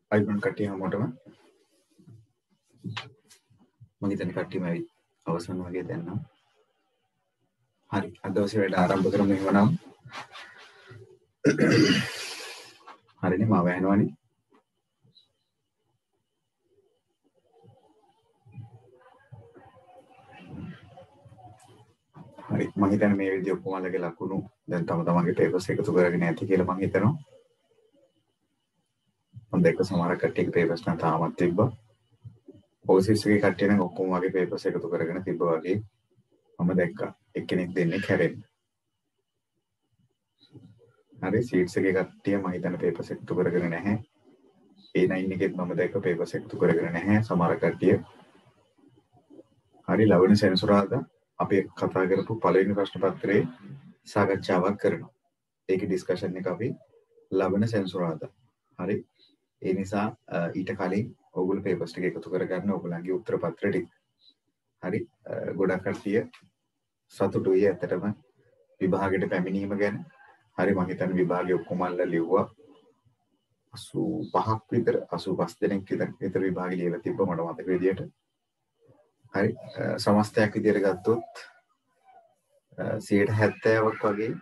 අයිබන් කට්ටිය හැමෝටම මම හිතන්නේ කට්ටියම ඇවි අවසන් වගේ දැන් නම් හරි අද දවසේ වැඩ ආරම්භ කරමු එහෙනම් හරිනේ මාව ඇහෙනවනේ හරි මම හිතන්නේ මේ විදිය ඔක්කොමලගේ ලකුණු දැන් තම තමන්ගේ පේපර්ස් එකතු කරගෙන ඇති කියලා මම හිතනවා මම දැක්ක සමහර කට්ටියගේ පේපර්ස් නම් තාමත් තිබ්බා ඕසිස් එකේ කට්ටිය නම් ඔක්කොම වගේ පේපර්ස් එකතු කරගෙන තිබ්බා වගේ මම දැක්කා එක්කෙනෙක් දෙන්නේ කැරෙන්න හරි සීට්ස් එකේ කට්ටිය මම හිතන්නේ පේපර්ස් එකතු කරගෙන නැහැ A9 එකෙත් මම දැක්ක පේපර්ස් එකතු කරගෙන නැහැ සමහර කට්ටිය හරි ලවණ සෙන්සුරාදා අපි කතා කරපු පළවෙනි ප්‍රශ්න පත්‍රයේ සාකච්ඡාවක් කරනවා ඒකේ ඩිස්කෂන් එක අපි ලවණ සෙන්සුරාදා හරි ඒ නිසා ඊට කලින් ඔයගොල්ලෝ පේපර්ස් ටික එකතු කරගන්න ඔයගොල්ලන්ගේ උත්තර පත්‍ර ටික හරි ගොඩක් කට්ටිය සතුටුයි ඇත්තටම විභාගයට පැමිණීම ගැන හරි මම හිතන්නේ විභාගයේ ඔක්කොම අල්ලලා ලිව්වා 85ක් විතර 85 දෙනෙක් විතර විභාගෙ ලියලා තිබ්බා මට මතක විදියට හරි සමස්තයක් විදියට ගත්තොත් 70ක් වගේ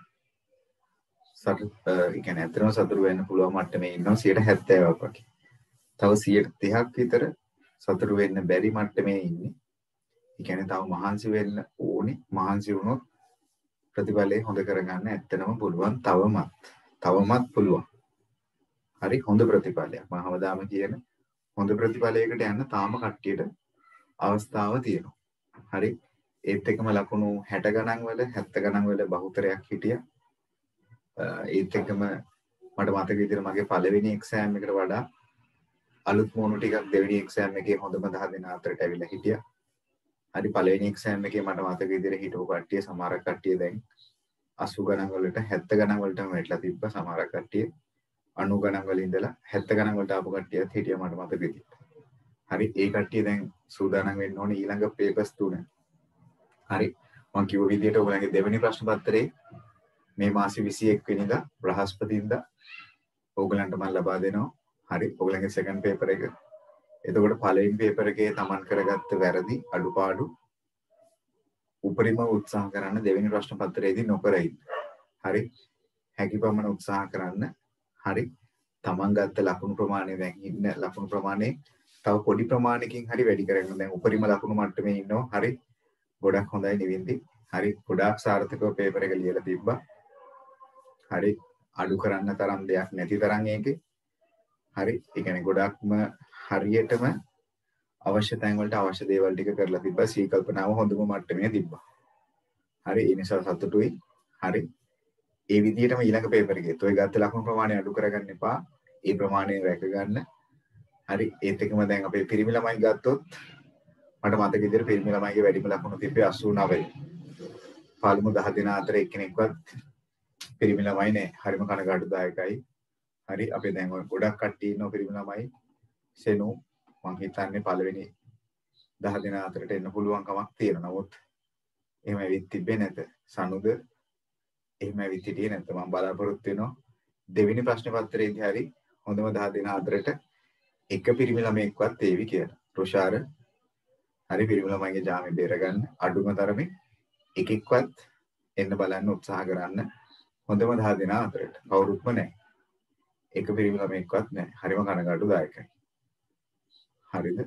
ඒ කියන්නේ ඇත්තටම සතුරු වෙන්න පුළුවන් මට්ටමේ ඉන්නවා 70ක් වගේ තව 30ක් විතර සතුරු වෙන්න බැරි මට්ටමේ ඉන්නේ ඒ කියන්නේ තව මහන්සි වෙන්න ඕනේ මහන්සි වුණොත් ප්‍රතිඵලය හොඳ කරගන්න ඇත්තටම පුළුවන් තවමත් පුළුවන් හරි හොඳ ප්‍රතිඵලයක් මම හැමදාම කියන හොඳ ප්‍රතිඵලයකට යන්න තාම කට්ටියට අවස්ථාව තියෙනවා හරි ඒත් එක්කම ලකුණු 60 ගණන් වල 70 ගණන් වල බහුතරයක් හිටියා ඒත් එක්කම මට මතක විදිහට මගේ පළවෙනි එක්සෑම් එකට වඩා අලුත් මොණු ටිකක් දෙවෙනි එක්සෑම් එකේ හොඳම 10 දෙනා අතරට ඇවිල්ලා හිටියා හරි පළවෙනි එක්සෑම් එකේ මට මතක විදිහට හිටපු කට්ටිය සමහර කට්ටිය දැන් 80 ගණන් වලට 70 ගණන් වලටම වැටලා තිබ්බා සමහර කට්ටිය 90 ගණන් වල ඉඳලා 70 ගණන් වලට ආපු කට්ටියත් හිටියා මට මතක විදිහට. හරි ඒ කට්ටිය දැන් සූදානම් වෙන්න ඕනේ ඊළඟ පේපර්ස් තුන. හරි මම කිව්ව විදිහට ඔයගොල්ලන්ගේ දෙවෙනි ප්‍රශ්න පත්‍රයේ මේ මාසේ 21 වෙනිදා බ්‍රහස්පතින්දා ඔයගොල්ලන්ට මම ලබා දෙනවා. හරි ඔයගොල්ලන්ගේ සෙකන්ඩ් පේපර් එක. එතකොට පළවෙනි පේපර් එකේ තමන් කරගත්ත වැරදි අඩුපාඩු උපරිම උත්සාහ කරන්න දෙවෙනි ප්‍රශ්න පත්‍රයේදී නොකර ඉන්න. හරි හැකියපමණ උත්සාහ කරන්න. හරි තමන් ගත්ත ලකුණු ප්‍රමාණය දැන් ඉන්න ලකුණු ප්‍රමාණය තව පොඩි ප්‍රමාණයකින් හරි වැඩි කරගන්න. දැන් උපරිම ලකුණු මට්ටමේ ඉන්නවා. හරි ගොඩක් හොඳයි නිවින්දි. හරි ගොඩාක් සාර්ථකව පේපර් එක ලියලා තිබ්බා. හරි අඩු කරන්න තරම් දෙයක් නැති තරම් ඒකේ. හරි ඒ කියන්නේ ගොඩක්ම හරියටම අවශ්‍ය තැන් වලට අවශ්‍ය දේවල් ටික කරලා තිබ්බා. සීකල්පනාව හොඳම මට්ටමේ තිබ්බා. හරි ඒ නිසා සතුටුයි. හරි ඒ විදිහටම ඊළඟ පේපර් එකේත් ඔය ගත්ත ලකුණු ප්‍රමාණය අඩු කරගන්න එපා. ඒ ප්‍රමාණය රැක ගන්න. හරි ඒත් එක්කම දැන් අපේ පිරිමි ළමයි ගත්තොත් මට මතක විදිහට පිරිමි ළමයිගේ වැඩිම ලකුණු තිබ්බේ 89යි. පළමු 10 දෙනා අතර එක්කෙනෙක්වත් පිරිමි ළමයි නෑ. හරිම කනගාටුදායකයි. හරි අපේ දැන් ඔය ගොඩක් කට්ටිය ඉන්නවා පිරිමි ළමයි. සෙනු මං හිතන්නේ පළවෙනි 10 දෙනා අතරට එන්න පුළුවන් කමක් තියෙනවා. නමුත් එහෙම ඇවිත් තිබ්බේ නැත. සනුද එහෙම ඇවිත් හිටියේ නැත්නම් මම බලාපොරොත්තු වෙනවා දෙවෙනි ප්‍රශ්න පත්‍රයේදී හරි හොඳම 10 දෙනා අතරට එක පිරිමි ළමයෙක්වත් ඒවි කියලා. රොෂාර හරි පිරිමි ළමයිගේ ජාමේ බේරගන්න අඩුම තරමේ එකෙක්වත් එන්න බලන්න උත්සාහ කරන්න හොඳම 10 දෙනා අතරට. කවුරුත්ම නැහැ. එක පිරිමි ළමයෙක්වත් නැහැ. හරිම කනගාටුදායකයි. හරිද?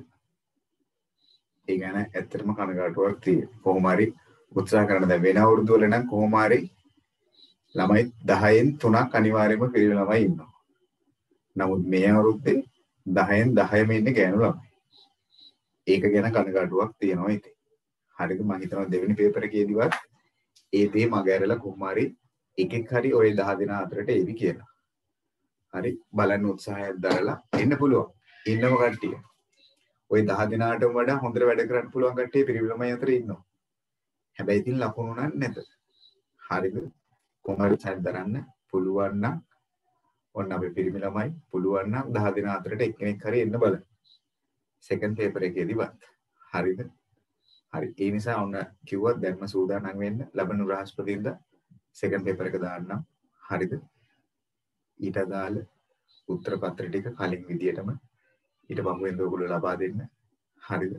ඒ ගැන ඇත්තටම කනගාටුවක් තියෙනවා. කොහොම හරි උත්සාහ කරන්න. දැන් වෙන අවුරුදු වල නම් කොහොම හරි ළමයි 10න් 3ක් අනිවාර්යයෙන්ම පිරිමි ළමයි ඉන්නවා. නමුත් මේ අවුරුද්දේ 10න් 10ම ඉන්නේ ගෑනු ළමයි. ඒක ගැන කනගාටුවක් තියෙනවා ඉතින්. හරිද? මම හිතනවා දෙවෙනි පේපර් එකේදීවත් ඒ දේ මග ඇරලා කොහොම හරි එකෙක් හරි ওই 10 දෙනා අතරට එවි කියලා. හරි බලන්න උත්සාහයක් දරලා එන්න පුළුවන්. ඉන්නව කට්ටිය. ওই 10 දෙනාටම වඩා හොඳට වැඩ කරන්න පුළුවන් කට්ටිය පිරිමි ළමයි අතර ඉන්නවා. හැබැයි ඉතින් ලකුණු නම් නැත. හරිද? කොහොමද සැද්දරන්න පුළුවන් නම් ඔන්න අපේ පිරිමි ළමයි පුළුවන් නම් 10 දෙනා අතරට එක්කෙනෙක් හරි එන්න බලන්න. සෙකන්ඩ් පේපර් එකේදීවත්. හරිද? හරි. ඒ නිසා ඔන්න කිව්වා දැන්ම සූදානම් වෙන්න ලබන බ්‍රහස්පතින්දා සෙකන්ඩ් පේපර් එක දාන්නම්. හරිද? ඊට අදාළ උත්තර පත්‍ර ටික කලින් විදියටම ඊට පහුවෙන්ද ඔයගොල්ලෝ ලබා දෙන්න. හරිද?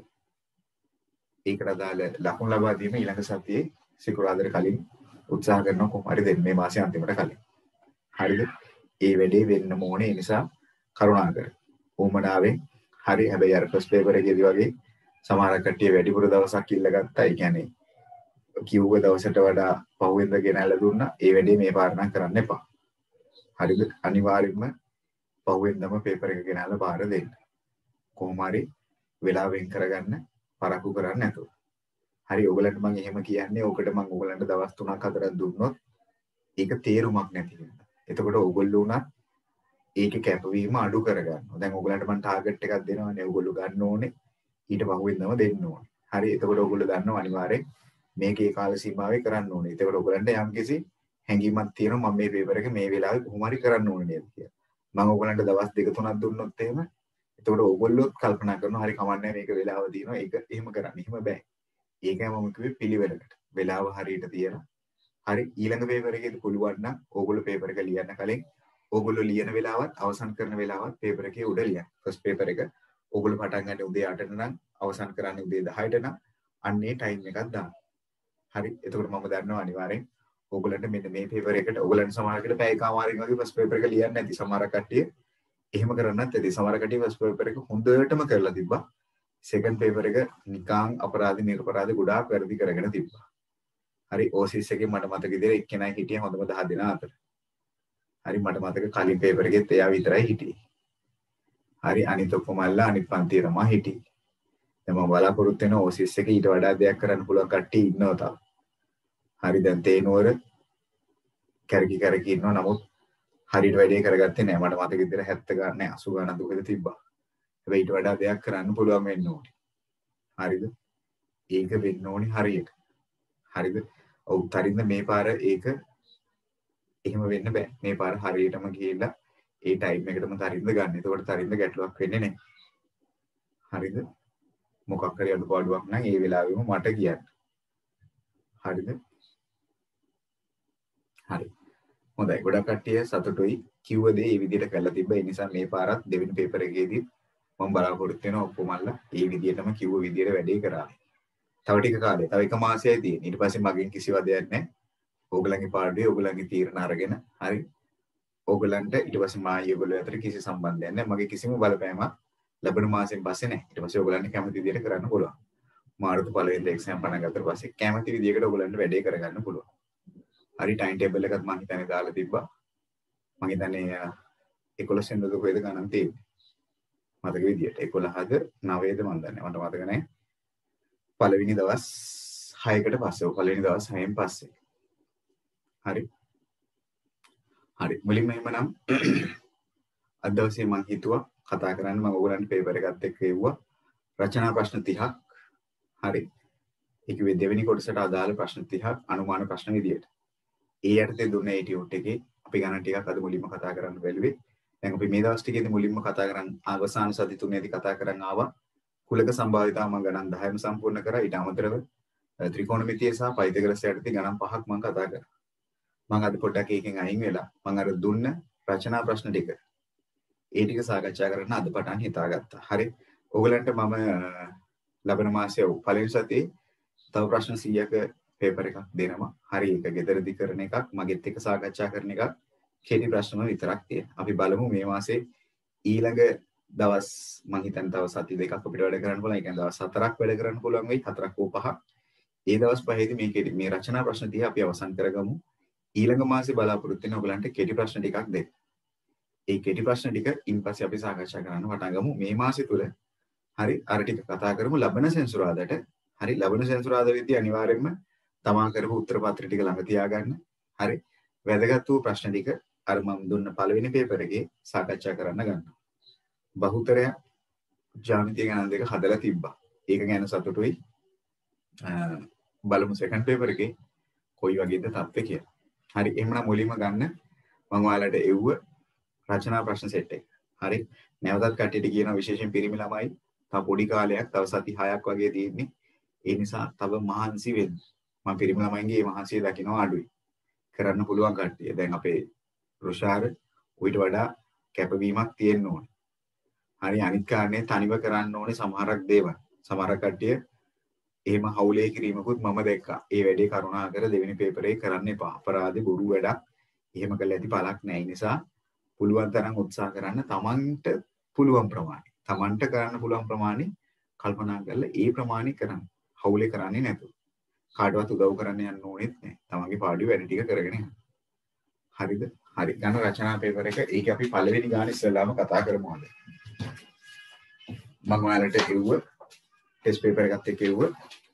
ඒකට අදාළ ලකුණු ලබා දීම ඊළඟ සතියේ සිකුරාදාට කලින් උත්සාහ කරනවා කොහොම හරි දෙන්න මේ මාසේ අන්තිමට කලින්. හරිද? ඒ වැඩේ වෙන්න ඕනේ. ඒ නිසා කරුණාකර උමනාවෙන් හරි. හැබැයි අර ෆස්ට් පේපර් එකේදී වගේ සමහර කට්ටිය වැඩිපුර දවසක් ඉල්ලගත්තා. ඒ කියන්නේ කිව්ව දවසට වඩා පහුවෙන්ද ගෙනල්ලා දුන්නා. ඒ වැඩේ මේ පාර නම් කරන්න එපා. හරිද? අනිවාර්යෙන්ම පහුවෙන්දම පේපර් එක ගෙනල්ලා පාර දෙන්න. කොහොම හරි වෙලා වෙන් කරගන්න පරක්කු කරන්න නැතුව. හරි. ඔයගලන්ට මම එහෙම කියන්නේ ඕකට මම ඔයගලන්ට දවස් 3ක් 4ක් දුන්නොත් ඒක තේරුමක් නැති වෙනවා. එතකොට ඔයගොල්ලෝ උනත් ඒකේ කැපවීම අඩු කරගන්නවා. දැන් ඔයගලන්ට මම ටාගට් එකක් දෙනවානේ. ඔයගොල්ලෝ ගන්න ඕනේ. ඊට පහුවෙන්දම දෙන්න ඕනේ. හරි. එතකොට ඔයගොල්ලෝ දන්නවා අනිවාර්යෙන් මේකේ කාල සීමාවේ කරන්න ඕනේ. එතකොට ඔයගලන්ට යම්කිසි හැඟීමක් තියෙනවා මම මේ පේපර් එක මේ වෙලාවේ කොහොම හරි කරන්න ඕනේ නේද කියලා. මම ඔයගලන්ට දවස් 2-3ක් දුන්නොත් එහෙම එතකොට ඔයගොල්ලෝත් කල්පනා කරනවා හරි කමන්නේ මේක වෙලාව දිනවා ඒක එහෙම කරන්න. එහෙම බෑ. ඒකයි මම කිව්වේ පිළිවෙලකට. වෙලාව හරියට තියලා හරි ඊළඟ පේපර් එකේදී පුළුවන් නම් ඕගොල්ලෝ පේපර් එක ලියන්න කලින් ඕගොල්ලෝ ලියන වෙලාවත් අවසන් කරන වෙලාවත් පේපර් එකේ උඩ ලියන්න. ෆස්ට් පේපර් එක ඕගොල්ලෝ පටන් ගන්න උදේ 8ට නම් අවසන් කරන්නේ උදේ 10ට නම් අන්නේ ටයිම් එකක් දාන්න. හරි. එතකොට මම දන්නවා අනිවාර්යෙන් ඕගොල්ලන්ට මෙන්න මේ පේපර් එකට ඕගොල්ලන්ට සමහරකට පැය එකමාරකින් වගේ ෆස්ට් පේපර් එක ලියන්න නැති. සමහර කට්ටිය එහෙම කරන්නත් ඇති. සමහර කට්ටිය ෆස්ට් පේපර් එක හොඳටම කරලා තිබ්බා. සෙකන්ඩ් පේපර් එක නිකං අපරාධ නිර්පරාධ ගොඩාක් වැරදි කරගෙන තිබ්බා. හරි. ඕසිස් එකේ මට මතක විදිහට එක්කෙනයි හිටියේ හොඳම 10 දෙනා අතර. හරි. මට මතක කලින් පේපර් එකෙත් එයා විතරයි හිටියේ. හරි. අනිත් ඔක්කොමල්ලා අනිත් පන්තියේ තමයි හිටියේ. දැන් මම බලාපොරොත්තු වෙන ඕසිස් එකේ ඊට වඩා දෙයක් කරන්න පුළුවන් කට්ටිය ඉන්නවා තාම. හරි. දැන් තේනුවර කැරකි කැරකි ඉන්නවා. නමුත් හරියට වැඩේ කරගත්තේ නැහැ. මට මතක විදිහට 70 ගන්න නැහැ 80 ගණන් දුකද තිබ්බා. හැබැයි ඊට වඩා දෙයක් කරන්න පුළුවන් වෙන්න ඕනේ. හරිද? ඒක වෙන්න ඕනේ හරියට. හරිද? ඔව් තරින්ද මේ පාර ඒක එහෙම වෙන්න බෑ. මේ පාර හරියටම ගිහිල්ලා ඒ ටයිම් එකටම තරින්ද ගන්න. එතකොට තරින්ද ගැටලුවක් වෙන්නේ නැහැ. හරිද? මොකක් හරි අඩුපාඩුවක් නම් ඒ වෙලාවෙම මට කියන්න. හරිද? හරි. හොඳයි. ගොඩක් කට්ටිය සතුටුයි. කිව්ව දේ මේ විදිහට කරලා තිබ්බා. ඒ නිසා මේ පාරත් දෙවෙනි පේපර් එකේදී මම බලාපොරොත්තු වෙනවා ඔක්කොමල්ලා මේ විදිහටම කිව්ව විදිහට වැඩේ කරා. තව ටික කාලේ තව එක මාසයයි තියෙන්නේ. ඊට පස්සේ මගෙන් කිසිව දෙයක් නැහැ. ඕගලන්ගේ පාඩුවේ ඕගලන්ගේ තීරණ අරගෙන හරි. ඕගලන්ට ඊට පස්සේ මායි ඒගොල්ලෝ අතර කිසි සම්බන්ධයක් නැහැ. මගේ කිසිම බලපෑමක් ලැබෙන මාසෙන් පස්සේ නැහැ. ඊට පස්සේ ඕගලන්ට කැමති විදිහට කරන්න පුළුවන්. මාර්තු පළවෙනිද එක්සෑම් පටන් ගත්තට පස්සේ කැමති විදිහකට ඕගලන්ට වැඩේ කරගන්න පුළුවන්. හරි. ටයිම් ටේබල් එකත් මම හිතන්නේ දාලා තිබ්බා. මම හිතන්නේ 11 වෙනිදා කොහෙද ගණන් තියෙන්නේ. මතක විදියට 11ද 9ද මම දන්නේ. මට මතක නැහැ. පළවෙනි දවස් 6කට පස්සේ පළවෙනි දවස් 6න් පස්සේ. හරි. හරි. මුලින්ම එහෙමනම් අද දවසේ මම හිතුවා කතා කරන්න මම ඔයගලන්ට පේපර් එකත් එක්ක එව්වා. රචනා ප්‍රශ්න 30ක්. හරි. ඒකේ දෙවෙනි කොටසට අදාළ ප්‍රශ්න 30ක් අනුමාන ප්‍රශ්න විදියට. ඒ යටතේ දුන්නේ ඒ ටියුට් එකේ අපි ගණන් ටිකක් අද මුලින්ම කතා කරන්න බැලුවේ. දැන් අපි මේ දවස් ටිකේදී මුලින්ම කතා කරන් අවසාන සති තුනේදී කතා කරන් ආවා කුලක සම්භාවිතාව මම ගණන් 10ම සම්පූර්ණ කරා. ඊට අමතරව ත්‍රිකෝණමිතිය සහ පයිතගරස් යටතේ ගණන් 5ක් මම කතා කරා. මම අද පොඩ්ඩක් ඒකෙන් අයින් වෙලා මම අර දුන්න රචනා ප්‍රශ්න ටික ඒ ටික සාකච්ඡා කරන්න අද පටන් හිතාගත්තා. හරි. ඕගලන්ට මම ලබන මාසයේ පළවෙනි සතියේ තව ප්‍රශ්න 100ක පේපර් එකක් දෙනවා. හරි. ඒක ගෙදරදී කරන එකක් මගෙත් එක්ක සාකච්ඡා කරන එකක්. කෙටි ප්‍රශ්න විතරක් තියෙනවා. අපි බලමු මේ මාසේ ඊළඟ දවස් මම හිතන්නේ තව සති දෙකක් අපිට වැඩ කරන්න පුළුවන්. ඒ කියන්නේ දවස් 4ක් වැඩ කරන්න පුළුවන් වෙයි. 4ක් හෝ 5ක්. ඒ දවස් පහේදී මේ රචනා ප්‍රශ්න 30 අපි අවසන් කරගමු. ඊළඟ මාසේ බලාපොරොත්තු වෙන ඔයගලන්ට කෙටි ප්‍රශ්න ටිකක් දෙන්න. ඒ කෙටි ප්‍රශ්න ටික ඉන්පස්සේ අපි සාකච්ඡා කරන්න පටන් ගමු. මේ මාසෙ තුල හරි අර ටික කතා කරමු. ලබන සෙන්සුරාදාට හරි ලබන සෙන්සුරාදා වෙද්දී අනිවාර්යයෙන්ම තමා කරපු උත්තර පත්‍ර ටික ළඟ තියාගන්න. හරි. වැදගත් වූ ප්‍රශ්න ටික අර මම දුන්න පළවෙනි පේපර් එකේ සාකච්ඡා කරන්න ගන්නවා. බහුතරය ජ්‍යාමිතිය ගණන් දෙක හදලා තිබ්බා. ඒක ගැන සතුටුයි. බලමු සෙකන්ඩ් පේපර් එකේ කොයි වගේද තත්ත්වය කියලා. හරි. එහෙනම් මුලින්ම ගන්න මම ඔයාලට එව්ව රචනා ප්‍රශ්න සෙට් එක. හරි. නැවතත් කට්ටියට කියනවා විශේෂයෙන් පිරිමි ළමයි තව පොඩි කාලයක් තව සති 6ක් වගේ තියෙන්නේ. ඒ නිසා තව මහන්සි වෙන්න. මම පිරිමි ළමයින්ගේ මේ මහන්සිය දකිනවා අඩුයි. කරන්න පුළුවන් කට්ටිය. දැන් අපේ රුෂාර ඌට වඩා කැපවීමක් තියෙන්න ඕනේ. හරි අනිත් කාරණේ තනිව කරන්න ඕනේ සමහරක් දේවල්. සමහර කට්ටිය එහෙම හවුලේ කිරීමකුත් මම දැක්කා. ඒ වැඩේ කරුණාකර දෙවෙනි පේපරේ කරන්න එපා. අපරාධේ බොරු වැඩක්. එහෙම කළා ඇති පළක් නැහැ. ඒ නිසා පුළුවන් තරම් උත්සාහ කරන්න තමන්ට පුළුවන් ප්‍රමාණය. තමන්ට කරන්න පුළුවන් ප්‍රමාණය කල්පනා කරලා ඒ ප්‍රමාණය කරන්න. හවුලේ කරන්නේ නැතුව. කාටවත් උදව් කරන්න යන්න ඕනෙත් නැහැ. තමන්ගේ පාඩුවේ වැඩ ටික කරගෙන යන්න. හරිද? හරි. ගන්න රචනා පේපර් එක. ඒක අපි පළවෙනි ගාන ඉස්සෙල්ලාම කතා කරමු අද. මම ඔයාලට කිව්ව ටෙස්ට් පේපර් එකත් එක්ක කිව්ව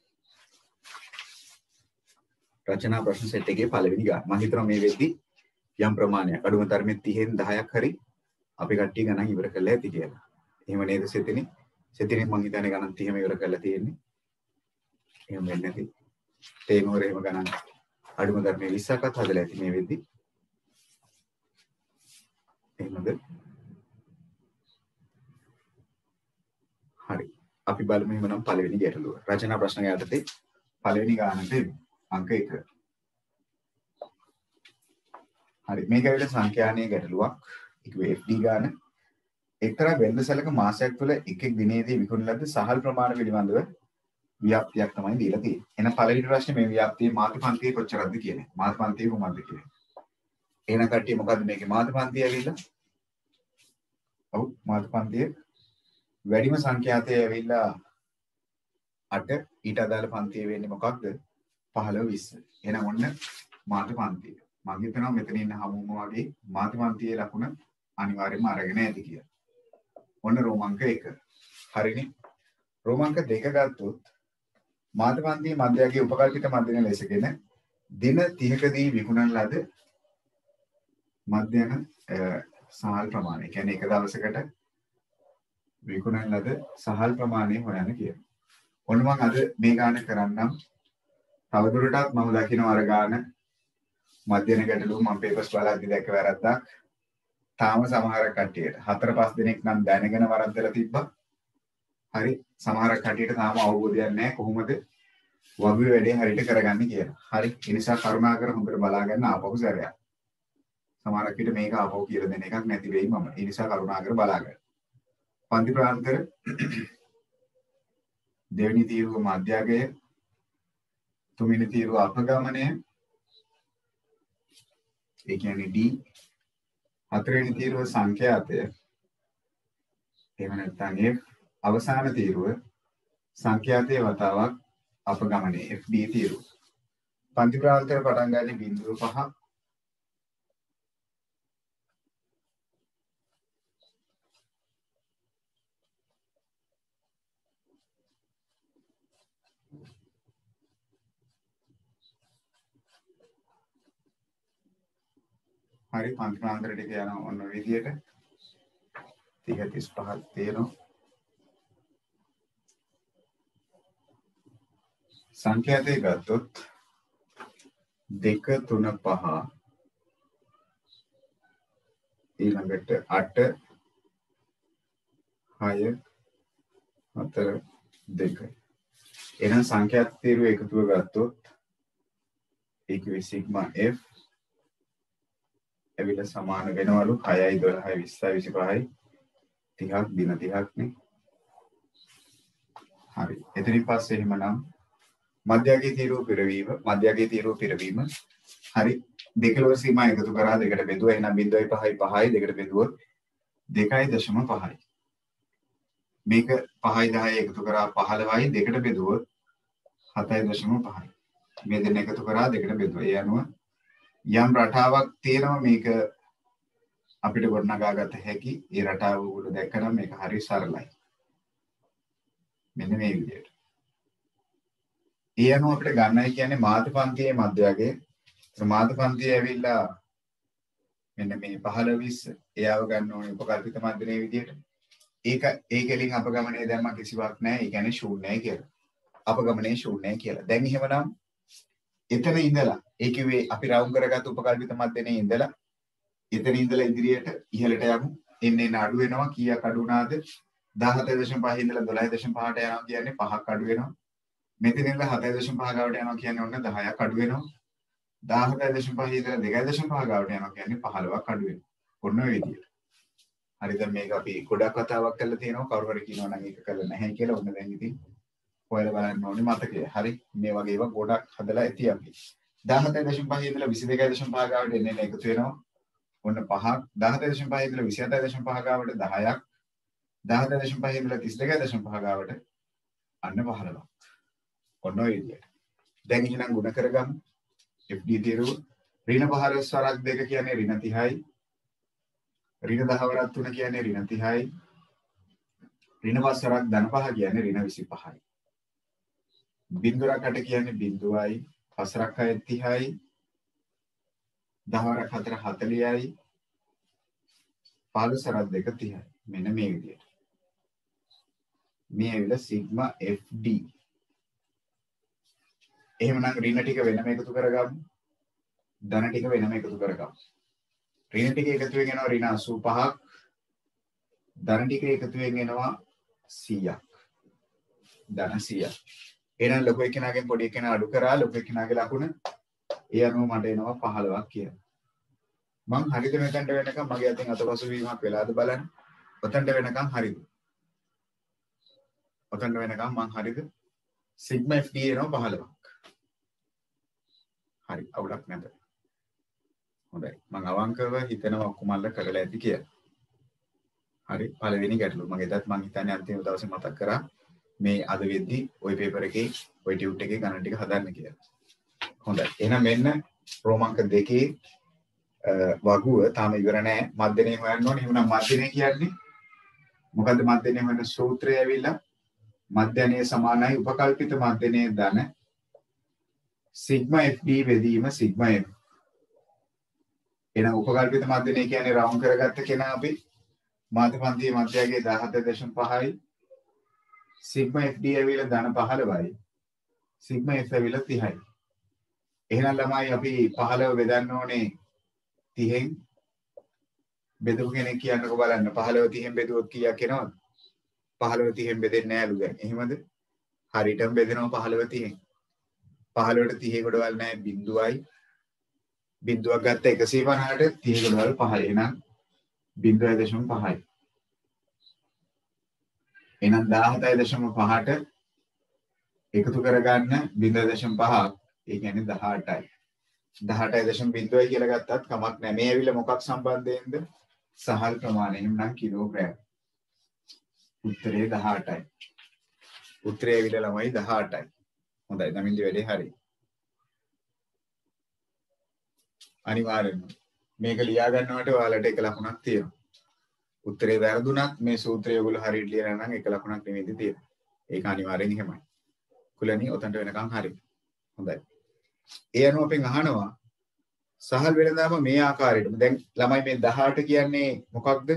රචනා ප්‍රශ්න සෙට් එකේ පළවෙනි ගාන. මම හිතනවා මේ වෙද්දි යම් ප්‍රමාණයක් අඩුම තරමේ 30න් 10ක් හරි අපි කට්ටිය ගණන් ඉවර කරලා ඇති කියලා. එහෙම නේද සෙතිනේ? සෙතිනේ මම හිතන්නේ ගණන් 30ම ඉවර කරලා තියෙන්නේ. එහෙම වෙන්නේ නැති. තේනෝර එහෙම ගණන් අඩුම තරමේ 20ක්වත් හදලා ඇති මේ වෙද්දි. එහෙමද? හරි. අපි බලමු එහෙනම් පළවෙනි ගැටලුව. රචනා ප්‍රශ්න යටතේ පළවෙනි ගානට අංක 1. හරි. මේක ඇවිල්ලා සංඛ්‍යානීය ගැටලුවක්. ඒක FD ගාන. එක්තරා වෙළඳසැලක මාසයක් තුළ එක් දිනේදී විකුණන ලද සහල් ප්‍රමාණ පිළිබඳව ව්‍යාප්තියක් තමයි දීලා තියෙන්නේ. එහෙනම් පළවෙනි ප්‍රශ්නේ මේ ව්‍යාප්තියේ මාතෘපන්තියේ කොච්චරක්ද කියන්නේ. මාතෘපන්තියේ කොහොමද කියන්නේ. එහෙනම් කට්ටිය මොකද්ද මේකේ මාතෘපන්තිය ඇවිල්ලා? ඔව් මාතෘපන්තිය වැඩිම සංඛ්‍යාතය ඇවිල්ලා 8 ඊට අදාළ පන්තිය වෙන්නේ මොකක්ද 15 20. එහෙනම් ඔන්න මාතෘපන්තිය. මම හිතනවා මෙතන ඉන්න හැමෝම වගේ මාතෘපන්තියේ ලකුණ අනිවාර්යයෙන්ම අරගෙන ඇති කියලා. ඔන්න රෝමාංක 1. හරිනේ. රෝමාංක 2 ගත්තොත් මාතෘපන්තියේ මධ්‍යයගේ උපකල්පිත මධ්‍යන ලෙසගෙන දින 30කදී විකුණන ලද මධ්‍යන සහල් ප්‍රමාණය. කියන්නේ එක දවසකට විකුණන ලද සහල් ප්‍රමාණය හොයන්න කියනවා. ඔන්න මම අද මේ ගාන කරන්නම්. තවදුරටත් මම දකිනවා අර ගාන මධ්‍යන ගැටලුව මම පේපර්ස් බලද්දි දැක්ක වැරද්දක්. තාම සමහර කට්ටියට 4-5 දිනක් නම් දැනගෙන වරද්දලා තිබ්බා. හරි සමහර කට්ටියට තාම අවබෝධයක් නැහැ කොහොමද වගේ වැඩේ හරියට කරගන්නේ කියලා. හරි ඒ නිසා කරුණාකර හොඳට බලා ගන්න ආපහු සැරයක්. සමහර කට්ටියට මේක ආපහු කියලා දෙන එකක් නැති වෙයි මම. ඒ නිසා කරුණාකර බලා ගන්න. පන්ති ප්‍රාන්තර දෙවෙනි තීරුව මධ්‍යගය තුන්වෙනි තීරුව අපගමනය ඒ කියන්නේ D හතරවෙනි තීරුව සංඛ්‍යාතය එහෙම නැත්නම් F අවසාන තීරුව සංඛ්‍යාතයේ වතාවක් අපගමනය FD තීරුව. පන්ති ප්‍රාන්තර පටන් ගන්නේ 0.5 හරි පන්ති ප්‍රාන්තර ටික යන ඔන්න විදියට 30 35 තියෙනවා. සංඛ්‍යාතය ගත්තොත් 2 3 5 ඊළඟට 8 6 4 2 එහෙනම් සංඛ්‍යාත තීරුව එකතුව ගත්තොත් ඒකේ සිග්මා F ඇවිල්ලා සමාන වෙනවලු 6යි 12යි 20යි 25යි 30ක් දින 30ක් නේ. හරි. එතනින් පස්සේ එහෙමනම් මධ්‍යගයේ තීරුව පෙරවීම හරි දෙකලවර සීමා එකතු කරා දෙකට බෙදුවා. එහෙනම් 0.5යි 5යි දෙකට බෙදුවොත් 2.5යි. මේක 5යි 10යි එකතු කරා 15යි දෙකට බෙදුවොත් 7.5යි. මේ දෙන්න එකතු කරා දෙකට බෙදුවා. ඒ අනුව යම් රටාවක් තියෙනවා මේක අපිට ගොඩනගා ගත හැකි. ඒ රටාව උඩ දැක්කම මේක හරි සරලයි. මෙන්න මේ විදිහට. ඒ අනුව අපිට ගන්නයි කියන්නේ මාතෘපන්තියේ මධ්‍යගයේ. මාතෘපන්තිය ඇවිල්ලා මෙන්න මේ 15 20 එයාව ගන්න ඕනේ උපකල්පිත මධ්‍යනේ විදිහට. ඒකෙලින් අපගමනයේ දැම්ම කිසිවක් නැහැ. ඒ කියන්නේ ශූන්‍යයි කියලා. අපගමනයේ ශූන්‍යයි කියලා. දැන් එහෙමනම් එතන ඉඳලා ඒ කිව්වේ අපි රවුම් කරගත්ත උපකල්පිත මධ්‍යනේ ඉඳලා එතන ඉඳලා ඉදිරියට ඉහළට යමු. එන්න අඩු වෙනවා. කීයක් අඩු වුණාද? 17.5 ඉඳලා 12.5ට යනවා කියන්නේ 5ක් අඩු වෙනවා. මෙතන ඉඳලා 7.5 ගාවට යනවා කියන්නේ ඔන්න 10ක් අඩු වෙනවා. 17.5 ඉඳලා 2.5 ගාවට යනවා කියන්නේ 15ක් අඩු වෙනවා. ඔන්න ඔය විදියට. හරි දැන් මේක අපි ගොඩක් කතාවක් කරලා තියෙනවා කවුරු හරි කියනවා නම් ඒක කරලා නැහැ කියලා ඔන්න දැන් ඉතින් හොයලා බලන්න ඕනේ මතකය. හරි මේ වගේ ඒවා ගොඩක් හදලා ඇති අපි. 17.5 ඉඳලා 22.5 ගාවට එන්නේ එකතු වෙනවා. ඔන්න 5ක් 17.5 ඉඳලා 27.5 ගාවට 10ක් 17.5 ඉඳලා 32.5 ගාවට අන්න 15ක්. ඔන්න ඔය විදියට. දැන් එහෙනම් ගුණ කරගමු. FD තියරුව ඍණ 15 වරක් 2 කියන්නේ ඍණ 30යි. ඍණ 10 වරක් 3 කියන්නේ ඍණ 30යි. ඍණ 5 වරක් ධන 5 කියන්නේ ඍණ 25යි. බිංදුවරක් 8 කියන්නේ බිංදුවයි. 5 වරක් 6 30යි. 10 වරක් 4 40යි. 15 වරක් 2 30යි. මෙන්න මේ විදියට. මේ ඇවිල්ලා සිග්මා FD. එහෙමනම් ඍණ ටික වෙනම එකතු කරගමු. ධන ටික වෙනම එකතු කරගමු. ඍණ ටික එකතුවෙන් එනවා ඍණ 85ක්. ධන ටික එකතුවෙන් එනවා 100ක්. ධන 100ක්. එහෙනම් ලොකු එක්කෙනාගෙන් පොඩි එක්කෙනා අඩු කරා ලොකු එක්කෙනාගේ ලකුණ ඒ අනුව මට එනවා 15ක් කියලා. මං හරිද මෙතනට වෙනකම් මගේ අතින් අතපසු වීමක් වෙලාද බලන්න. ඔතනට වෙනකම් හරිද? ඔතනට වෙනකම් මං හරිද? සිග්මා FD එනවා 15ක්. හරි අවුලක් නැත. හොඳයි. මම අවංකව හිතනවා ඔක්කොමල්ල කරලා ඇති කියලා. හරි පළවෙනි ගැටලුව. මම එදත් මම හිතන්නේ අන්තිම දවසේ මතක් කරා මේ අද වෙද්දි ওই පේපර් එකේ ওই ටියුට් එකේ ගණන් ටික හදන්න කියලා. හොඳයි. එහෙනම් මෙන්න රෝමාංක 2 වගුව තාම ඉවර නැහැ. මධ්‍යනේ හොයන්න ඕනේ. එහෙනම් මධ්‍යනේ කියන්නේ මොකද්ද මධ්‍යනේ හොයන සූත්‍රය ඇවිල්ලා මධ්‍යනේ සමානයි උපකල්පිත මධ්‍යනේ ධන සිග්මා FD බෙදීම සිග්මා F. එහෙනම් උපකල්පිත මධ්‍යනේ කියන්නේ රවුන්ඩ් කරගත්ත කෙනා අපි මාධ්‍ය පන්තියේ මධ්‍යයගේ 17.5යි සිග්මා FD ඇවිල්ලා ධන 15යි සිග්මා F ඇවිල්ලා 30යි. එහෙනම් ළමයි අපි 15 බෙදන්න ඕනේ 30න් බෙදපු කෙනෙක් කියන්නකෝ බලන්න 15 30න් බෙදුවොත් කීයක් එනවද? 15 30න් බෙදෙන්නේ නෑලු දැන්. එහෙමද? හරියටම බෙදෙනවා 15 30න්. 15ට 30 ගොඩවල් නැහැ බිංදුවයි. බිංදුවක් ගත්ත 150ට 30 ගොඩවල් 5යි. එහෙනම් 0.5යි. එහෙනම් 17.5ට එකතු කරගන්න 0.5ක්. ඒ කියන්නේ 18යි. 18.0 කියලා ගත්තත් කමක් නැහැ. මේ ඇවිල්ලා මොකක් සම්බන්ධයෙන්ද? සහල් ප්‍රමාණය. එහෙනම් කිලෝග්‍රෑම්. උත්තරේ 18යි. උත්තරේ ඇවිල්ලා ළමයි 18යි. හොඳයි. දමින්දි වැඩේ හරි. අනිවාර්යෙන්ම මේක ලියා ගන්නවට ඔයාලට එක ලකුණක් තියෙනවා. උත්තරේ වැරදුනත් මේ සූත්‍රය ඔයගොල්ලෝ හරියට ලියලා නම් එක ලකුණක් නෙමෙයිද තියෙන්නේ. ඒක අනිවාර්යෙන් එහෙමයි. කුලණි ඔතනට වෙනකන් හරි. හොඳයි. ඒ අනුව අපෙන් අහනවා සහල් වෙනදාම මේ ආකාරයට. දැන් ළමයි මේ 18 කියන්නේ මොකක්ද?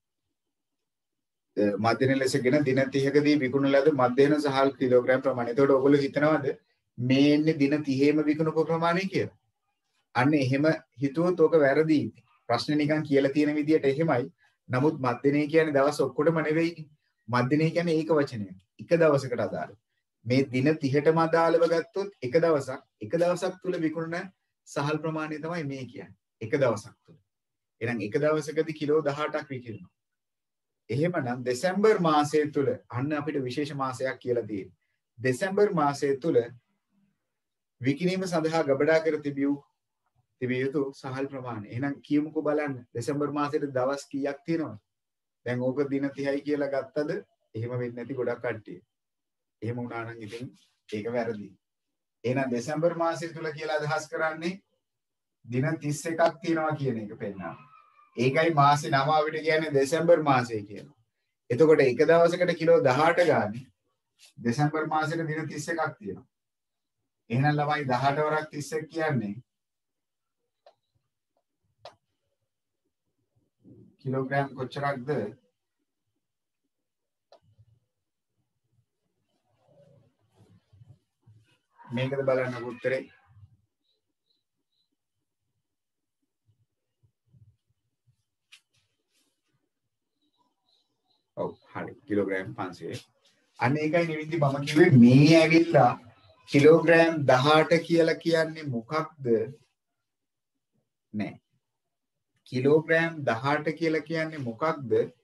මධ්‍යන ලෙසගෙන දින 30කදී විකුණන ලද මධ්‍යන සහල් කිලෝග්‍රෑම් ප්‍රමාණය. එතකොට ඔයගොල්ලෝ හිතනවාද මේ එන්නේ දින 30ෙම විකුණපු ප්‍රමාණය කියලා? අන්න එහෙම හිතුවොත් ඕක වැරදි. ප්‍රශ්නේ නිකන් කියලා තියෙන විදියට එහෙමයි. නමුත් මධ්‍යනේ කියන්නේ දවස් ඔක්කොටම නෙවෙයිනේ. මධ්‍යනේ කියන්නේ ඒක වචනයක්. එක දවසකට අදාළ. මේ දින 30ටම අදාළව ගත්තොත් එක දවසක් තුල විකුණන සහල් ප්‍රමාණය තමයි මේ කියන්නේ. එක දවසක් තුල. එහෙනම් එක දවසකදී කිලෝ 18ක් විකිරෙනවා. එහෙමනම් දෙසැම්බර් මාසය තුල අන්න අපිට විශේෂ මාසයක් කියලා තියෙනවා. දෙසැම්බර් මාසය තුල විකිණීම සඳහා ගබඩා කර තිබිය යුතු සහල් ප්‍රමාණය. එහෙනම් කියමුකෝ බලන්න දෙසැම්බර් මාසෙට දවස් කීයක් තියෙනවද? දැන් ඕක දින 30යි කියලා ගත්තද? එහෙම වෙන්නේ නැති ගොඩක් කට්ටිය. එහෙම වුණා නම් ඉතින් ඒක වැරදි. එහෙනම් දෙසැම්බර් මාසය තුල කියලා අදහස් කරන්නේ දින 31ක් තියෙනවා කියන එක පෙන්නනවා. ඒකයි මාසේ නම අපිට කියන්නේ දෙසැම්බර් මාසය කියලා. එතකොට එක දවසකට කිලෝ 18 ගානේ දෙසැම්බර් මාසෙට දින 31ක් තියෙනවා. එහෙනම් ළමයි 18 වරක් 31 කියන්නේ කිලෝග්‍රෑම් කොච්චරක්ද? මේකද බලන්න උත්තරේ. ඔව් හරි කිලෝග්‍රෑම් 500. අන්න ඒකයි නිවින්දි මම කිව්වේ මේ ඇවිල්ලා කිලෝග්‍රෑම් 18 කියලා කියන්නේ මොකක්ද? නෑ. කිලෝග්‍රෑම් 18 කියලා කියන්නේ මොකක්ද?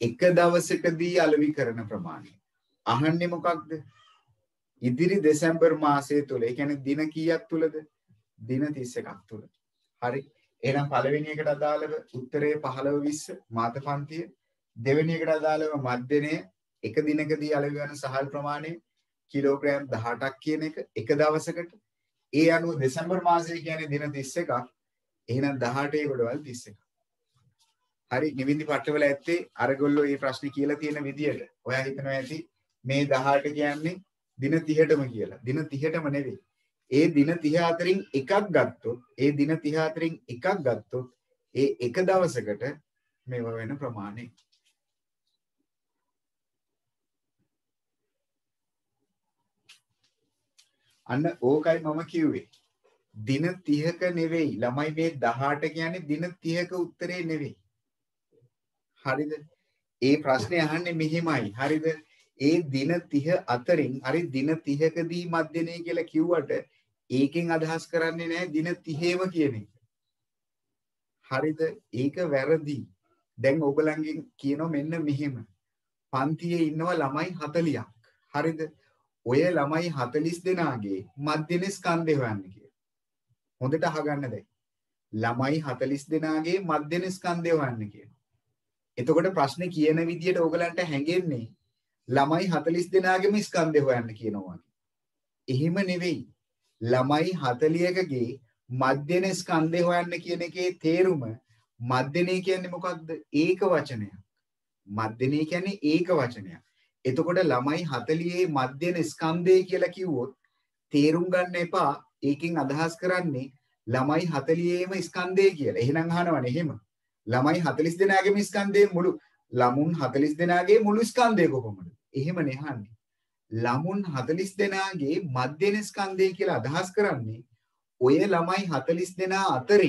එක දවසකදී අලෙවි කරන ප්‍රමාණය. අහන්නේ මොකක්ද? ඉදිරි දෙසැම්බර් මාසය තුල. ඒ කියන්නේ දින කීයක් තුලද? දින 31ක් තුල. හරි. එහෙනම් පළවෙනි එකට අදාළව උත්තරේ 15 20 මාත පන්තිය. දෙවෙනි එකට අදාළව මධ්‍යනය එක දිනකදී අලෙවි කරන සහල් ප්‍රමාණය කිලෝග්‍රෑම් 18ක් කියන එක දවසකට. ඒ අනුව දෙසැම්බර් මාසය කියන්නේ දින 31ක්. එහෙනම් 18 ගොඩවල් 31ක්. හරි. නිවින්දි පට්ටවල ඇත්තේ අරගොල්ලෝ මේ ප්‍රශ්නේ කියලා තියෙන විදියට. ඔයා හිතනවා ඇති මේ 18 කියන්නේ දින 30ටම කියලා. දින 30ටම නෙවෙයි. ඒ දින 30 අතරින් එකක් ගත්තොත් ඒ එක දවසකට මේව වෙන ප්‍රමාණය. අන්න ඕකයි මම කිව්වේ. දින 30ක නෙවෙයි. ළමයි මේ 18 කියන්නේ දින 30ක උත්තරේ නෙවෙයි. හරිද? ඒ ප්‍රශ්නේ අහන්නේ මෙහෙමයි. හරිද? ඒ දින 30 අතරින් හරි දින 30කදී මධ්‍යනය කියලා කිව්වට ඒකෙන් අදහස් කරන්නේ නැහැ දින 30ම කියන එක. හරිද? ඒක වැරදි. දැන් ඔයගලන්ගෙන් කියනවා මෙන්න මෙහෙම. පන්තියේ ඉන්නවා ළමයි 40ක්. හරිද? ඔය ළමයි 40 දෙනාගේ මධ්‍යන ස්කන්ධය හොයන්න කියලා. හොඳට අහගන්න දැන්. ළමයි 40 දෙනාගේ මධ්‍යන ස්කන්ධය හොයන්න කියනවා. එතකොට ප්‍රශ්නේ කියන විදියට ඔයගලන්ට හැඟෙන්නේ ළමයි 40 දෙනාගේම ස්කන්ධය හොයන්න කියනවා. එහෙම නෙවෙයි. ළමයි 40කගේ මධ්‍යන ස්කන්ධය හොයන්න කියන එකේ තේරුම මධ්‍යනේ කියන්නේ මොකක්ද? ඒක වචනයක්. මධ්‍යනේ කියන්නේ ඒක වචනයක්. එතකොට ළමයි 40 මධ්‍යන ස්කන්ධය කියලා කිව්වොත් තේරුම් ගන්න එපා. ඒකෙන් අදහස් කරන්නේ ළමයි 40ේම ස්කන්ධය කියලා. එහෙනම් අහනවනේ එහෙම. ළමයි 40 දෙනාගේම ස්කන්ධයේ මුළු ළමුන් 40 දෙනාගේ මුළු ස්කන්ධය කොහොමද? එහෙමනේ අහන්නේ. ළමුන් 40 දෙනාගේ මධ්‍යන ස්කන්ධය කියලා අදහස් කරන්නේ ඔය ළමයි 40 දෙනා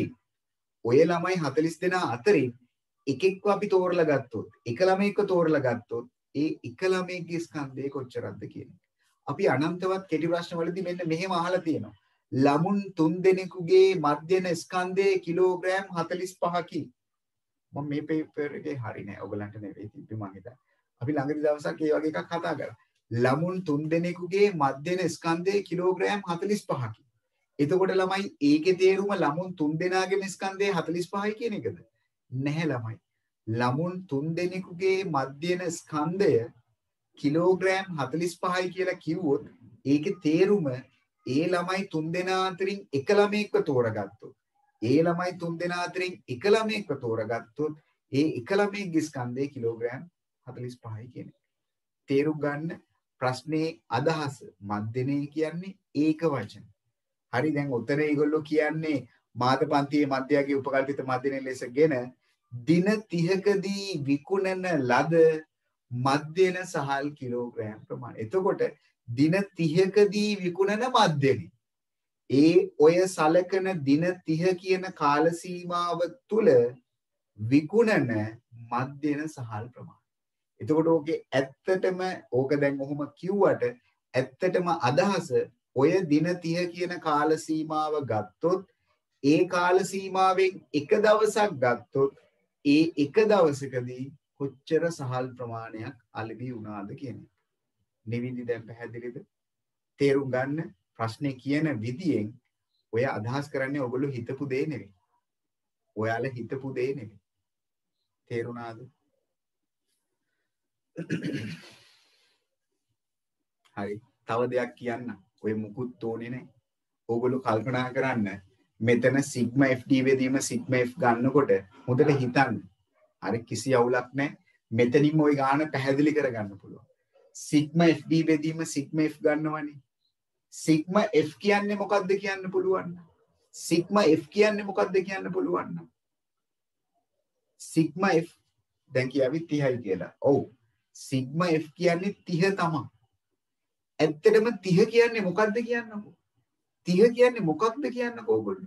අතරින් එකෙක්ව අපි තෝරලා ගත්තොත් එක ළමයෙක්ව තෝරලා ගත්තොත් ඒ එක ළමයෙක්ගේ ස්කන්ධය කොච්චරක්ද කියන එක. අපි අනන්තවත් කෙටි ප්‍රශ්න වලදී මෙන්න මෙහෙම අහලා තියෙනවා. ළමුන් 3 දෙනෙකුගේ මධ්‍යන ස්කන්ධය කිලෝග්‍රෑම් 45කි. මම මේ පේපර් එකේ හරි නෑ. ඔයගලන්ට නෙවෙයි තිබ්බේ මං හිතා. අපි ළඟදී දවසක් ඒ වගේ එකක් කතා කරා. ළමුන් 3 දෙනෙකුගේ මධ්‍යන ස්කන්ධය කිලෝග්‍රෑම් 45කි. එතකොට ළමයි ඒකේ තේරුම ළමුන් 3 දෙනාගේම ස්කන්ධය 45යි කියන එකද? නැහැ ළමයි. ළමුන් 3 දෙනෙකුගේ මධ්‍යන ස්කන්ධය කිලෝග්‍රෑම් 45යි කියලා කිව්වොත් ඒකේ තේරුම ඒ ළමයි 3 දෙනා අතරින් එක ළමයෙක්ව තෝරගත්තොත් ඒ ළමයි 3 දෙනා අතරින් එක ළමයෙක්ව තෝරගත්තොත් ඒ එක ළමයෙක්ගේ ස්කන්ධය කිලෝග්‍රෑම් 45යි කියන එක. තේරුම් ගන්න ප්‍රශ්නේ අදහස. මධ්‍යනේ කියන්නේ ඒක වචන. හරි. දැන් උතන ඒගොල්ලෝ කියන්නේ මාත පන්තියේ මධ්‍යයගේ උපකල්පිත මධ්‍යනේ ලෙසගෙන දින 30කදී විකුණන ලද මධ්‍යන සහල් කිලෝග්‍රෑම් ප්‍රමාණය. එතකොට දින 30කදී විකුණන මධ්‍යනේ ඒ ඔය සලකන දින 30 කියන කාල සීමාව තුල විකුණන මධ්‍යන සහල් ප්‍රමාණය. එතකොට ඕකේ ඇත්තටම ඕක දැන් ඔහොම කිව්වට ඇත්තටම අදහස ඔය දින 30 කියන කාල සීමාව ගත්තොත් ඒ කාල සීමාවෙන් එක දවසක් ගත්තොත් ඒ එක දවසකදී කොච්චර සහල් ප්‍රමාණයක් අලෙවි වුණාද කියන එක. නිවිදි දැන් පැහැදිලිද? තේරුම් ගන්න ප්‍රශ්නේ කියන විදියෙන් ඔය අදහස් කරන්නේ ඔයගොල්ලෝ හිතපු දේ නෙවෙයි. ඔයාලා හිතපු දේ නෙවෙයි. තේරුණාද? හරි. තව දෙයක් කියන්න. ඔය මුකුත් ඕනේ නැහැ. ඕගොල්ලෝ කල්පනා කරන්න මෙතන සිග්මා FD වෙදීම සිග්මා F ගන්නකොට හොඳට හිතන්න. හරි කිසි අවුලක් නැහැ. මෙතනින්ම ওই ගාන පැහැදිලි කරගන්න පුළුවන්. සිග්මා FD වෙදීම සිග්මා F ගන්නවනේ. සිග්මා F කියන්නේ මොකක්ද කියන්න පුළුවන්? සිග්මා F කියන්නේ මොකක්ද කියන්න පුළුවන්? සිග්මා F දැන් කියාවි 30යි කියලා. ඔව්. සිග්මා F කියන්නේ 30 තමයි. ඇත්තටම 30 කියන්නේ මොකක්ද කියන්නකෝ? 30 කියන්නේ මොකක්ද කියන්නකෝ ඔයගොල්ලෝ?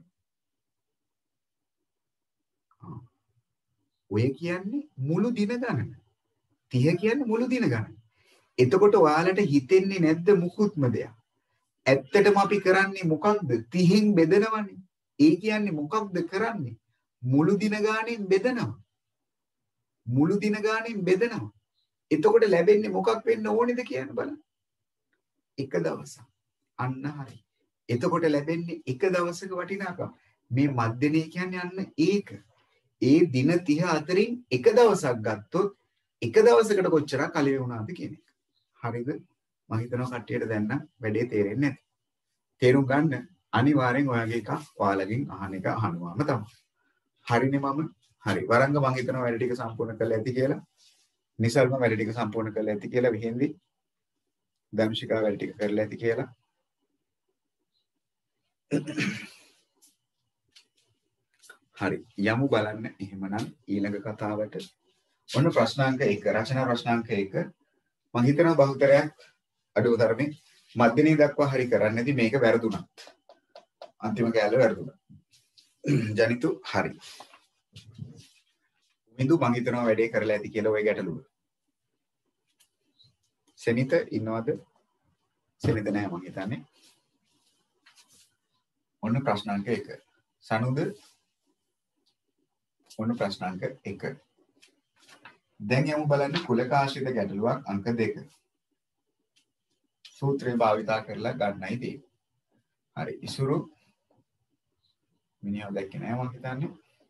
ඔය කියන්නේ මුළු දින ගණන. 30 කියන්නේ මුළු දින ගණන. එතකොට ඔයාලට හිතෙන්නේ නැද්ද මුකුත්ම දෙයක්? ඇත්තටම අපි කරන්නේ මොකක්ද? 30න් බෙදනවනේ. ඒ කියන්නේ මොකක්ද කරන්නේ? මුළු දින ගානෙන් බෙදනවා. මුළු දින ගානෙන් බෙදනවා. එතකොට ලැබෙන්නේ මොකක් වෙන්න ඕනේද කියන්න බලන්න. එක දවසක්. අන්න හරි. එතකොට ලැබෙන්නේ එක දවසක වටිනාකම. මේ මධ්‍යනේ කියන්නේ අන්න ඒක. ඒ දින 30 අතරින් එක දවසක් ගත්තොත් එක දවසකට කොච්චරක් කලිය වුණාද කියන එක. හරිද? මම හිතනවා කට්ටියට දැන් නම් වැඩේ තේරෙන්නේ නැති. තේරුම් ගන්න අනිවාර්යෙන් ඔයගේ එකක් ඔයාලගෙන් අහන එක අහනවාම තමයි. හරිනේ මම? හරි. වරංග මම හිතනවා වැඩ ටික සම්පූර්ණ කරලා ඇති කියලා. නිසල්ම වැඩ ටික සම්පූර්ණ කරලා ඇති කියලා විහින්දි. දම්ශිකා වැඩ ටික කරලා ඇති කියලා. හරි. යමු බලන්න එහෙමනම් ඊළඟ කතාවට. ඔන්න ප්‍රශ්නාංක 1 රචනා ප්‍රශ්නාංක 1 මම හිතනවා බහුතරයක් අඩුව තරමේ මධ්‍යනේ දක්වා හරි කරන්නේ නැති මේක වැරදුනා. අන්තිම කැලේ වැරදුනා. ජනිතු හරි. මින්දු මං හිතනවා වැඩේ කරලා ඇති කියලා ඔය ගැටලුව. සෙනිත ඉන්නවද? සෙනිත නැහැ මං හිතන්නේ. ඔන්න ප්‍රශ්නාංක 1. සනුද ඔන්න ප්‍රශ්නාංක 1. දැන් යමු බලන්න කුලක ආශ්‍රිත ගැටලුවක් අංක 2. සූත්‍රය භාවිතා කරලා ගන්නයි තියෙන්නේ. හරි. ඉසුරු මිනිහව දැක්කේ නෑ මං හිතන්නේ.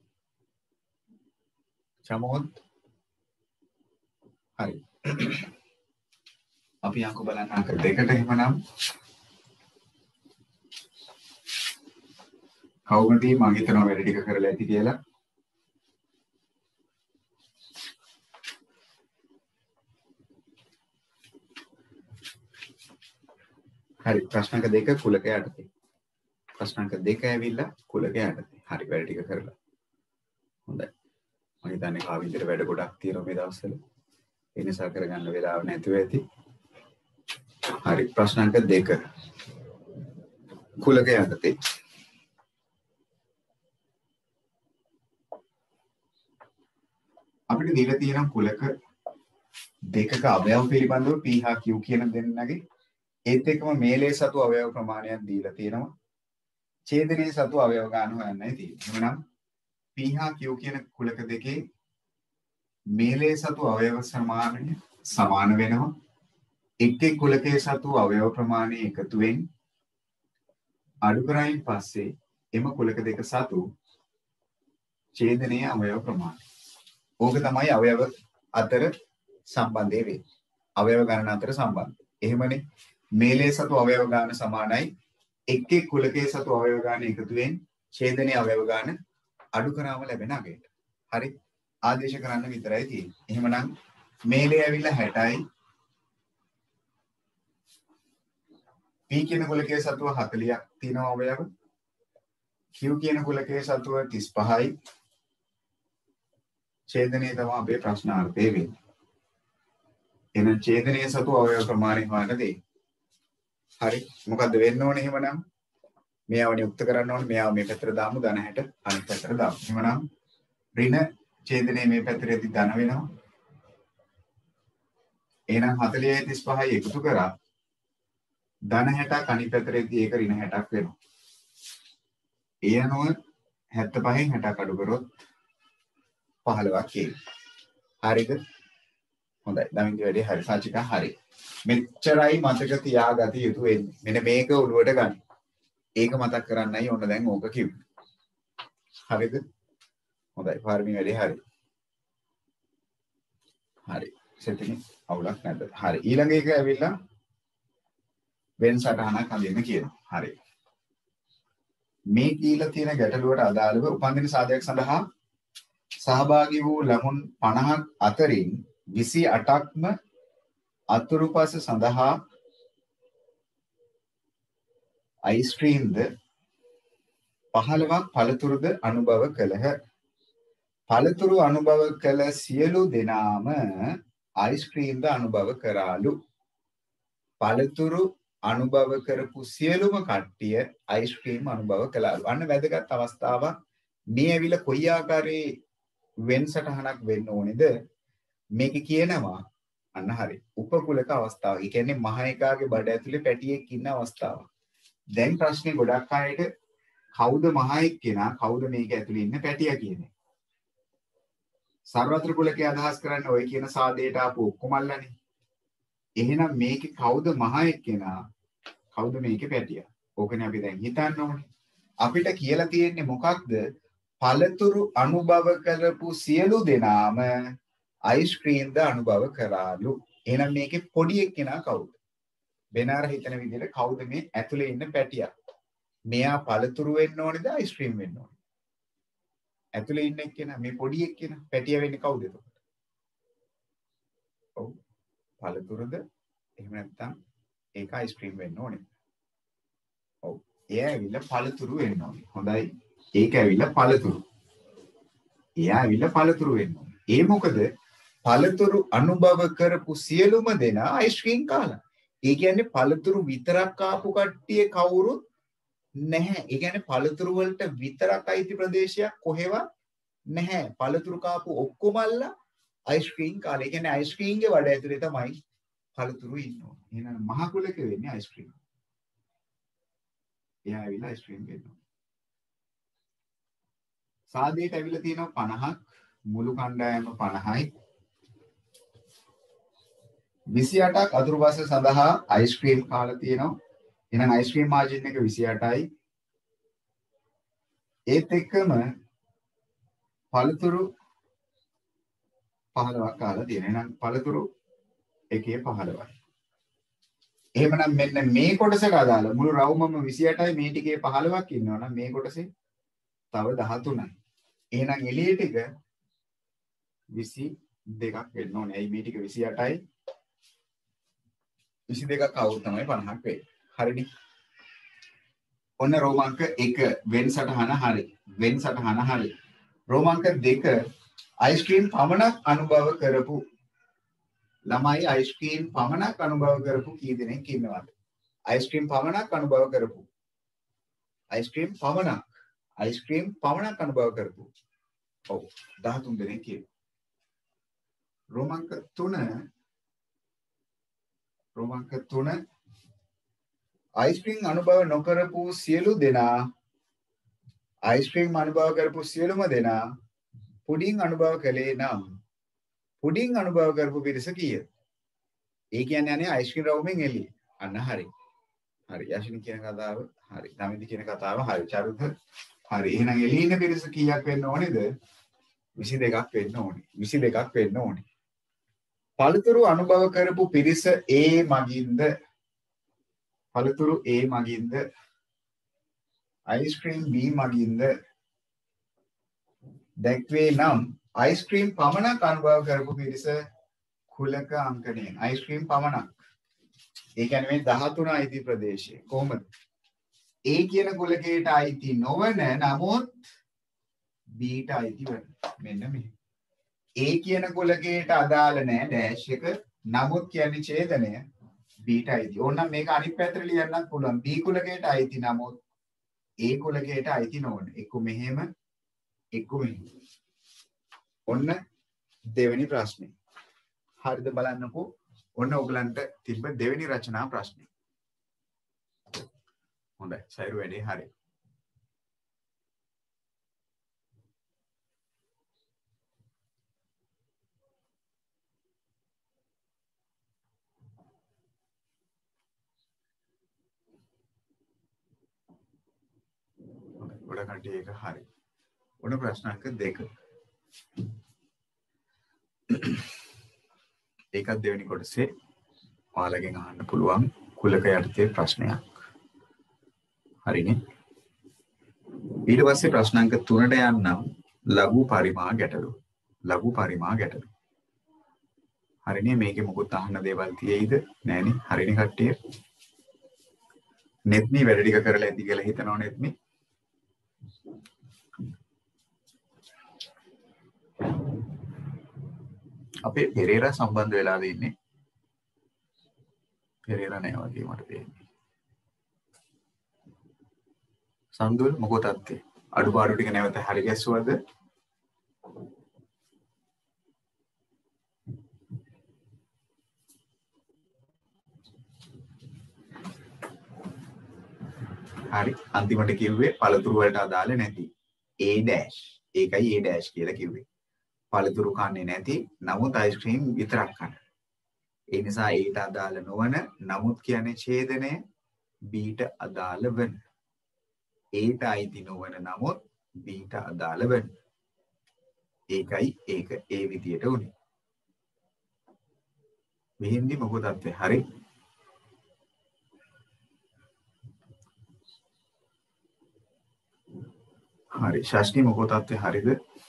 චමෝත් හරි. අපි අංක බලන්න අංක 2ට එහෙමනම් කවුරුන්ටි මං හිතනවා වැඩ ටික කරලා ඇති කියලා. හරි. ප්‍රශ්නාංක 2 කුලක යටතේ. ප්‍රශ්නාංක 2 ඇවිල්ලා කුලක යටතේ. හරි වැඩ ටික කරලා. හොඳයි. මම හිතන්නේ කාවින්දට වැඩ ගොඩක් තියෙනවා මේ දවස්වල. ඒ නිසා කරගන්න වෙලාව නැතුව ඇති. හරි. ප්‍රශ්නාංක 2 කුලක යටතේ. අපිට දීලා තියෙන කුලක දෙකක අවයව පිළිබඳව p හා q කියන දෙන්නගේ ඒත් එක්කම මේලේ සතු අවයව ප්‍රමාණයක් දීලා තියෙනවා. ඡේදනයේ සතු අවයව ගන්න හොයන්නයි තියෙන්නේ. එහෙනම් p හා q කියන කුලක දෙකේ මේලේ සතු අවයව සමාන වෙනවා. එක් එක් කුලකයේ සතු අවයව ප්‍රමාණය එකතුවෙන් අඩු කරයින් පස්සේ එම කුලක දෙක සතු ඡේදනයේ අවයව ප්‍රමාණය. ඕක තමයි අවයව අතර සම්බන්ධය වෙන්නේ. අවයව ගණන අතර සම්බන්ධය. එහෙමනේ මේලේ සතු අවයව ගාන සමානයි එක් එක් කුලකයේ සතු අවයව ගාන එකතුවෙන් ඡේදනයේ අවයව ගාන අඩු කරාම ලැබෙන අගයට. හරි. ආදේශ කරන්න විතරයි තියෙන්නේ. එහෙමනම් මේලේ ඇවිල්ලා 60යි. p කියන කුලකයේ සතුව 40ක් තියෙනවා අවයව. q කියන කුලකයේ සතුව 35යි. ඡේදනයේ තමයි අපේ ප්‍රශ්නාර්ථය වෙන්නේ. එහෙනම් ඡේදනයේ සතු අවයව ප්‍රමාණය හොයන්න දෙයි. හරි. මොකද්ද වෙන්න ඕනේ එහෙමනම්? මෙයාව නියුක්ත කරන්න ඕනේ. මෙයාව මේ පැත්තට දාමු ධන 60 අනිත් පැත්තට දාමු. එහෙමනම් ඍණ ඡේදනයේ මේ පැත්තටදී ධන වෙනවා. එහෙනම් 40යි 35යි එකතු කරා ධන 60ක් අනිත් පැත්තටදී ඒක ඍණ 60ක් වෙනවා. ඒ අනුව 75න් 60ක් අඩු කරොත් 15ක් එනවා. හරිද? හොඳයි. දමින්ගේ වැඩේ හරි. සාචිකා හරි. මෙච්චරයි මතක තියාගත යුතු වෙන්නේ. මෙන්න මේක ඔළුවට ගන්න. ඒක මතක් කරන්නයි ඕන දැන් ඕක කිව්වේ. හරිද? හොඳයි. පාරමී වැඩේ හරි. හරි. සෙතිනේ අවුලක් නැද්ද? හරි. ඊළඟ එක ඇවිල්ලා වෙන සටහනක් අඳින්න කියනවා. හරි. මේ කියලා තියෙන ගැටලුවට අදාළව උපන්දින සාධකයක් සඳහා සහභාගී වූ ළමුන් 50ක් අතරින් 28ක්ම අතුරුපස සඳහා අයිස්ක්‍රීම්ද 15ක් පළතුරුද අනුභව කළහ. පළතුරු අනුභව කළ සියලු දෙනාම අයිස්ක්‍රීම්ද අනුභව කරාලු. පළතුරු අනුභව කරපු සියලුම කට්ටිය අයිස්ක්‍රීම් අනුභව කළාලු. අන්න වැදගත් අවස්ථාවක්. මේ ඇවිල්ලා කොයි ආකාරයේ වෙන්සටහනක් වෙන්න ඕනේද? මේක කියනවා අන්න හරි. උපකුලක අවස්ථාව. ඒ කියන්නේ මහ එකාගේ බඩ ඇතුලේ පැටියෙක් ඉන්න අවස්ථාව. දැන් ප්‍රශ්නේ ගොඩක් අයට කවුද මහ එක්කෙනා කවුද මේක ඇතුලේ ඉන්න පැටියා කියන්නේ. සර්වත්‍ර කුලකයේ අදහස් කරන්නේ ඔය කියන සාදේට ආපු ඔක්කොමල්ලානේ. එහෙනම් මේකේ කවුද මහ එක්කෙනා? කවුද මේකේ පැටියා? ඕකනේ අපි දැන් හිතන්න ඕනේ. අපිට කියලා තියෙන්නේ මොකක්ද? පළතුරු අනුභව කරපු සියලු දෙනාම අයිස්ක්‍රීම්ද අනුභව කරාලු. එහෙනම් මේකේ පොඩි එක්කෙනා කවුද? බෙනාර හිතන විදිහට කවුද මේ ඇතුලේ ඉන්න පැටියා? මෙයා පළතුරු වෙන්න ඕනේද අයිස්ක්‍රීම් වෙන්න ඕනේද? ඇතුලේ ඉන්න එක්කෙනා මේ පොඩි එක්කෙනා පැටියා වෙන්නේ කවුද එතකොට? ඔව් පළතුරුද එහෙම නැත්නම් ඒක අයිස්ක්‍රීම් වෙන්න ඕනේ. ඔව් එයා ඇවිල්ලා පළතුරු වෙන්න ඕනේ. හොඳයි. ඒක ඇවිල්ලා පළතුරු. එයා ඇවිල්ලා පළතුරු වෙන්න ඕනේ. ඒ මොකද පළතුරු අනුභව කරපු සියලුම දෙනා අයිස්ක්‍රීම් කාලා. ඒ කියන්නේ පළතුරු විතරක් කාපු කට්ටිය කවුරුත් නැහැ. ඒ කියන්නේ පළතුරු වලට විතරක් අයිති ප්‍රදේශයක් කොහෙවත් නැහැ. පළතුරු කාපු ඔක්කොමල්ලා අයිස්ක්‍රීම් කාලා. ඒ කියන්නේ අයිස්ක්‍රීම්ගේ වඩ ඇතුලේ තමයි පළතුරු ඉන්නවා. එහෙනම් මහ කුලක වෙන්නේ අයිස්ක්‍රීම්. එයා ඇවිල්ලා අයිස්ක්‍රීම් ගන්නවා. සාදේට ඇවිල්ලා තියෙනවා 50ක්. මුළු කණ්ඩායම 50යි. 28ක් අතුරු බස සඳහා අයිස්ක්‍රීම් කාලා තියෙනවා. එහෙනම් අයිස්ක්‍රීම් මාජින් එක 28යි. ඒත් එක්කම පළතුරු 15ක් කාලා තියෙනවා. එහෙනම් පළතුරු එකේ 15යි. එහෙමනම් මෙන්න මේ කොටසට අදාළ මුළු රවුමම 28යි මේ ටිකේ 15ක් ඉන්නවනම් මේ කොටසේ තව 13යි. එහෙනම් එළිය ටික 22ක් වෙන්න ඕනේ. ඇයි මේ ටික 28යි 22ක් આવුත් තමයි 50ක් වෙන්නේ. හරිනේ. ඔන්න රෝමාංක 1 වෙන් සටහන හරි. වෙන් සටහන හරි. රෝමාංක 2 අයිස්ක්‍රීම් පමණක් අනුභව කරපු ළමයි අයිස්ක්‍රීම් පමණක් අනුභව කරපු කී දෙනෙක් ඉන්නවද? අයිස්ක්‍රීම් පමණක් අනුභව කරපු. අයිස්ක්‍රීම් පමණක් අනුභව කරපු. ඔව් 13 දෙනෙක් ඉන්නවා. රෝමාංක 3 අයිස්ක්‍රීම් අනුභව නොකරපු සියලු දෙනා අයිස්ක්‍රීම් අනුභව කරපු සියලුම දෙනා පුඩින් අනුභව කළේ නම් පුඩින් අනුභව කරපු පිරිස කීයද? ඒ කියන්නේ අනේ අයිස්ක්‍රීම් රවුමෙන් එළිය. අන්න හරි. හරි. යෂිනි කියන කතාව හරි. නමිති කියන කතාව හරි. චරුත හරි. එහෙනම් එළිය ඉන්න පිරිස කීයක් වෙන්න ඕනේද? 22ක් වෙන්න ඕනේ. 22ක් වෙන්න ඕනේ. පළතුරු අනුභව කරපු පිරිස A මගින්ද පළතුරු A මගින්ද අයිස්ක්‍රීම් B මගින්ද දැක්වේ නම් අයිස්ක්‍රීම් පමණක් අනුභව කරපු පිරිස කුලක අංකණයෙන් අයිස්ක්‍රීම් පමණක්. ඒ කියන්නේ මේ 13 අයිති ප්‍රදේශය කොහොමද? A කියන කුලකයට අයිති නොවන නමුත් B ට අයිති වෙන. මෙන්න මේ. A කියන කුලකයට අදාළ නැහැ ඩෑෂ් එක. නමුත් කියන්නේ ඡේදනය B ට අයිති. ඕනනම් මේක අනිත් පැත්තට ලියන්නත් පුළුවන්. B කුලකයට අයිති නමුත් A කුලකයට අයිති නොවන. එක්ක මෙහෙම එක්ක මෙහෙම. ඔන්න දෙවෙනි ප්‍රශ්නේ. හරිද බලන්නකෝ. ඔන්න ඔයගලන්ට තිබ්බ දෙවෙනි රචනා ප්‍රශ්නේ. හොඳයි. සයිරු වැඩේ හරි. ගොඩ කට්ටිය එක හරි. ඔන්න ප්‍රශ්න අංක 2. ඒකත් දෙවෙනි කොටසේ ඔයාලගෙන් අහන්න පුළුවන් කුලක යටතේ ප්‍රශ්නයක්. හරිනේ. ඊට පස්සේ ප්‍රශ්න අංක 3ට යන්නම් ලඝු පරිමා ගැටලු. ලඝු පරිමා ගැටලු. හරිනේ මේකේ මොකොත් අහන්න දේවල් තියෙයිද? නෑනේ. හරිනේ කට්ටිය. නෙත්මි වැඩ ටික කරලා ඇති කියලා හිතනවා නෙත්මි. අපේ පෙරේරා සම්බන්ධ වෙලාද ඉන්නේ? පෙරේරා නෑ වගේ මට පේන්නේ. සම්දුල් මොකද අත්තේ? අඩුපාඩු ටික නැවත හරි ගැස්සුවද? හරි අන්තිමට කිව්වේ පළතුරු වලට අදාළ නැති A dash. ඒකයි A dash කියලා කිව්වේ. පළතුරු කන්නේ නැති නමුත් අයිස්ක්‍රීම් විතරක් කන. ඒ නිසා ඒට අදාළ නොවන නමුත් කියන්නේ ඡේදනය බීට අදාළ වෙන. ඒට අයිති නොවන නමුත් බීට අදාළ වෙන. ඒකයි ඒක ඒ විදියට උනේ. මෙහින්දි මොකද අත්වේ? හරි. හරි. ශාස්ත්‍රී මොකද අත්වේ? හරිද?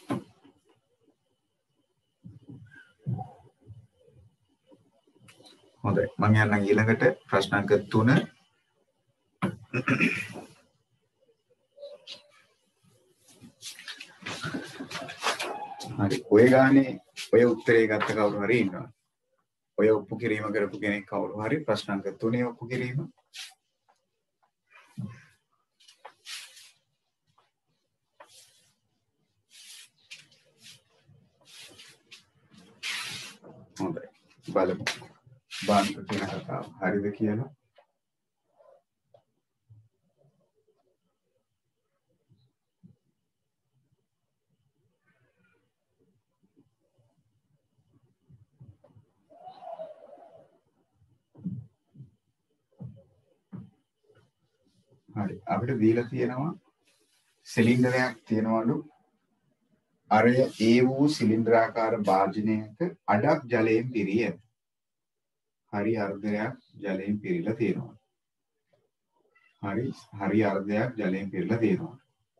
හොඳයි. මම යන්නම් ඊළඟට ප්‍රශ්න අංක 3. හරි. ඔය ගානේ ඔය උත්තරේ ගත්ත කවුරු හරි ඉන්නවා. ඔය ඔප්පු කිරීම කරපු කෙනෙක් කවුරු හරි ප්‍රශ්න අංක 3 ඔප්පු කිරීම. හොඳයි. බලමු. බාන්ත කියන කතාව හරිද කියලා. හරි. අපිට දීලා තියෙනවා සිලින්ඩරයක් තියෙනවලු. අරය ඒ වූ සිලින්ඩරාකාර භාජනයක අඩක් ජලයෙන් පිරී ඇත. හරි අර්ධයක් ජලයෙන් පිරීලා තියෙනවා. හරි අර්ධයක් ජලයෙන් පිරීලා තියෙනවා.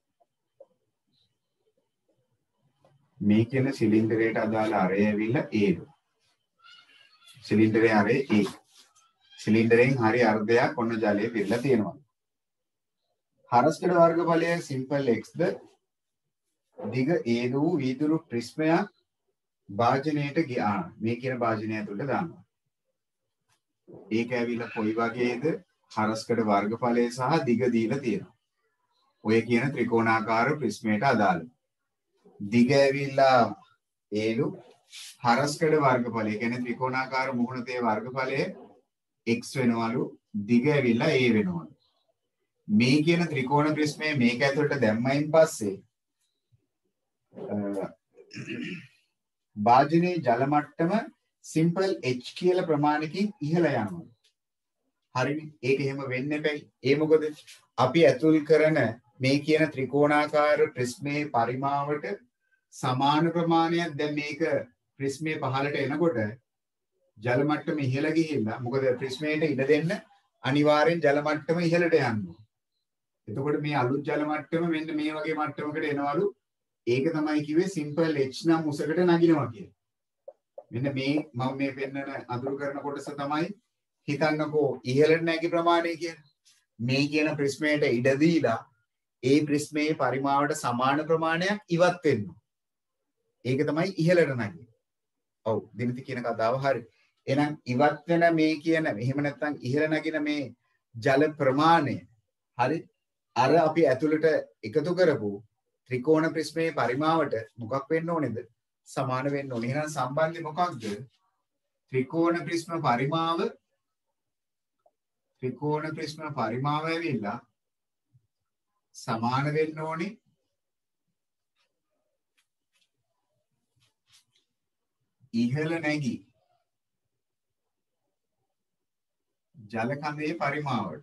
මේ කියන සිලින්ඩරයට අදාළ අරය ඇවිල්ලා ඒලු. සිලින්ඩරේ අරේ ඒ. සිලින්ඩරෙන් හරි අර්ධයක් ඔන්න ජලයේ පිරීලා තියෙනවා. හරස්කඩ වර්ගඵලය සිම්පල් x ද දිග ඒ වූ වීදුරු ප්‍රිස්මයක් භාජනයට ගියා. මේ කියන භාජනය ඇතුළට දානවා. ඒක ඇවිල්ලා කොයි වගේද? හරස්කඩ වර්ගඵලය සහ දිග දීලා තියෙනවා. ඔය කියන ත්‍රිකෝණාකාර ප්‍රිස්මයට අදාළ. දිග ඇවිල්ලා ඒලු හරස්කඩ වර්ගඵලය කියන්නේ ත්‍රිකෝණාකාර මුහුණතේ වර්ගඵලය x වෙනවලු. දිග ඇවිල්ලා a වෙනවලු. මේ කියන ත්‍රිකෝණ ප්‍රිස්මය මේක ඇතුළට දැම්මයින් පස්සේ භාජනයේ ජල මට්ටම සිම්පල් h කියලා ප්‍රමාණකින් ඉහළ යනවා. හරිනේ. ඒක එහෙම වෙන්න බෑ. ඒ මොකද අපි ඇතුල් කරන මේ කියන ත්‍රිකෝණාකාර ප්‍රිස්මේ පරිමාවට සමාන ප්‍රමාණයක් දැන් මේක ප්‍රිස්මේ පහළට එනකොට ජල මට්ටම ඉහළ ගිහිල්ලා මොකද ප්‍රිස්මේට ඉඩ දෙන්න අනිවාර්යෙන් ජල මට්ටම ඉහළට යනවා. එතකොට මේ අලුත් ජල මට්ටම මෙන්න මේ වගේ මට්ටමකට එනවලු. ඒක තමයි කිව්වේ සිම්පල් h නම් උසකට නගිනවා කියලා. මෙන්න මේ මම මේ පෙන්නන අඳුරු කරන කොටස තමයි හිතන්නකෝ ඉහළට නැගි ප්‍රමාණය කියලා. මේ කියන ප්‍රිස්මයට ඉඩ දීලා ඒ ප්‍රිස්මේ පරිමාවට සමාන ප්‍රමාණයක් ඉවත් වෙන්න. ඒක තමයි ඉහළට නැගි. ඔව් දිනති කියන කතාව හරි. එහෙනම් ඉවත් වෙන මේ කියන එහෙම නැත්නම් ඉහළ නැගින මේ ජල ප්‍රමාණය හරි අර අපි ඇතුළට එකතු කරපු ත්‍රිකෝණ ප්‍රිස්මේ පරිමාවට මොකක් වෙන්න ඕනේද? සමාන වෙන්න ඕනේ. එහෙනම් සම්බන්ධය මොකක්ද? ත්‍රිකෝණ ප්‍රිස්ම පරිමාව ඇවිල්ලා සමාන වෙන්න ඕනේ ඉහළ නැගි ජල කඳේ පරිමාවට.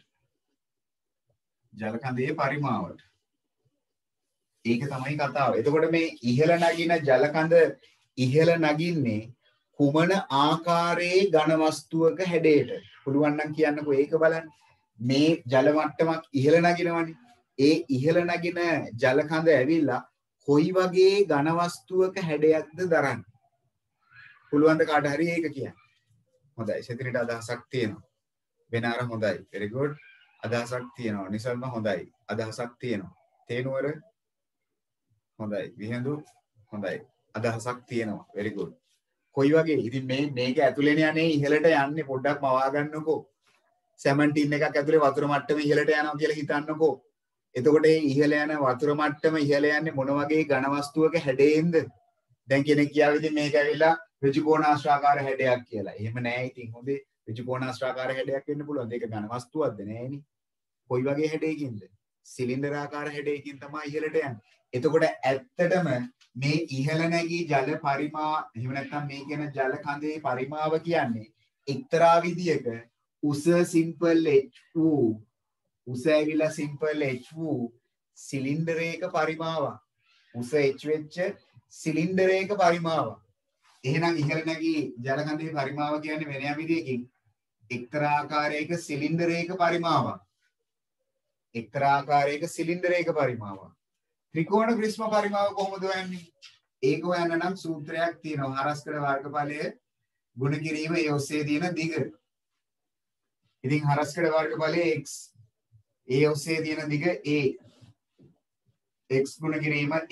ඒක තමයි කතාව. එතකොට මේ ඉහළ නගින ජල කඳ ඉහළ නගින්නේ කුමන ආකාරයේ ඝන වස්තුවක හැඩයට? පුළුවන් නම් කියන්නකෝ ඒක බලන්න. මේ ජල මට්ටමක් ඉහළ නගිනවනේ. ඒ ඉහළ නගින ජල කඳ ඇවිල්ලා කොයි වගේ ඝන වස්තුවක හැඩයක්ද දරන්නේ? පුළුවන් ද කාට හරි ඒක කියන්න? හොඳයි. සෙතිරිට අදහසක් තියෙනවා. වෙන අර හොඳයි. very good. අදහසක් තියෙනවා. නිසල්ම හොඳයි. අදහසක් තියෙනවා. තේනුවර හොඳයි. විහිඳු හොඳයි. අදහසක් තියෙනවා. very good. කොයි වගේ? ඉතින් මේක ඇතුලේනේ යන්නේ ඉහළට යන්නේ පොඩ්ඩක් මවා ගන්නකෝ. සැමන් ටින් එකක් ඇතුලේ වතුර මට්ටම ඉහළට යනවා කියලා හිතන්නකෝ. එතකොට මේ ඉහළ යන වතුර මට්ටම ඉහළ යන්නේ මොන වගේ ඝන වස්තුවක හැඩයෙන්ද? දැන් කෙනෙක් කියාවි ඉතින් මේක ඇවිල්ලා ඍජුකෝණාශ්‍රාකාර හැඩයක් කියලා. එහෙම නෑ ඉතින් හොඳේ. ඍජුකෝණාශ්‍රාකාර හැඩයක් වෙන්න පුළුවන්. ඒක ඝන වස්තුවක්ද නෑනේ. කොයි වගේ හැඩයකින්ද? සිලින්ඩරාකාර හැඩයකින් තමයි ඉහළට යන්නේ. එතකොට ඇත්තටම මේ ඉහළ නැගී ජල එහෙම නැත්නම් මේ කියන ජල කඳේ පරිමාව කියන්නේ එක්තරා විදියක උස සිම්පල් h වූ උස ඇවිල්ලා සිම්පල් h වූ සිලින්ඩරයක පරිමාවක්. උස h වෙච්ච සිලින්ඩරයක පරිමාවක්. එහෙනම් ඉහළ නැගී ජල කඳේ පරිමාව කියන්නේ වෙන යම් විදියකින් එක්තරා ආකාරයක සිලින්ඩරයක පරිමාවක්. එක්තරා ආකාරයක සිලින්ඩරයක පරිමාවක්. ත්‍රිකෝණ ප්‍රිස්ම පරිමාව කොහොමද හොයන්නේ? ඒක හොයන්න නම් සූත්‍රයක් තියෙනවා. හරස්කඩ වර්ගඵලය ගුණ කිරීම ඒ ඔස්සේ තියෙන දිග. ඉතින් හරස්කඩ වර්ගඵලය x. ඒ ඔස්සේ තියෙන දිග a. x ගුණ කිරීම a.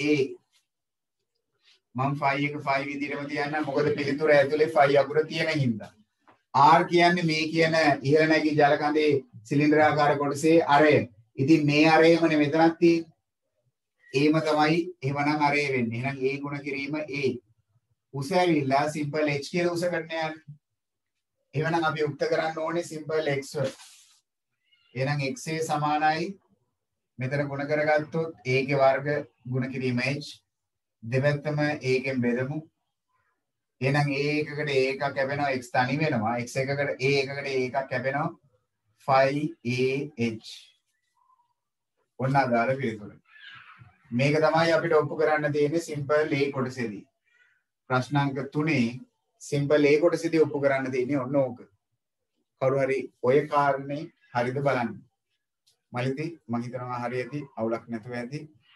මම phi එක phi විදිහටම තියන්න මොකද පිළිතුර ඇතුලේ phi අකුර තියෙන හින්දා. r කියන්නේ මේ කියන ඉහළ නැගී ජල කඳේ සිලින්ඩරාකාර කොටසේ අරය. ඉතින් මේ අරයමනේ මෙතනක් තියෙන්නේ. ඒම තමයි එහෙමනම් අරේ වෙන්නේ. එහෙනම් a ගුණ කිරීම a. උස ඇවිල්ලා සිම්පල් h කියලා උස ගන්න යන්නේ. එහෙනම් අපි උක්ත කරන්න ඕනේ සිම්පල් x වල. එහෙනම් x සමානයි මෙතන ගුණ කරගත්තොත් a ගේ වර්ග ගුණ කිරීම h දෙපැත්තම a ගෙන් බෙදමු. එහෙනම් a එකකට a එකක් කැපෙනවා x තනි වෙනවා. x එකකට a එකකට a එකක් කැපෙනවා 5ah. ඔන්න අදාළ පිළිතුර. මේක තමයි අපිට ඔප්පු කරන්න තියෙන්නේ සිම්පල් a කොටසේදී. ප්‍රශ්න අංක 3 සිම්පල් a කොටසේදී ඔප්පු කරන්න තියෙන්නේ ඔන්න ඕක. කවුරු හරි ඔය කාරණේ හරිද බලන්න. මලිතී මම හිතනවා හරියටි අවුලක් නැතුව ඇති.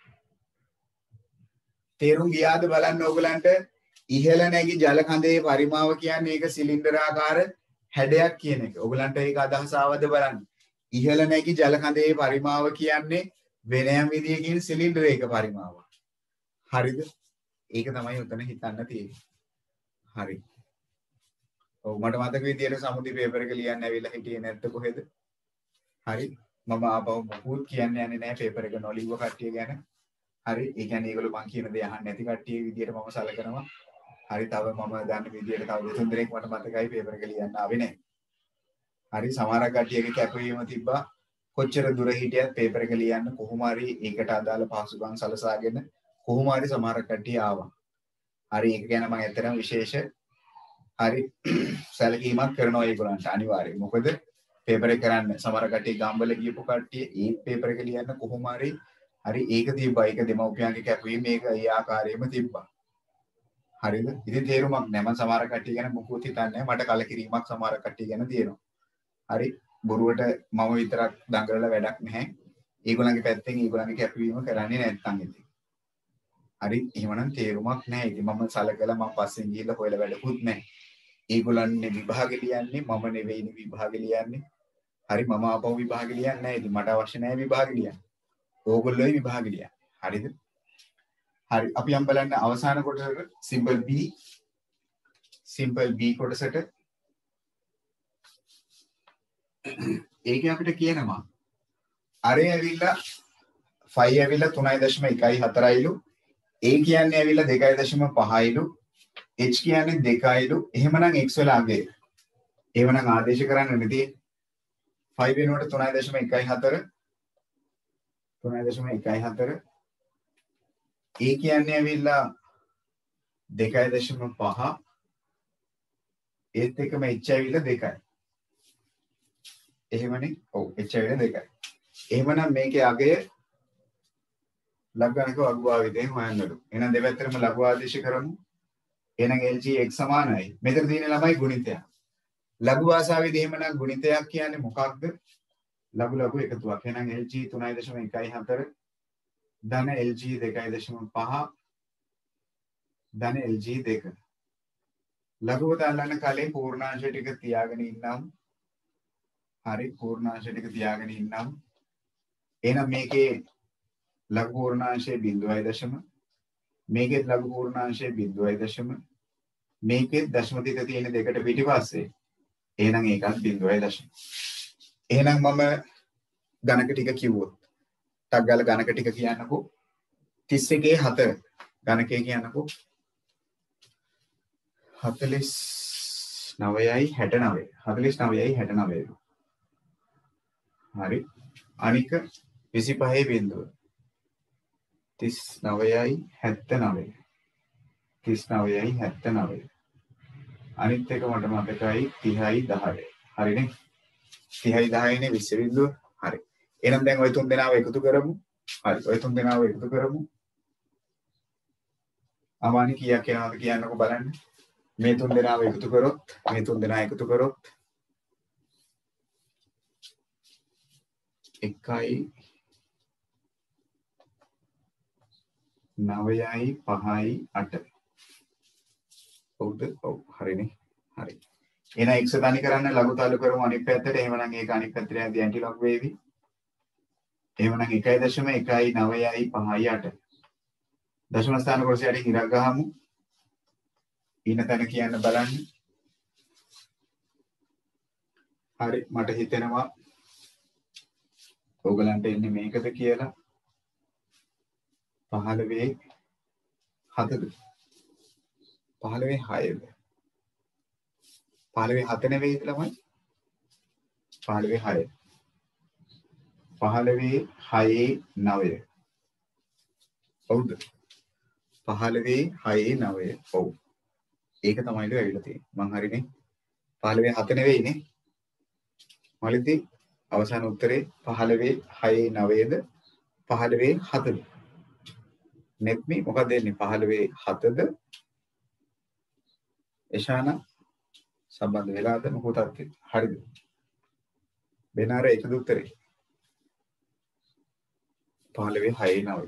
තේරුම් ගියාද බලන්න ඕගලන්ට ඉහළ නැගී ජල කඳේ පරිමාව කියන්නේ ඒක සිලින්ඩරාකාර හැඩයක් කියන එක. ඕගලන්ට ඒක අදහස ආවද බලන්න. ඉහළ නැගී ජල කඳේ පරිමාව කියන්නේ වෙන යම් විදියකින් සිලින්ඩරයක පරිමාවක්. හරිද? ඒක තමයි උතන හිතන්න තියෙන්නේ. හරි. ඔව් මට මතක විදියට සමුදි පේපර් එක ලියන්න ඇවිල්ලා හිටියේ නැද්ද කොහෙද? හරි. මම ආපහු මොකුත් කියන්න යන්නේ නැහැ පේපර් එක නොලිව්ව කට්ටිය ගැන. හරි. ඒ කියන්නේ ඒගොල්ලෝ මං කියන දේ අහන්න නැති කට්ටිය විදියට මම සැලකනවා. හරි. තව මම දන්න විදියට තව දෙතුන් දෙනෙක් මට මතකයි පේපර් එක ලියන්න ආවේ නැහැ. හරි. සමහර කට්ටියගේ කැපවීම තිබ්බා. කොච්චර දුර හිටියත් පේපර් එක ලියන්න කොහොම හරි ඒකට අදාළ පහසුකම් සලසාගෙන කොහොම හරි සමහර කට්ටිය ආවා. හරි. ඒක ගැන මම ඇත්තටම විශේෂ හරි සැලකීමක් කරනවා ඒගොල්ලන්ට අනිවාර්යයෙන්. මොකද පේපර් එක කරන්න සමහර කට්ටිය ගම්වල ගියපු කට්ටිය ඒ පේපර් එක ලියන්න කොහොම හරි ඒක තිබ්බා. ඒක දෙමව්පියන්ගේ කැපවීම මේක ඒ ආකාරයෙන්ම තිබ්බා. හරිද? ඉතින් තේරුමක් නැහැ. මම සමහර කට්ටිය ගැන මොකුත් හිතන්නේ නැහැ. මට කලකිරීමක් සමහර කට්ටිය ගැන තියෙනවා. හරි. බොරුවට මම විතරක් දඟලලා වැඩක් නැහැ. ඒගොල්ලන්ගේ පැත්තෙන් ඒගොල්ලන්ගේ කැපවීම කරන්නේ නැත්නම් ඉතින්. හරි. එහෙමනම් තේරුමක් නැහැ. ඉතින් මම සලකලා මම පස්සෙන් ගිහිල්ලා හොයලා වැඩකුත් නැහැ. ඒගොල්ලන්නේ විභාගෙ ලියන්නේ මම නෙවෙයිනේ විභාගෙ ලියන්නේ. හරි මම ආපහු විභාගෙ ලියන්නේ නැහැ. ඉතින් මට අවශ්‍ය නැහැ විභාගෙ ලියන්න. ඕගොල්ලෝයි විභාගෙ ලියන්න. හරිද? හරි අපි යම් බලන්න අවසාන කොටසට සිම්පල් B කොටසට ඒකේ අපිට කියනවා අරේ ඇවිල්ලා 5 ඇවිල්ලා 3.14යිලු A කියන්නේ ඇවිල්ලා 2.5යිලු H කියන්නේ 2යිලු එහෙමනම් x වල අගය එහෙමනම් ආදේශ කරන්න නෙදී 5 වෙනුවට 3.14 3.14 A කියන්නේ ඇවිල්ලා 2.5 ඒත් එකම h ඇවිල්ලා 2යි. එහෙමනේ. ඔව් h ඇවිල්ලා 2යි. එහෙමනම් මේකේ අගය ලඝුගණක වර්ග ආවිදයෙන් හොයන්නලු. එහෙනම් දෙපැත්තටම ලඝු ආදේශ කරමු. එහෙනම් LG x සමානයි. මෙතන තියෙන ළමයි ගුණිතයක්. ලඝු භාෂාවේදී එහෙමනම් ගුණිතයක් කියන්නේ මොකක්ද? ලඝු එකතුවක්. එහෙනම් LG 3.14 ධන LG 2.5 ධන LG 2. ලඝුව දාන්න කලින් පූර්ණාංශ ටික තියාගෙන ඉන්නම්. හරි පූර්ණාංශ ටික තියාගෙන ඉන්නම්. එහෙනම් මේකේ ලඝු පූර්ණාංශය 0.0 මේකේ ලඝු පූර්ණාංශය 0.0 මේකේ දශම තිත තියෙන දෙකට පිටිපස්සේ එහෙනම් ඒකත් 0.0. එහෙනම් මම ගණක ටික කිව්වොත් ටක් ගාලා ගණක ටික කියන්නකෝ 31 4 ගණකේ කියන්නකෝ 49යි 69 49යි 69 හරි අනික 25 බිඳුව 39යි 79 39යි 79 අනිත් එක මට මතකයි 30යි 10 හරිනේ 30යි 10යිනේ 20 බිඳුව හරි එහෙනම් දැන් ওই තුන් දෙනාව එකතු කරමු හරි ওই තුන් දෙනාව එකතු කරමු අමානි කීයක් එනවද කියන්නකෝ බලන්න මේ තුන් දෙනාව එකතු කරොත් මේ තුන් දෙනා එකතු කරොත් 1යි 9යි 5යි 8 ඔව්ද ඔව් හරිනේ හරි එහෙනම් x තනි කරන්න ලඝු තලු කරමු අනිත් පැත්තට එහෙමනම් ඒක අනිත් පැත්තට යද්දී ඇන්ටි ලොග් වේවි එහෙමනම් 1.1යි 9යි 5යි 8 දශම ස්ථාන කොටසේ යටින් ඉරක් ගහමු ඉන්න තැන කියන්න බලන්න හරි මට හිතෙනවා ඕගලන්ට එන්නේ මේකද කියලා 15 7ද 15 6ද 15 7 නෙවෙයි ළමයි 15 6 15 6 9 ඔව්ද 15 6 9 ඔව් ඒක තමයිලු ඇවිල්ලා තියෙන්නේ මං හරිනේ 15 7 නෙවෙයිනේ මලින්දී අවසාන උත්තරේ 15 6 9ද 15 7ද නෙත්මි මොකක්ද එන්නේ 15 7ද එශාන සම්බන්ධ වෙලාද මොකටද හරිද බෙනාර ඒකද උත්තරේ 15 6 9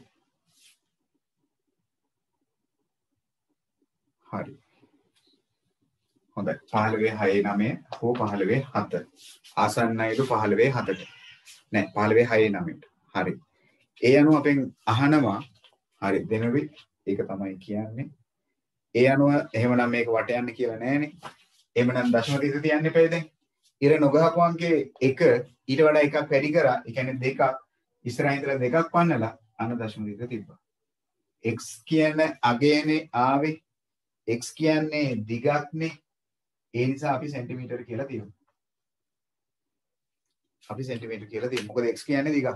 හරි හොඳයි 15 6 9 හෝ 15 7 ආසන්නයිලු 15 7ට නෑ 15 6 9ට හරි ඒ අනුව අපෙන් අහනවා හරි දෙනුවි ඒක තමයි කියන්නේ ඒ අනුව එහෙමනම් මේක වට යන්න කියලා නෑනේ එහෙමනම් දශම තිත තියන්න එපා දැන් ඉර නොගහපු අංකේ 1 ඊට වඩා එකක් වැඩි කරා ඒ කියන්නේ දෙකක් ඉස්සරහින් ඉඳලා දෙකක් පන්නලා අන්න දශම තිත තිබ්බා x කියන්නේ අගයනේ ආවේ x කියන්නේ දිගක්නේ ඒ නිසා අපි සෙන්ටිමීටර කියලා තියෙනවා අපි සෙන්ටිමීටර කියලා තියෙනවා මොකද x කියන්නේ දිගක්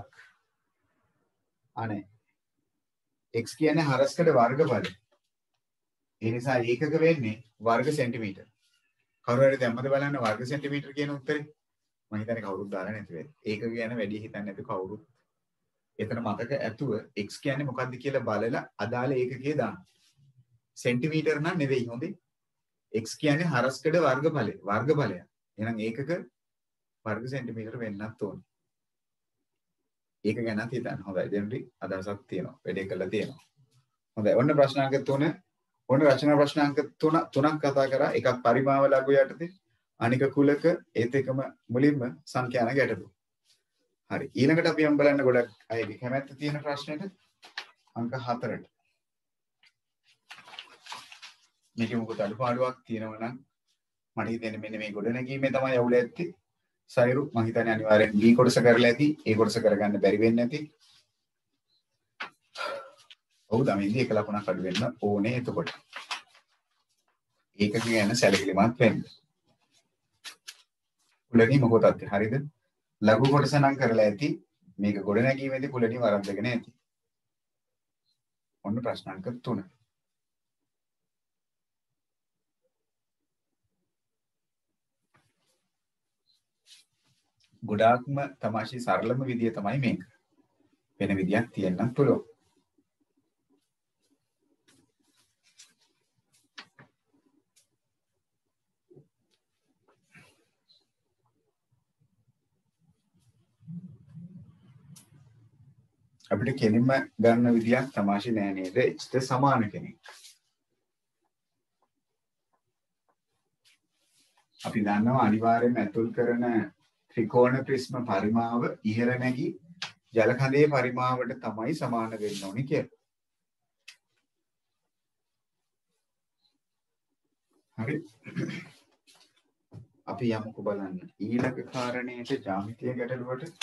අනේ x කියන්නේ හරස්කඩ වර්ගඵලය ඒ නිසා ඒකක වෙන්නේ වර්ග සෙන්ටිමීටර කවුරු හරි දැම්මද බලන්න වර්ග සෙන්ටිමීටර කියන උත්තරේ මම හිතන්නේ කවුරුත් දාලා නැති වෙයි ඒක කියන්නේ වැඩි හිතන්නේ නැති කවුරුත් එතන මතක ඇතුව x කියන්නේ මොකක්ද කියලා බලලා අදාළ ඒකකයේ දාන්න සෙන්ටිමීටර නම් නෙවෙයි හොඳේ x කියන්නේ හරස්කඩ වර්ගඵලය එහෙනම් ඒකක වර්ග සෙන්ටිමීටර වෙන්නත් ඕනේ ඒක ගැනත් හිතන්න හොඳයි දෙන්නරි අදහසක් තියෙනවා වැඩේ කරලා තියෙනවා හොඳයි ඔන්න ප්‍රශ්නාංක 3 ඔන්න රචනා ප්‍රශ්නාංක 3ක් කතා කරා එකක් පරිමාව ලඝු යටතේ අනික කුලක ඒත් එකම මුලින්ම සංඛ්‍යාන ගැටලුව හරි ඊළඟට අපි යම් බලන්න ගොඩක් අයගේ කැමැත්ත තියෙන ප්‍රශ්නෙට අංක 4ට මේකේ මොකද අඩුපාඩුවක් තියෙනවා නම් මට හිතෙන්නේ මෙන්න මේ ගොඩනැගීමේ තමයි අවුල ඇත්තේ සයිරු මම හිතන්නේ අනිවාර්යෙන් B කොටස කරලා ඇති ඒ කොටස කරගන්න බැරි වෙන්නේ නැති ඔව් තමයි එක ලකුණක් අඩු වෙන්න ඕනේ එතකොට ඒක කියන සැලකිලිමත් වෙන්න කුලණි මොකටද හරිද ලඝු කොටස නම් කරලා ඇති මේක ගොඩනැගීමේදී කුලණි වරද්දගෙන ඇති ඔන්න ප්‍රශ්නාංක 3 ගොඩාක්ම තමාෂි සරලම විදිය තමයි මේක වෙන විදියක් තියෙන්නත් පුළුවන් අපිට කෙලින්ම ගන්න විදියක් තමාෂි නෑ නේද x සමාන කෙනෙක් අපි දන්නවා අනිවාර්යයෙන්ම ඇතුල් කරන ත්‍රිකෝණ ප්‍රිස්ම පරිමාව ඉහළ නැගී ජල කඳේ පරිමාවට තමයි සමාන වෙන්න ඕනේ කියලා. හරි. අපි යමුකෝ බලන්න ඊළඟ කාරණේට ජ්‍යාමිතිය ගැටලුවට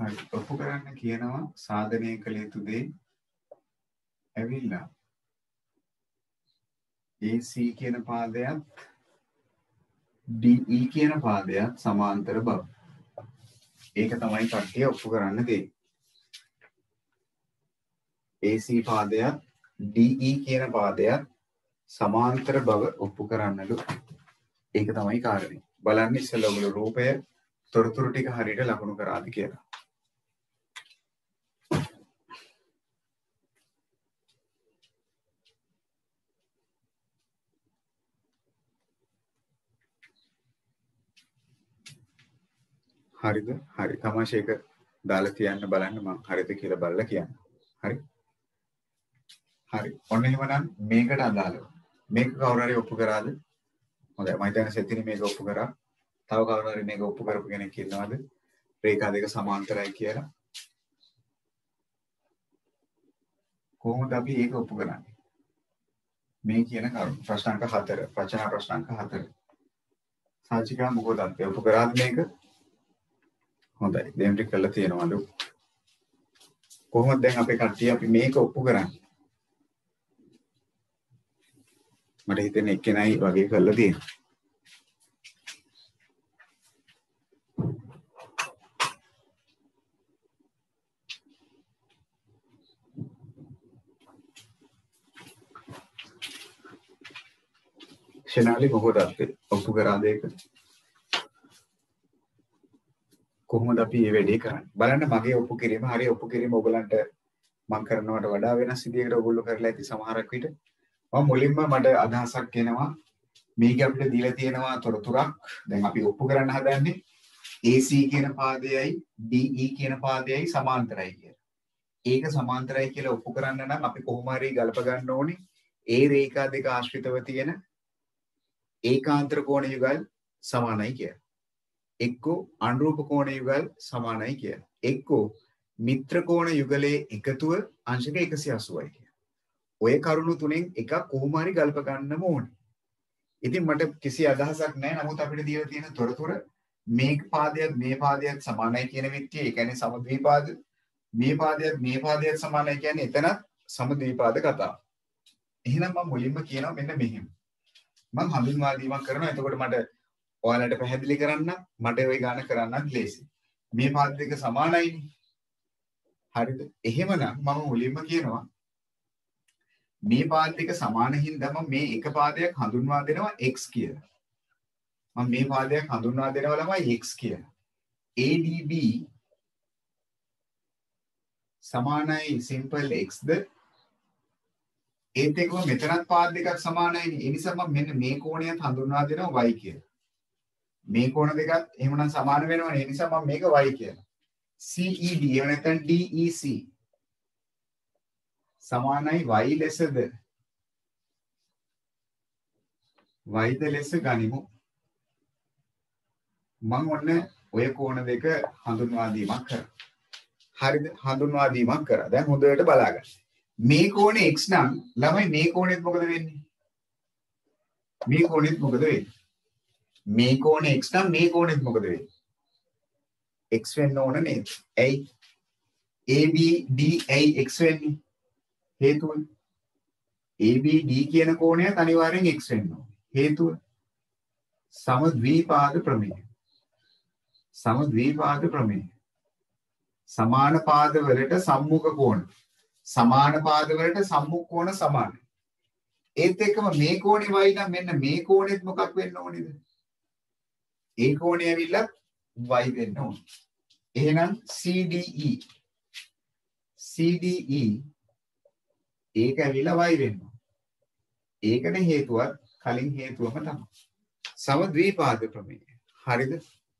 හරි ඔප්පු කරන්න කියනවා සාධනය කළ යුතු දේ ඇවිල්ලා AC කියන පාදයක් DE කියන පාදයක් සමාන්තර බව. ඒක තමයි කට්ටිය ඔප්පු කරන්න තියෙන්නේ. AC පාදයක් DE කියන පාදයක් සමාන්තර බව ඔප්පු කරන්නලු. ඒක තමයි කාරණේ. බලන්න ඉස්සෙල්ලා ඔයගොල්ලෝ රූපය තොරතුරු ටික හරියට ලකුණු කරාද කියලා. හරිද? හරි. තමාෂේක දාලා තියන්න බලන්න මම හරිද කියලා බලලා කියන්න. හරි. හරි. ඔන්න එහෙමනම් මේකට අදාළව. මේක කවුරු හරි ඔප්පු කරාද? හොඳයි. මම හිතන්නේ සෙතිනි මේක ඔප්පු කරා. තව කවුරු හරි මේක ඔප්පු කරපු කෙනෙක් ඉන්නවද? රේඛා දෙක සමාන්තරයි කියලා. කොහොමද අපි ඒක ඔප්පු කරන්නේ? මේ කියන කරුණ ප්‍රශ්නාංක 4 රචනා ප්‍රශ්නාංක 4 සාචිකා මොකද අපි ඔප්පු කරාද මේක? හොඳයි දැන් ටික කරලා තියෙනවලු. කොහොමද දැන් අපේ කට්ටිය අපි මේක ඔප්පු කරන්නේ? මට හිතෙන්නේ එක්කෙනයි වගේ කරලා තියෙනවා. ෂෙනාලි මොකද අපි ඔප්පු කරාද ඒක? කොහොමද අපි මේ වැඩේ කරන්නේ? බලන්න මගේ ඔප්පු කිරීම හරිය ඔප්පු කිරීම ඔයගලන්ට මම කරනවට වඩා වෙනස් විදිහකට ඔයගොල්ලෝ කරලා ඇති සමහරක් විට. මම මුලින්ම මට අදහසක් එනවා මේක අපිට දීලා තියෙනවා තොරතුරක්. දැන් අපි ඔප්පු කරන්න හදන්නේ AC කියන පාදයයි DE කියන පාදයයි සමාන්තරයි කියලා. ඒක සමාන්තරයි කියලා ඔප්පු කරන්න නම් අපි කොහොම හරි ගලප ගන්න ඕනේ ඒ රේඛා දෙක ආශ්‍රිතව තියෙන ඒකාන්තර කෝණ යුගල් සමානයි කියලා. එක්කෝ අනුරූප කෝණ යුගල් සමානයි කියලා. එක්කෝ මිත්‍ර කෝණ යුගලයේ එකතුව අංශක 180යි කියලා. ඔය කරුණු තුනෙන් එකක් කොහොම හරි ගල්ප ගන්නම ඕනේ. ඉතින් මට කිසි අදහසක් නැහැ. නමුත් අපිට දීලා තියෙන තොරතුර මේ පාදයක් මේ පාදයක් සමානයි කියන විදිහේ ඒ කියන්නේ සමද්විපාද මේ පාදයක් සමානයි කියන්නේ එතනත් සමද්විපාද කතාව. එහෙනම් මම මුලින්ම කියනවා මෙන්න මෙහෙම. මම හඳුන්වා දීමක් කරනවා. එතකොට මට ඔයාලට පැහැදිලි කරන්න මට ওই ගාන කරන්නත් ලේසි. මේ පාද දෙක සමානයිනේ. හරිද? එහෙමනම් මම මුලින්ම කියනවා මේ පාද දෙක සමාන හින්දා මම මේ එක පාදයක් හඳුන්වා දෙනවා x කියලා. මම මේ පාදයක් හඳුන්වා දෙනවා ළමයි x කියලා. ADB සමානයි simple x ද ඒත් එක්කම මෙතනත් පාද දෙකක් සමානයිනේ. ඒ නිසා මම මෙන්න මේ කෝණයත් හඳුන්වා දෙනවා y කියලා. මේ කෝණ දෙකත් එහෙමනම් සමාන වෙනවනේ. ඒ නිසා මම මේක y කියලා. CED එහෙම නැත්නම් DEC සමානයි y ලෙසද y ද ලෙස ගනිමු. මම ඔන්න ඔය කෝණ දෙක හඳුන්වා දීමක් කරා. හරිද? හඳුන්වා දීමක් කරා. දැන් හොඳට බලාගන්න. මේ කෝණේ x නම් ළමයි මේ කෝණෙත් මොකද වෙන්නේ? මේ කෝණෙත් මොකද වෙන්නේ? මේ කෝණේ x නම් මේ කෝණෙත් මොකද වෙන්නේ? x වෙන්න ඕන නේද? ඇයි? ABD ඇයි x වෙන්නේ? හේතුව ABD කියන කෝණයත් අනිවාර්යෙන් x වෙන්න ඕන. හේතුව සමද්විපාද ප්‍රමේය. සමද්විපාද ප්‍රමේය. සමාන පාද වලට සම්මුඛ කෝණ. සමාන පාද වලට සම්මුඛ කෝණ සමානයි. ඒත් එක්කම මේ කෝණේ y නම් මෙන්න මේ කෝණෙත් මොකක් වෙන්න ඕනේද? ඒ කෝණය ඇවිල්ලා y වෙන්න ඕනේ. එහෙනම් CDE ඒක ඇවිල්ලා y වෙන්න ඕනේ. ඒකට හේතුවත් කලින් හේතුවම තමයි. සමද්විපාද ප්‍රමේය. හරිද?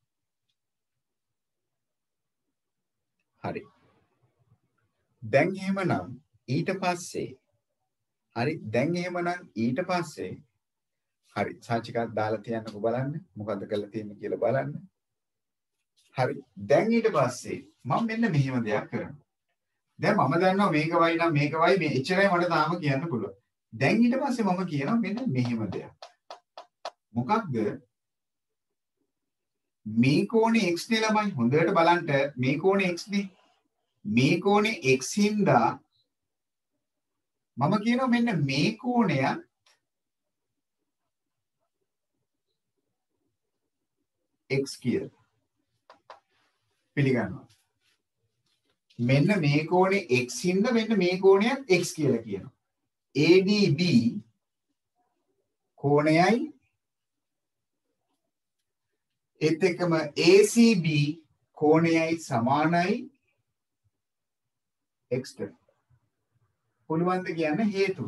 හරි. දැන් එහෙමනම් ඊට පස්සේ හරි සාචිකාත් දාලා තියන්නකෝ බලන්න මොකද්ද කරලා තියෙන්නේ කියලා බලන්න. හරි. දැන් ඊට පස්සේ මම මෙන්න මෙහෙම දෙයක් කරනවා. දැන් මම දන්නවා මේක y නම් මේක y මේ එච්චරයි මට තාම කියන්න පුළුවන්. දැන් ඊට පස්සේ මම කියනවා මෙන්න මෙහෙම දෙයක්. මොකක්ද? මේ කෝණේ x නේ ළමයි. හොඳට බලන්න මේ කෝණේ x නේ. මේ කෝණේ x හින්දා මම කියනවා මෙන්න මේ කෝණය x කියලා. පිළිගන්නවා. මෙන්න මේ කෝණේ x හින්දා මෙන්න මේ කෝණයත් x කියලා කියනවා. ADB කෝණයයි ඒත් එක්කම ACB කෝණයයි සමානයි x ට. පුළුවන් ද කියන්න හේතුව.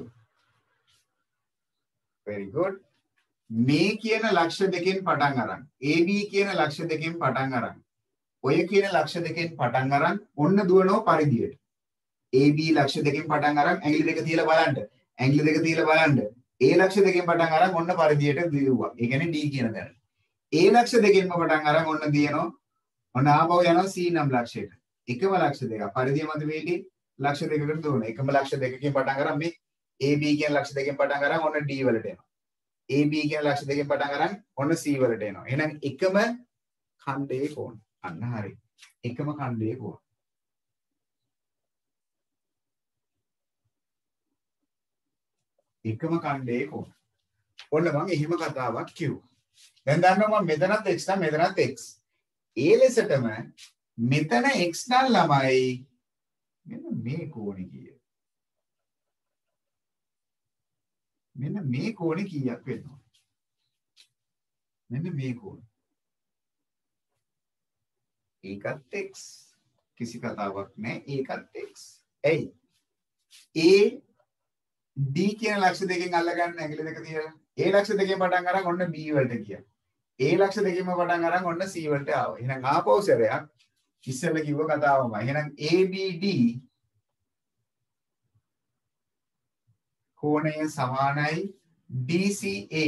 very good. මේ කියන ලක්ෂ දෙකෙන් පටන් අරන් AB කියන ලක්ෂ දෙකෙන් පටන් අරන් ඔය කියන ලක්ෂ දෙකෙන් පටන් අරන් ඔන්න දුවනෝ පරිධියට. AB ලක්ෂ දෙකෙන් පටන් අරන් ඇඟිලි දෙක තියලා බලන්න. ඇඟිලි දෙක තියලා බලන්න. A ලක්ෂ දෙකෙන් පටන් අරන් ඔන්න පරිධියට දියුවා. ඒ කියන්නේ D කියන තැන. A ලක්ෂ දෙකෙන්ම පටන් අරන් ඔන්න දියනවා. ඔන්න ආපහු යනවා C නම් ලක්ෂයට. එකම ලක්ෂ දෙක. පරිධිය මත වේදී ලක්ෂ දෙකකට දුවනවා. එකම ලක්ෂ දෙකකින් පටන් අරන් මේ AB කියන ලක්ෂ දෙකෙන් පටන් අරන් ඔන්න D වලට එනවා. AB කියන ලක්ෂ දෙකෙන් පටන් අරන් ඔන්න C වලට එනවා. එහෙනම් එකම ඛණ්ඩයේ කෝණ. අන්න හරි. එකම ඛණ්ඩයේ කෝණ. එකම ඛණ්ඩයේ කෝණ. ඔන්න මම එහෙම කතාවක් කිව්වා. දැන් දන්නවා මම මෙතනත් x නම් මෙතනත් x. ඒ ලෙසටම මෙතන x නම් ළමයි මෙන්න මේ කෝණේ කීයද? මෙන්න මේ කෝණේ කීයක් වෙනවද? මෙන්න මේ කෝණේ. ඒකත් x. කිසි කතාවක් නැහැ. ඒකත් x. එයි. A D කියන ලක්ෂ දෙකෙන් අල්ලගන්න ඇඟිලි දෙක තියලා. A ලක්ෂ දෙකෙන් පටන් අරන් ඔන්න B වලට ගියා. A ලක්ෂ දෙකෙන්ම පටන් අරන් ඔන්න C වලට ආවා. එහෙනම් ආපහු සැරයක් ඉස්සෙල්ලා කිව්ව කතාවමයි. එහෙනම් ABD කෝණය සමානයි DCA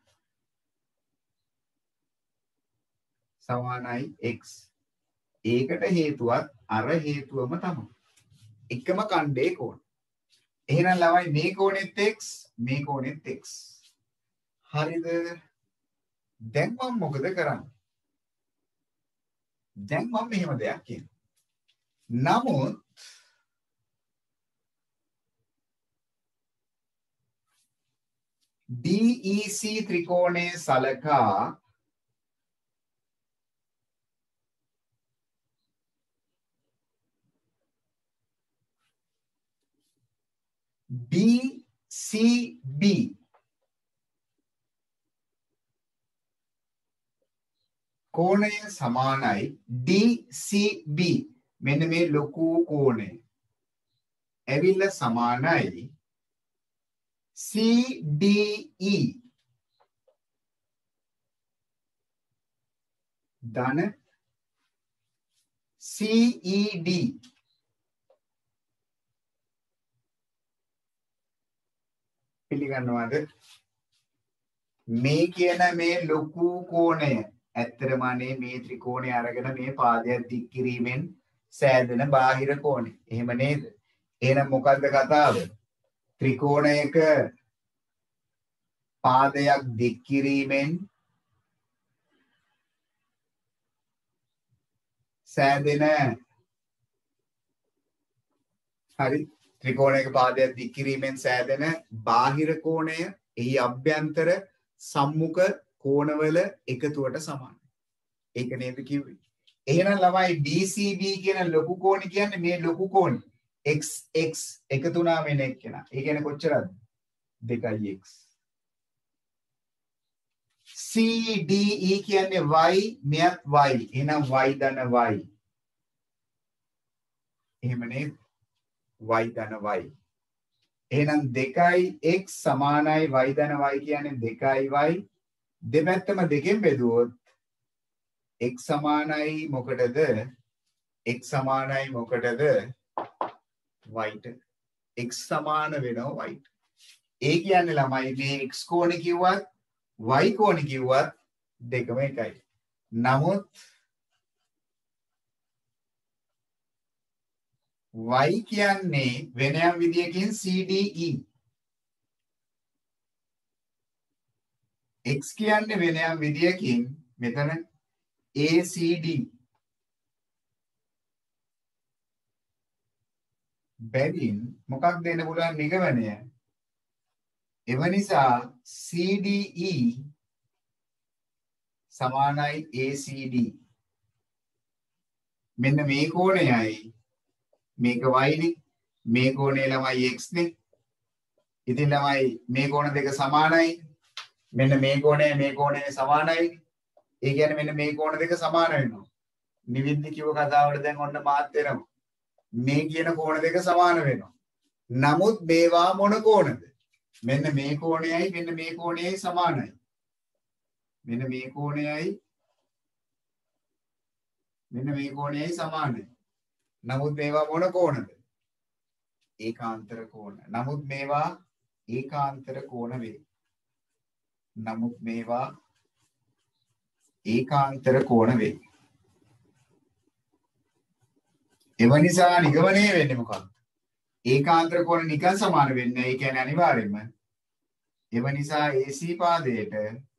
සමානයි x. ඒකට හේතුවත් අර හේතුවම තමයි. එකම ඛණ්ඩයේ කෝණ. එහෙනම් ළමයි මේ කෝණෙත් x මේ කෝණෙත් x. හරිද? දැන් මම මොකද කරන්නේ? දැන් මම මෙහෙම දෙයක් කියනවා. නමුත් DEC ත්‍රිකෝණයේ සලකා DCB කෝණය සමානයි DCB මෙන්න මේ ලොකු කෝණය ඇවිල්ලා සමානයි CDE ධන CED පිළිගන්නවද? මේ කියන මේ ලොකු කෝණය ඇත්තටම අනේ මේ ත්‍රිකෝණය අරගෙන මේ පාදයක් දික් කිරීමෙන් සෑදෙන බාහිර කෝණය. එහෙම නේද? එහෙනම් මොකද්ද කතාව? ත්‍රිකෝණයක පාදයක් දික් කිරීමෙන් සෑදෙන හරි ත්‍රිකෝණයක පාදයක් දික් කිරීමෙන් සෑදෙන බාහිර කෝණය එහි අභ්‍යන්තර සම්මුඛ කෝණවල එකතුවට සමානයි. ඒක නේද කිව්වේ? එහෙනම් ළමයි DCB කියන ලොකු කෝණය කියන්නේ මේ ලොකු කෝණය x එකතු වුණා වෙන එක්කෙනා. ඒ කියන්නේ කොච්චරද? 2x. CDE කියන්නේ y මෙයත් y. එහෙනම් y ධන y. එහෙම නේද? y ධන y. එහෙනම් 2x සමානයි y ධන y කියන්නේ 2y. දෙපැත්තම දෙකෙන් බෙදුවොත් x සමානයි මොකටද? x සමානයි මොකටද? y ට. x සමාන වෙනවා y ට. ඒ කියන්නේ ළමයි මේ x කෝණය කිව්වත් y කෝණය කිව්වත් දෙකම එකයි. නමුත් y කියන්නේ වෙන යම් විදියකින් CDE. x කියන්නේ වෙන යම් විදියකින් මෙතන ACD බැරින් මොකක් දෙන්න පුළුවන් නිගමනය එව නිසා CDE සමානයි ACD මෙන්න මේ කෝණයයි මේක y නේ මේ කෝණය ළමයි x නේ ඉතින් ළමයි මේ කෝණ දෙක සමානයි මෙන්න මේ කෝණය සමානයි ඒ කියන්නේ මෙන්න මේ කෝණ දෙක සමාන වෙනවා නිවිද්දි කිව්ව කතාවට දැන් ඔන්න මාත් වෙනවා මේ කියන කෝණ දෙක සමාන වෙනවා නමුත් මේවා මොන කෝණද මෙන්න මේ කෝණයයි මෙන්න මේ කෝණයයි සමානයි මෙන්න මේ කෝණයයි සමානයි නමුත් මේවා මොන කෝණද ඒකාන්තර කෝණ නමුත් මේවා ඒකාන්තර කෝණ වේ නමුත් මේවා ඒකාන්තර කෝණ වේ එව නිසා නිගමනය වෙන්නේ මොකක්ද ඒකාන්තර කෝණ නිකන් සමාන වෙන්නේ නැහැ. ඒ කියන්නේ අනිවාර්යයෙන්ම එව නිසා AC පාදයට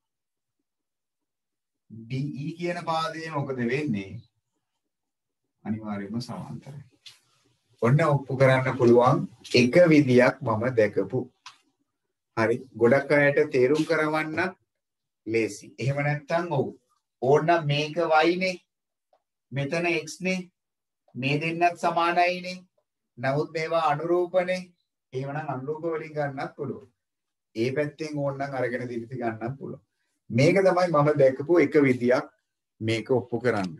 DE කියන පාදය මොකද වෙන්නේ? අනිවාර්යයෙන්ම සමාන්තරයි. ඔන්න ඔප්පු කරන්න පුළුවන් එක විදියක් මම දැකපු. හරි. ගොඩක් අයට තේරුම් කරවන්න ලේසි. එහෙම නැත්නම් ඔව්. ඕනනම් මේක y නේ. මෙතන x නේ. මේ දෙන්නත් සමානයිනේ. නමුත් මේවා අනුරූපනේ. එහෙමනම් අනුරූප වලින් ගන්නත් පුළුවන්. ඒ පැත්තෙන් ඕනනම් අරගෙන දිලිති ගන්නත් පුළුවන්. මේක තමයි මම දැකපු එක විදියක් මේක ඔප්පු කරන්න.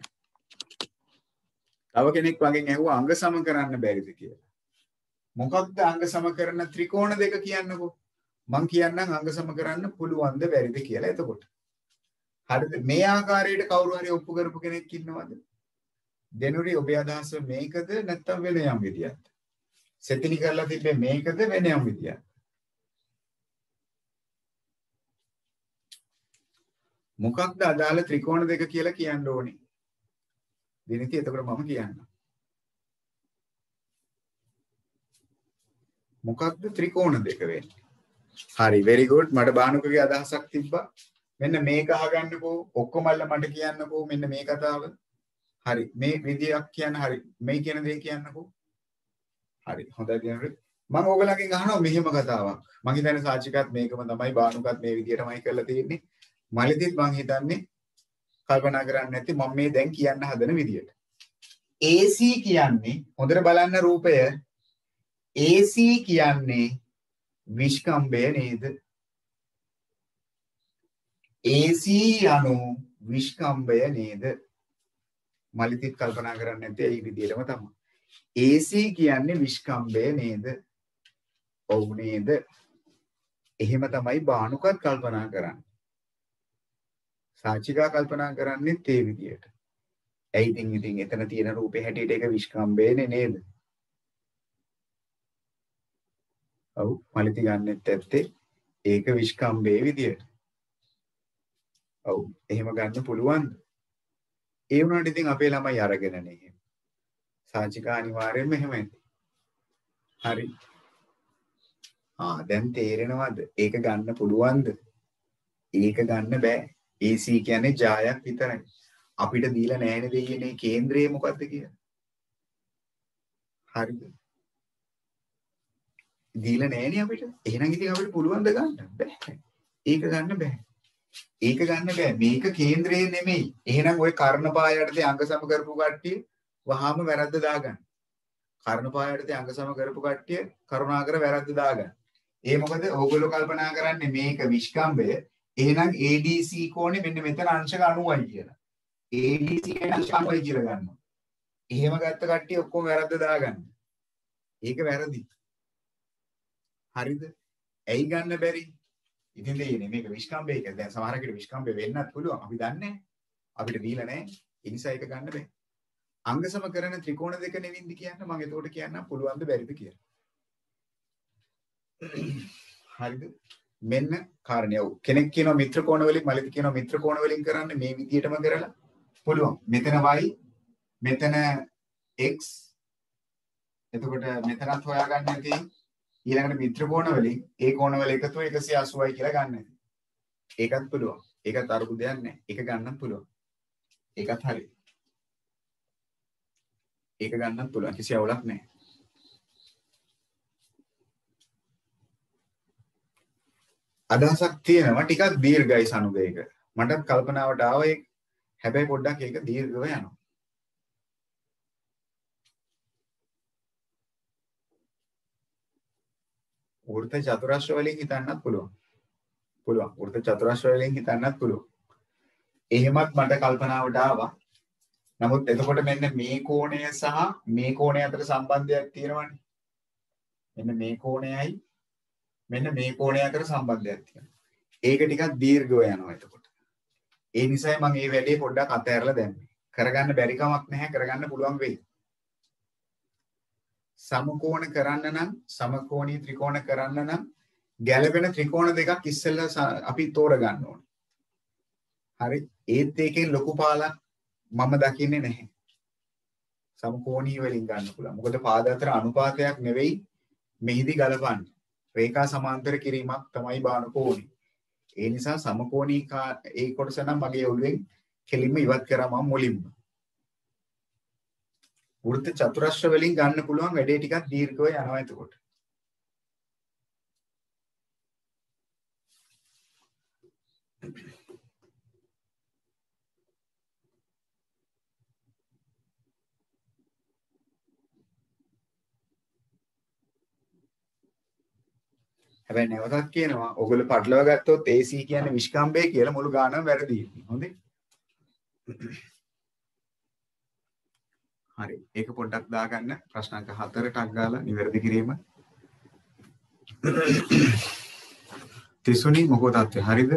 තව කෙනෙක් වගේ ඇහුවා අංග සම කරන්න බැරිද කියලා. මොකක්ද අංග සම කරන ත්‍රිකෝණ දෙක කියන්නකෝ. මං කියන්නම් අංග සම කරන්න පුළුවන්ද බැරිද කියලා. එතකොට හරිද මේ ආකාරයට කවුරු හරි ඔප්පු කරපු කෙනෙක් ඉන්නවද? දෙනුරි ඔබේ අදහස මේකද නැත්නම් වෙන යම් විදියක්ද? සෙතිනි කරලා තිබ්බේ මේකද වෙන යම් විදියක්ද? මොකක්ද අදාළ ත්‍රිකෝණ දෙක කියලා කියන්න ඕනේ? දිනිති එතකොට මම කියන්නම්. මොකක්ද ත්‍රිකෝණ දෙක වෙන්නේ? හරි very good මට බානුකගේ අදහසක් තිබ්බා. මෙන්න මේක අහගන්නකෝ ඔක්කොමල්ල මට කියන්නකෝ මෙන්න මේ කතාව. හරි මේ විදියක් කියන්න හරි මේ කියන දේ කියන්නකෝ. හරි හොඳයි දිනරි. මම ඕගලගෙන් අහනවා මෙහෙම කතාවක්. මං හිතන්නේ සාචිකත් මේකම තමයි බානුකත් මේ විදියටමයි කරලා තියෙන්නේ. මලිතිත් මං හිතන්නේ කල්පනා කරන්නේ නැති මම මේ දැන් කියන්න හදන විදියට. AC කියන්නේ හොඳට බලන්න රූපය AC කියන්නේ විස්කම්භය නේද? AC යනු විස්කම්භය නේද? මලිතිත් කල්පනා කරන්නේ නැති ඒ විදියටම තමයි. AC කියන්නේ විස්කම්භය නේද? ඔව් නේද? එහෙම තමයි බානුකත් කල්පනා කරන්නේ. සාචිකා කල්පනා කරන්නේත් ඒ විදියට. ඇයි ඉතින් එතන තියෙන රූපේ හැටියට ඒක විස්කම්භයනේ නේද? ඔව් මලිති ගන්නෙත් ඇත්තේ ඒක විස්කම්භයේ විදියට. ඔව් එහෙම ගන්න පුළුවන්ද? ඒ වුණාට ඉතින් අපේ ළමයි අරගෙන නේ. සාචිකා අනිවාර්යයෙන්ම එහෙම ඇති. හරි. දැන් තේරෙනවද? ඒක ගන්න පුළුවන්ද? ඒක ගන්න බෑ. AC කියන්නේ ජායක් විතරයි. අපිට දීලා නැහැනේ දෙයියනේ කේන්ද්‍රය මොකද්ද කියලා. හරිද? දීලා නැහැනේ අපිට. එහෙනම් ඉතින් අපිට පුළුවන් ද ගන්න? බෑ. ඒක ගන්න බෑ. ඒක ගන්න බෑ. මේක කේන්ද්‍රය නෙමෙයි. එහෙනම් ওই කර්ණපාය යටතේ අංග සම කරපු කට්ටිය වහාම වැරද්ද දාගන්න. කර්ණපාය යටතේ අංග සම කරපු කට්ටිය කරුණාකර වැරද්ද දාගන්න. ඒ මොකද ඕගොල්ලෝ කල්පනා කරන්නේ මේක විස්කම්භය. එහෙනම් ADC කෝණේ මෙන්න මෙතන අංශක 90යි කියලා. ADC කියන අංශක 90යි කියලා ගන්නවා. එහෙම ගත්ත කට්ටිය ඔක්කොම වැරද්ද දාගන්න. ඒක වැරදි. හරිද? ඇයි ගන්න බැරි? ඉතින් දෙන්නේ මේක විස්කම්භය කියලා. දැන් සමහර කෙනෙක් විස්කම්භය වෙන්නත් පුළුවන්. අපි දන්නේ නැහැ. අපිට දීලා නැහැ. ඒ නිසා ඒක ගන්න බෑ. අංග සම කරන ත්‍රිකෝණ දෙක නෙවින්ද කියන්න මම එතකොට කියන්නම් පුළුවන්ද බැරිද කියලා. හරිද? මෙන්න කාරණය. කෙනෙක් කියනවා මිත්‍ර කෝණ වලින් මලිත කියනවා මිත්‍ර කෝණ වලින් කරන්න මේ විදියටම කරලා පුළුවන්. මෙතන y මෙතන x එතකොට මෙතනත් හොයාගන්න ඇති ඊළඟට මිත්‍ර කෝණ වලින් ඒ කෝණ වල එකතුව 180යි කියලා ගන්න ඇති. ඒකත් පුළුවන්. ඒකත් අරුදු දෙයක් නැහැ. ඒක ගන්නත් පුළුවන්. ඒකත් හරි. ඒක ගන්නත් පුළුවන්. කිසි අවුලක් නැහැ. අදහසක් තියෙනවා ටිකක් දීර්ඝයි සනුදේක. මටත් කල්පනාවට ආවා ඒක. හැබැයි පොඩ්ඩක් ඒක දීර්ඝව යනවා. වෘත්ත චතුරස්‍ර වලින් හිතන්නත් පුළුවන්. පුළුවන්. වෘත්ත චතුරස්‍ර වලින් හිතන්නත් පුළුවන්. එහෙමත් මට කල්පනාවට ආවා. නමුත් එතකොට මෙන්න මේ කෝණය සහ මේ කෝණය අතර සම්බන්ධයක් තියෙනවනේ. මෙන්න මේ කෝණයයි මෙන්න මේ කෝණය අතර සම්බන්ධයක් තියෙනවා. ඒක ටිකක් දීර්ඝව යනවා එතකොට. ඒ නිසායි මම මේ වැඩේ පොඩ්ඩක් අතහැරලා දැම්මේ. කරගන්න බැරි කමක් නැහැ, කරගන්න පුළුවන් වෙයි. සමකෝණ කරන්න නම් සමකෝණී ත්‍රිකෝණ කරන්න නම් ගැළපෙන ත්‍රිකෝණ දෙකක් ඉස්සෙල්ලා අපි තෝරගන්න ඕනේ. හරි. ඒත් ඒකේ ලොකු පාලක් මම දකින්නේ නැහැ. සමකෝණී වලින් ගන්න පුළුවන්. මොකද පාද අතර අනුපාතයක් නෙවෙයි මෙහිදී ගලපන්නේ. රේඛා සමාන්තර කිරීමක් තමයි බාන කෝණේ. ඒ නිසා සමකෝණී ඒ කොටස නම් මගේ ඔළුවෙන් කෙලින්ම ඉවත් කරා මම මුලින්ම. වෘත්ත චතුරස්‍ර වලින් ගන්න පුළුවන් වැඩේ ටිකක් දීර්ඝව යනවා එතකොට. හැබැයි නැවතත් කියනවා ඔයගොල්ලෝ පටලවා ගත්තොත් AC කියන්නේ විශ්කම්භය කියලා මුළු ගානම වැරදි. හොඳේ. හරි. ඒක පොඩ්ඩක් දාගන්න ප්‍රශ්න අංක 4ටක් ගාලා නිවැරදි කිරීම. තිසුනි මොකෝ තත්ත්වය හරිද?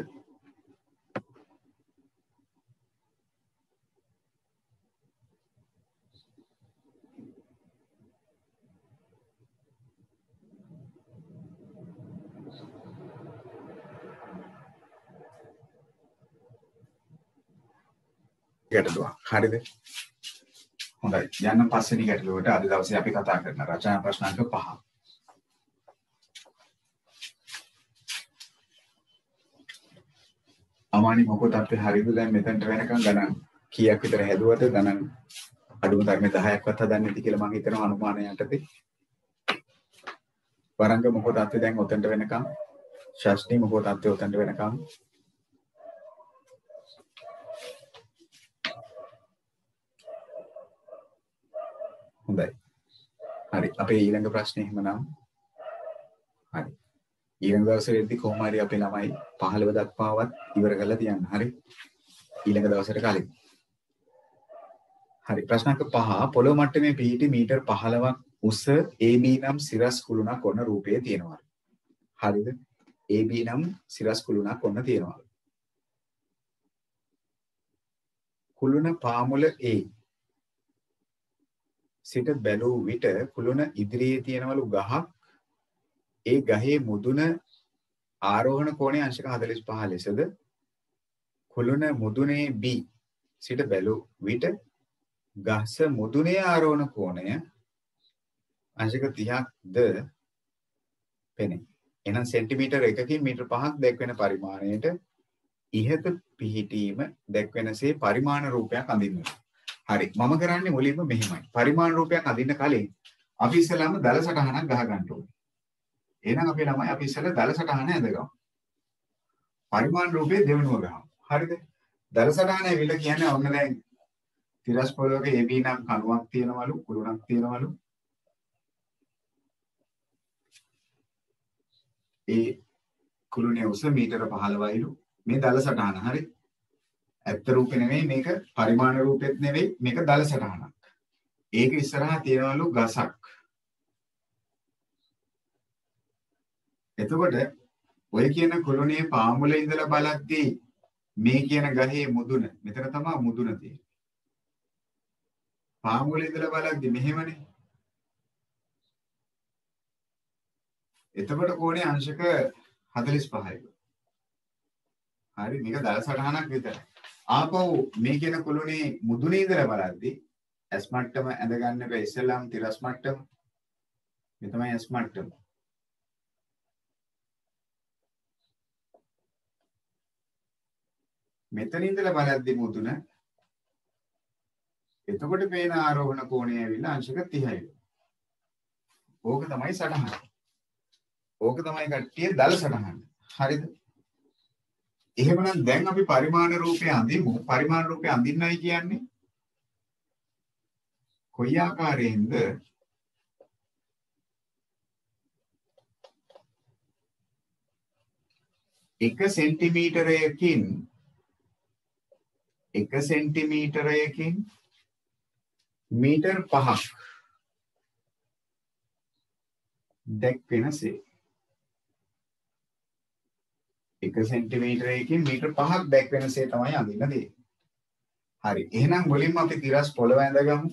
ගැටලුවක්. හරිද? හොඳයි. යන්න පස්වෙනි ගැටලුවට අද දවසේ අපි කතා කරන රචනා ප්‍රශ්න අංක 5. අමානි මොකෝ තත්ත්වය හරිද? දැන් මෙතනට වෙනකන් ගණන් කීයක් විතර හැදුවද? ගණන් අඩුම තරමේ 10ක්වත් හදන්නේ නැති කියලා මම හිතනවා අනුමානය යටතේ. වරංග මොකෝ තත්ත්වය දැන් ඔතනට වෙනකන් ශාස්ත්‍රී මොකෝ තත්ත්වය ඔතනට වෙනකන් හොඳයි. හරි. අපේ ඊළඟ ප්‍රශ්නේ එහෙමනම් හරි. ඊළඟ දවසේ වෙද්දි කොහොම හරි අපේ ළමයි 15 දක්වාවත් ඉවර කරලා තියන්න. හරි. ඊළඟ දවසට කලින්. හරි. ප්‍රශ්න අංක 5 පොළොව මට්ටමේ පිහිටි මීටර් 15ක් උස AB නම් සිරස් කුළුණක් ඔන්න රූපයේ තියෙනවා. හරිද? AB නම් සිරස් කුළුණක් ඔන්න තියෙනවා. කුළුණ පාමුල A සිට බැලූ විට කුළුණ ඉදිරියේ තියෙනවලු ගහක්. ඒ ගහේ මුදුන ආරෝහණ කෝණය අංශක 45 ලෙසද කුළුණ මුදුනේ B සිට බැලූ විට ගස මුදුනේ ආරෝහණ කෝණය අංශක 30ක්ද පෙනේ. එහෙනම් සෙන්ටිමීටර 1කින් මීටර 5ක් දැක්වෙන පරිමාණයට ඉහත පිහිටීම දැක්වෙනසේ පරිමාණ රූපයක් අඳින්න. හරි. මම කරන්නේ මුලින්ම මෙහෙමයි. පරිමාණ රූපයක් අඳින්න කලින් අපි ඉස්සෙල්ලාම දල සටහනක් ගහ ගන්න ඕනේ. එහෙනම් අපි ළමයි අපි ඉස්සෙල්ලා දල සටහන ඇඳගමු. පරිමාණ රූපේ දෙවෙනුව ගහමු. හරිද? දල සටහන ඇවිල්ලා කියන්නේ ඔන්න දැන් තිරස් පොළොවක AB නම් කණුවක් තියෙනවලු, කුළුණක් තියෙනවලු. ඒ කුළුණේ උස මීටර 15යිලු. මේ දල සටහන. හරි. ඇත්ත රූපේ නෙමෙයි මේක, පරිමාණ රූපෙත් නෙමෙයි මේක දල සටහනක්. ඒක ඉස්සරහා තියෙනවලු ගසක්. එතකොට ඔය කියන කුළුණේ පාමුල ඉඳලා බලද්දී මේ කියන ගහේ මුදුන මෙතන තමයි මුදුන තියෙන්නේ. පාමුල ඉඳලා බලද්දී මෙහෙමනේ. එතකොට කෝණේ අංශක 45යි. හරි මේක දල සටහනක් විතරයි. ආපහු මේ කියන කුළුණේ මුදුනේ ඉඳලා බලද්දී S මට්ටම ඇඳ ගන්න එක ඉස්සෙල්ලාම තිරස් මට්ටම. මේ තමයි S මට්ටම. මෙතන ඉඳලා බලද්දී මුදුන එතකොට පේන ආරෝහණ කෝණය ඇවිල්ලා අංශක 30යි. ඕක තමයි සටහන. ඕක තමයි කට්ටිය දල සටහන. හරිද? එහෙමනම් දැන් අපි පරිමාණ රූපය අඳිමු. පරිමාණ රූපය අඳින්නයි කියන්නේ කොයි ආකාරයෙන්ද? එක සෙන්ටිමීටරයකින් මීටර් 5ක් දැක්වෙනසේ. 1 සෙන්ටිමීටරයකින් මීටර් 5ක් දැක්වෙනසේ තමයි අඳින්න දෙන්නේ. හරි. එහෙනම් මුලින්ම අපි තිරස් පොළව ඇඳගමු.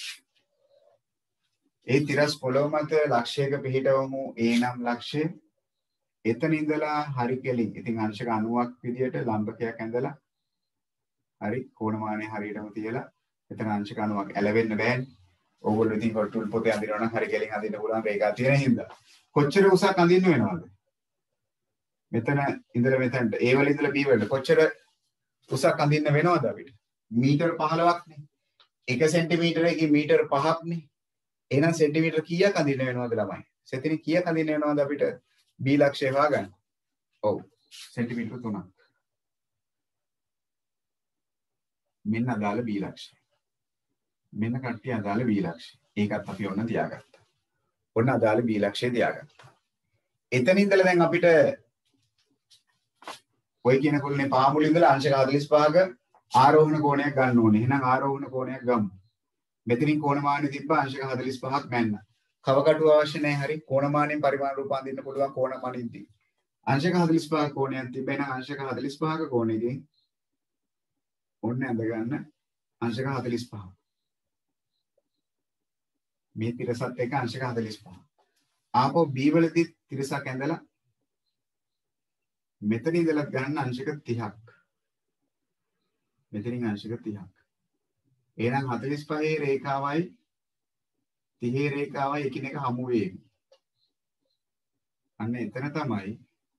ඒ තිරස් පොළව මත ලක්ෂයක පිහිටවමු. ඒ නම් ලක්ෂය. එතන ඉඳලා හරි කෙලින්. ඉතින් අංශක 90ක් විදියට ලම්බකයක් ඇඳලා හරි කෝණමානය හරියටම තියලා එතන අංශක 90ක් ඇලවෙන්න බෑනේ. ඕගොල්ලෝ ඉතින් කොටුල් පොතේ අඳිනවා නම් හරි කෙලින් අඳින්න පුළුවන් රේඛා තියෙන හින්දා. කොච්චර උසක් අඳින්න වෙනවද? මෙතන ඉඳලා මෙතනට A වල ඉඳලා B වලට කොච්චර උසක් අඳින්න වෙනවද අපිට? මීටර් 15ක්නේ. 1 සෙන්ටිමීටරයකින් මීටර් 5ක්නේ. එහෙනම් සෙන්ටිමීටර කීයක් අඳින්න වෙනවද ළමයි? සෙතින් කීයක් අඳින්න වෙනවද අපිට B ලක්ෂය හොයාගන්න? ඔව්. සෙන්ටිමීටර 3ක්. මෙන්න අදාළ B ලක්ෂය. මෙන්න කට්ටිය අදාළ B ලක්ෂය. ඒකත් අපි ඔන්න තියාගත්තා. ඔන්න අදාළ B ලක්ෂය තියාගත්තා. එතන ඉඳලා දැන් අපිට ඔය කියන කුල්නේ පාමුල ඉඳලා අංශක 45ක ආරෝහණ කෝණයක් ගන්න ඕනේ. එහෙනම් ආරෝහණ කෝණයක් ගමු. මෙතනින් කෝණමානෙ තිබ්බ අංශක 45ක් මැන්න. කවකටුව අවශ්‍ය නැහැ. හරි. කෝණමානෙන් පරිමාණ රූප අඳින්න පුළුවන් කෝණමානෙන්දී. අංශක 45ක කෝණයක් තිබ්බ. එහෙනම් අංශක 45ක කෝණයකින් ඔන්න ඇඳ ගන්න අංශක 45. මේ තිරසත් එක්ක අංශක 45. ආපහු B වලදී තිරසක් ඇඳලා මෙතන ඉඳලා ගන්න අංශක 30ක්. මෙතනින් අංශක 30ක්. එහෙනම් 45 රේඛාවයි 30 රේඛාවයි එකිනෙක හමු වෙවි. අන්න එතන තමයි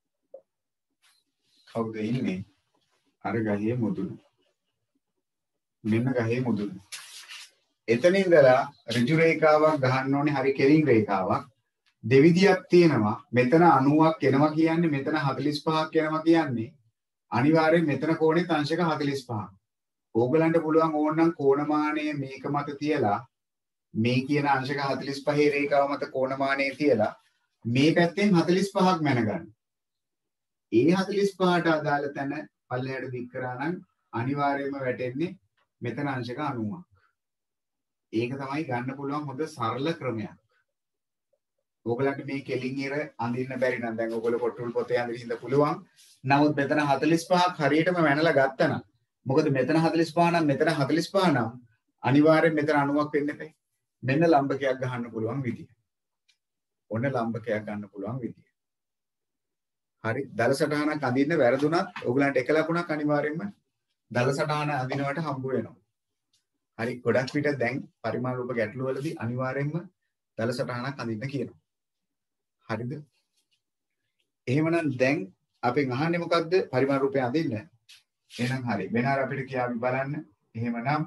කවුද ඉන්නේ? අර ගහේ මුදුන. මෙන්න ගහේ මුදුන. එතන ඉඳලා ඍජු රේඛාවක් ගහන්න ඕනේ. හරි කෙලින් රේඛාවක්. දෙවිදියක් තියෙනවා. මෙතන 90ක් එනවා කියන්නේ මෙතන 45ක් එනවා කියන්නේ අනිවාර්යෙන් මෙතන කෝණෙත් අංශක 45ක්. ඕගලන්ට පුළුවන් ඕනනම් කෝණමානය මේක මත තියලා මේ කියන අංශක 45 රේඛාව මත කෝණමානය තියලා මේ පැත්තෙන් 45ක් මැනගන්න. ඒ 45ට අදාළ තැන පල්ලෙහාට දික් කරා නම් අනිවාර්යයෙන්ම වැටෙන්නේ මෙතන අංශක 90ක්. ඒක තමයි ගන්න පුළුවන් හොඳ සරල ක්‍රමයක්. ඕගලන්ට මේ කෙලින් ඉර අඳින්න බැරි නම් දැන් ඕගොල්ලෝ කොටුල් පොතේ අඳින්න ඉඳ පුළුවන්. නමුත් මෙතන 45ක් හරියටම මැනලා ගත්තා නම් මොකද මෙතන 45 නම් මෙතන 45 නම් අනිවාර්යෙන් මෙතන 90ක් වෙන්න එපා. මෙන්න ලම්බකයක් ගහන්න පුළුවන් විදිය. ඔන්න ලම්බකයක් ගන්න පුළුවන් විදිය. හරි. දල සටහනක් අඳින්න වැරදුනත් ඕගලන්ට එක ලකුණක් අනිවාර්යෙන්ම දල සටහන අඳිනවට හම්බ වෙනවා. හරි. ගොඩක් විට දැන් පරිමාණ රූප ගැටළු වලදී අනිවාර්යෙන්ම දල සටහනක් අඳින්න කියනවා. හරිද? එහෙමනම් දැන් අපෙන් අහන්නේ මොකද්ද? පරිමාණ රූපය අඳින්න. එහෙනම් හරි. වෙනාර අපිට කියාවි බලන්න. එහෙමනම්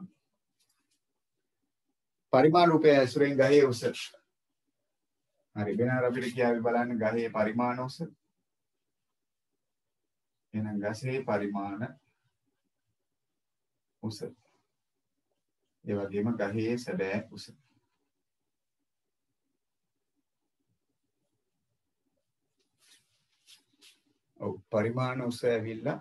පරිමාණ රූපය ඇසුරෙන් ගහේ උස. හරි. වෙනාර අපිට කියාවි බලන්න ගහේ පරිමාණ උස. එහෙනම් ගසේ පරිමාණ උස. ඒ වගේම ගහේ සැබෑ උස. ඔව් පරිමාණ උස ඇවිල්ලා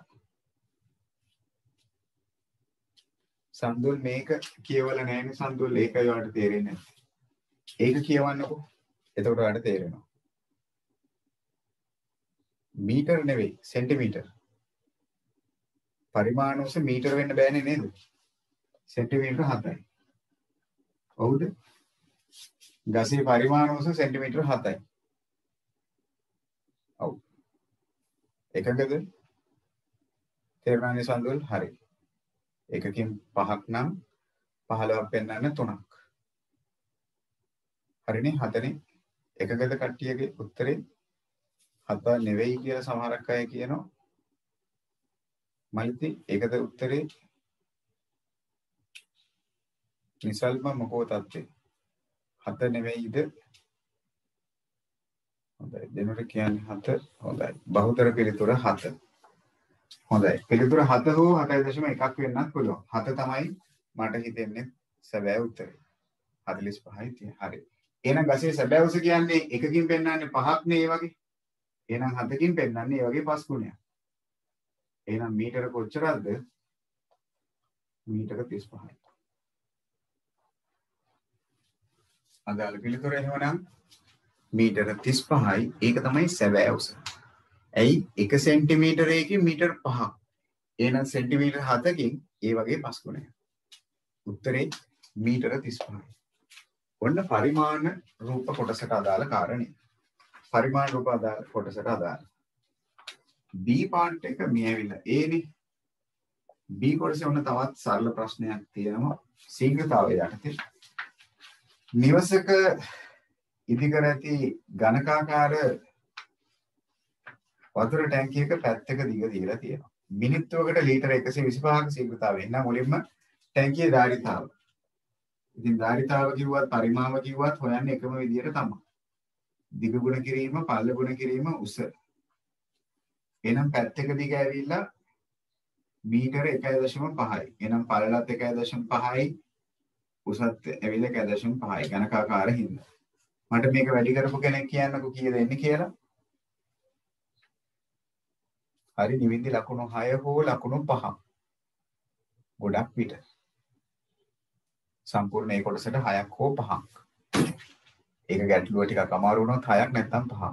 සම්දුල් මේක කියවලා නැහැනේ සම්දුල් ඒකයි ඔයාලට තේරෙන්නේ නැත්තේ. ඒක කියවන්නකෝ. එතකොට ඔයාලට තේරෙනවා. මීටර නෙවෙයි සෙන්ටිමීටර. පරිමාණ උස මීටර වෙන්න බෑනේ නේද? සෙන්ටිමීටර 7යි. හවුද? ගසේ පරිමාණ උස සෙන්ටිමීටර 7යි. ඔව්. එකකද? තේරුණානේ සම්දුල්? හරි. එකකින් 5ක් නම් 15ක් පෙන්නන්න 3ක්. හරිනේ 7නේ. එකකද කට්ටියගේ උත්තරේ 7 නෙවෙයි කියලා සමහරක් අය කියනවා. මලිතේ ඒකද උත්තරේ? නිසල්ම මොකෝ තත්ත්වේ 7 නෙවෙයිද හොඳයි දෙනකොට කියන්නේ 7 හොඳයි බහුතර පිළිතුර 7 හොඳයි පිළිතුර 7 හෝ 7.1ක් වෙන්නත් පුළුවන් 7 තමයි මට හිතෙන්නේ සැබෑ උත්තරේ 45යි තියෙන්නේ හරි එහෙනම් ගසේ සැබෑ උස කියන්නේ එකකින් පෙන්නන්නේ 5ක් නේ ඒ වගේ එහෙනම් 7කින් පෙන්නන්නේ ඒ වගේ 5 ගුණයක් එහෙනම් මීටර කොච්චරද මීටර 35යි අදාළ පිළිතුර එහෙමනම් මීටර 35යි ඒක තමයි සැබෑ උස. ඇයි 1 සෙන්ටිමීටරයකින් මීටර 5ක්. එහෙනම් සෙන්ටිමීටර 7කින් ඒ වගේ 5 ගුණයක්. උත්තරේ මීටර 35යි. ඔන්න පරිමාණ රූප කොටසට අදාළ කාරණේ. පරිමාණ රූප අදාළ කොටසට අදාළ. B පාර්ට් එක මියවිලා Aනේ. B කොටසේ ඔන්න තවත් සරල ප්‍රශ්නයක් තියෙනවා. ශීඝ්‍රතාවය යටතේ. නිවසක ඉදිකර ඇති ඝනකාකාර වතුර ටැංකියක පැත්තක දිග දීලා තියෙනවා. මිනිත්තුවකට ලීටර 125ක ශීඝ්‍රතාවය. එහෙනම් මුලින්ම ටැංකියේ ධාරිතාව. ඉතින් ධාරිතාව කිව්වත් පරිමාව කිව්වත් හොයන්නේ එකම විදියට තමයි. දිග ගුණ කිරීම, පළල ගුණ කිරීම, උස. එහෙනම් පැත්තක දිග ඇවිල්ලා මීටර 1.5යි. එහෙනම් පළලත් 1.5යි, උසත් ඇවිල්ලා 1.5යි. ඝනකාකාර හින්දා. මට මේක වැඩි කරපු කෙනෙක් කියන්නකෝ කීයද එන්නේ කියලා. හරි නිවින්දි ලකුණු 6 හෝ ලකුණු 5. ගොඩක් පිට. සම්පූර්ණ මේ කොටසට 6ක් හෝ 5ක්. ඒක ගැටලුව ටිකක් අමාරු වුණොත් 6ක් නැත්නම් 5ක්.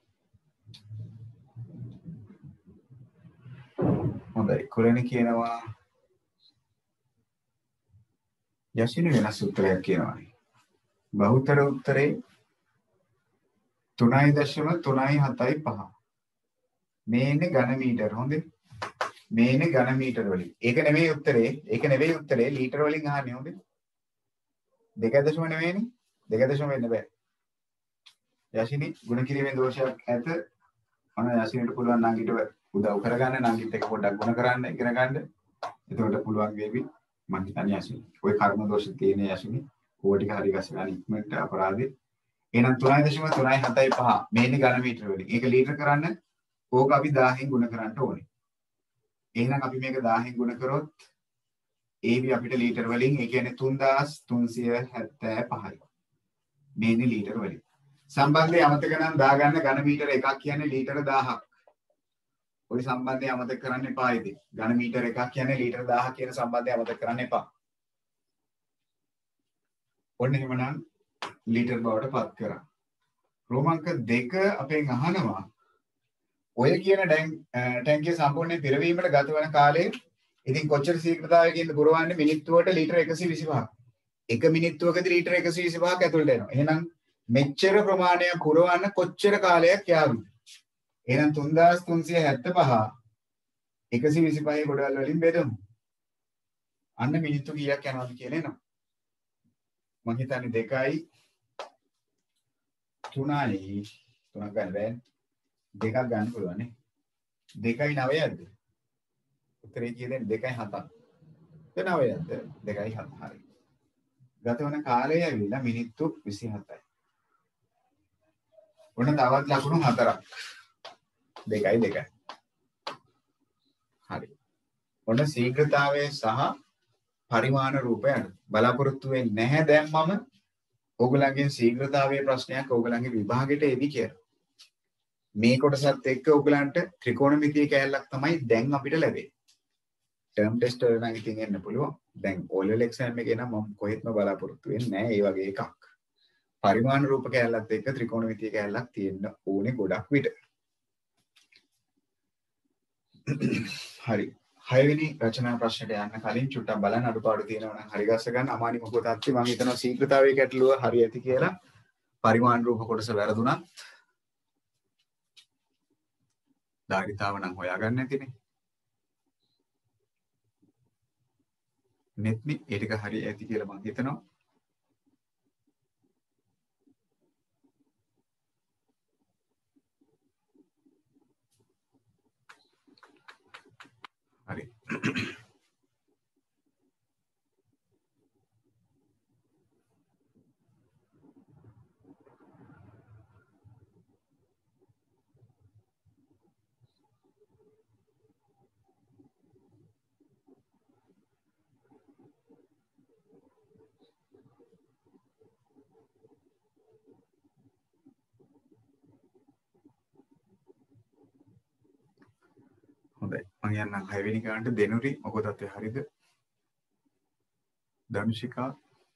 හොඳයි. කුලෙනි කියනවා යෂිනි වෙනස් උත්තරයක් කියනවානේ. බහුතර උත්තරේ 3.375. මේ ඉන්නේ ඝන මීටර හොඳේ. මේ ඉන්නේ ඝන මීටර වලින්. ඒක නෙමෙයි උත්තරේ. ඒක නෙවෙයි උත්තරේ ලීටර වලින් අහන්නේ හොඳේ. 2.0 නෙවෙයිනේ. 2.0 වෙන්න බෑ. යෂිනි ගුණ කිරීමේ දෝෂයක් ඇත. අන යෂිනිට පුළුවන් නම් ඊට උදව් කරගන්න නම් ඊට එක පොඩ්ඩක් ගුණ කරන්න ඉගෙන ගන්න. එතකොට පුළුවන් වේවි. මම හිතන්නේ යෂිනි. ඔය කර්ම දෝෂ තියෙන යෂිනි. ඕවා ටික හරි ගස්සලා ඉක්මනට අපරාධේ. එහෙනම් 3.375 මේ ඉන්නේ ඝන මීටර වලින්. ඒක ලීටර කරන්න ඕක අපි 1000න් ගුණ කරන්න ඕනේ. එහෙනම් අපි මේක 1000න් ගුණ කරොත් AB අපිට ලීටර වලින් ඒ කියන්නේ 3375යි. මේ ඉන්නේ ලීටර වලින්. සම්බන්ධය අමතක නම් දාගන්න ඝන මීටර එකක් කියන්නේ ලීටර 1000ක්. ඔය සම්බන්ධය අමතක කරන්න එපා ඉතින්. ඝන මීටර එකක් කියන්නේ ලීටර 1000 කියන සම්බන්ධය අමතක කරන්න එපා. ඔන්න එහෙමනම් ලීටර බවට පත් කරා. රෝමාංක 2 අපෙන් අහනවා ඔය කියන ටැංකිය සම්පූර්ණයෙන් පිරවීමට ගත වන කාලය ඉතින් කොච්චර ශීඝ්‍රතාවයකින්ද පුරවන්නේ මිනිත්තුවට ලීටර 125ක්. එක මිනිත්තුවකදී ලීටර 125ක් ඇතුළට එනවා. එහෙනම් මෙච්චර ප්‍රමාණයක් පුරවන්න කොච්චර කාලයක් යාවිද? එහෙනම් 3375 125 ගොඩවල් වලින් බෙදමු. අන්න මිනිත්තු කීයක් යනවද කියලා එනවා. මම හිතන්නේ 2යි 3යි 3ක් ගන්න බෑ. 2ක් ගන්න පුළුවන් නේ. 2යි 9ක්ද? උත්තරේ කියන්නේ 2යි 7ක්. 9ක්ද? 2යි 7 හරි. ගත වන කාලය ඇවිල්ලා මිනිත්තු 27යි. ඔන්න තවත් ලකුණු 4ක්. 2යි 2යි. හරි. ඔන්න ශීඝ්‍රතාවය සහ පරිමාණ රූපයන් බලාපොරොත්තු වෙන්නේ නැහැ දැන් මම ඕගලන්ගේ ශීඝ්‍රතාවයේ ප්‍රශ්නයක් ඕගලන්ගේ විභාගෙට එවි කියලා. මේ කොටසත් එක්ක ඕගලන්ට ත්‍රිකෝණමිතිය කැලලක් තමයි දැන් අපිට ලැබෙන්නේ. ටර්ම් ටෙස්ට් වල නම් ඉතින් එන්න පුළුවන්. දැන් O level exam එකේ නම් මම කොහෙත්ම බලාපොරොත්තු වෙන්නේ නැහැ ඒ වගේ එකක්. පරිමාණ රූප කැලලත් එක්ක ත්‍රිකෝණමිතිය කැලලක් තියෙන්න ඕනේ ගොඩක් විට. හරි. 6 වෙනි රචනා ප්‍රශ්නයට යන්න කලින් චුට්ටක් බලන්න අඩුපාඩු තියෙනවා නම් හරි ගස්ස ගන්න. අමානි මොකද තාත්තේ මම හිතනවා ශීඝ්‍රතාවයේ ගැටලුව හරි ඇති කියලා. පරිමාණ රූප කොටස වැරදුනා. ධාරිතාව නම් හොයාගන්න නැතිනේ. නෙත්නි ඒ ටික හරි ඇති කියලා මම හිතනවා. හරි. හොඳයි මම යන්නම් 6 වෙනි ගානට දෙනුරි මොකද තත්ත්වය හරියද ධනුෂිකා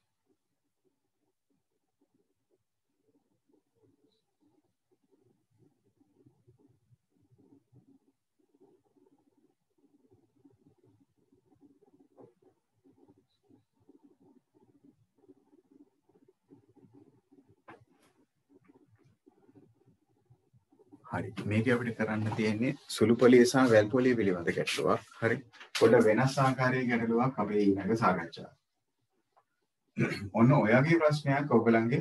හරි මේක අපිට කරන්න තියෙන්නේ සුළු පොලිය සහ වැල් පොලිය පිළිබඳ ගැටලුවක්. හරි. පොඩ වෙනස් ආකාරයේ ගැටලුවක් අපි ඊළඟ සාකච්ඡා. ඔන්න ඔයගේ ප්‍රශ්නයක් ඔයගලන්ගේ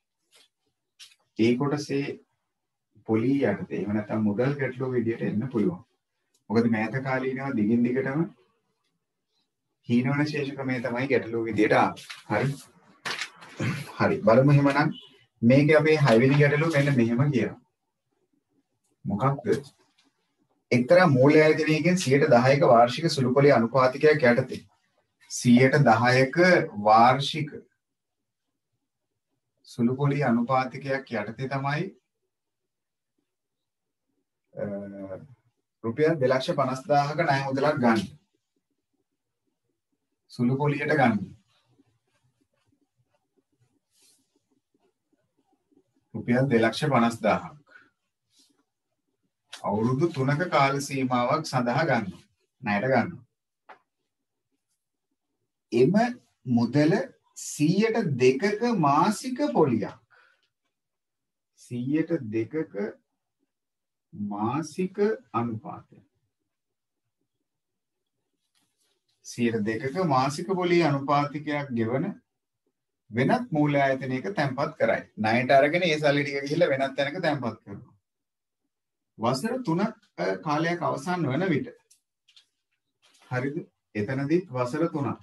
ඒ කොටසේ පොලිය යටතේ එහෙම නැත්නම් මුදල් ගැටලුව විදියට එන්න පුළුවන්. මොකද මෑත කාලීනව දිගින් දිගටම හීනවන ශේෂ ක්‍රමය තමයි ගැටලුව විදියට ආවේ. හරි. හරි. බලමු එහෙමනම් මේකේ අපේ 6 වෙනි ගැටලුව මෙන්න මෙහෙම කියනවා. මොකක්ද එක්තරා මූල්‍ය ආයතනයකින් 10%ක වාර්ෂික සුළුපොලි අනුපාතිකයක් යටතේ 10%ක වාර්ෂික සුළුපොලි අනුපාතිකයක් යටතේ තමයි රුපියල් 2,50,000ක ණය මුදලක් ගන්න. සුළුපොලියට ගන්න. රුපියල් 2,50,000ක් අවුරුදු 3ක කාල සීමාවක් සඳහා ගන්නවා. ණයට ගන්නවා. එම මුදල 102ක මාසික පොලියක්. 102ක මාසික අනුපාතය. 102ක මාසික පොලිය අනුපාතිකයක් ගෙවන වෙනත් මූල්‍ය ආයතනයක තැන්පත් කරයි. ණයට අරගෙන ඒ සල්ලි ටික ගිහිල්ලා වෙනත් තැනක තැන්පත් කරනවා. වසර 3ක් කාලයක් අවසන් වන විට හරිද එතනදිත් වසර 3ක්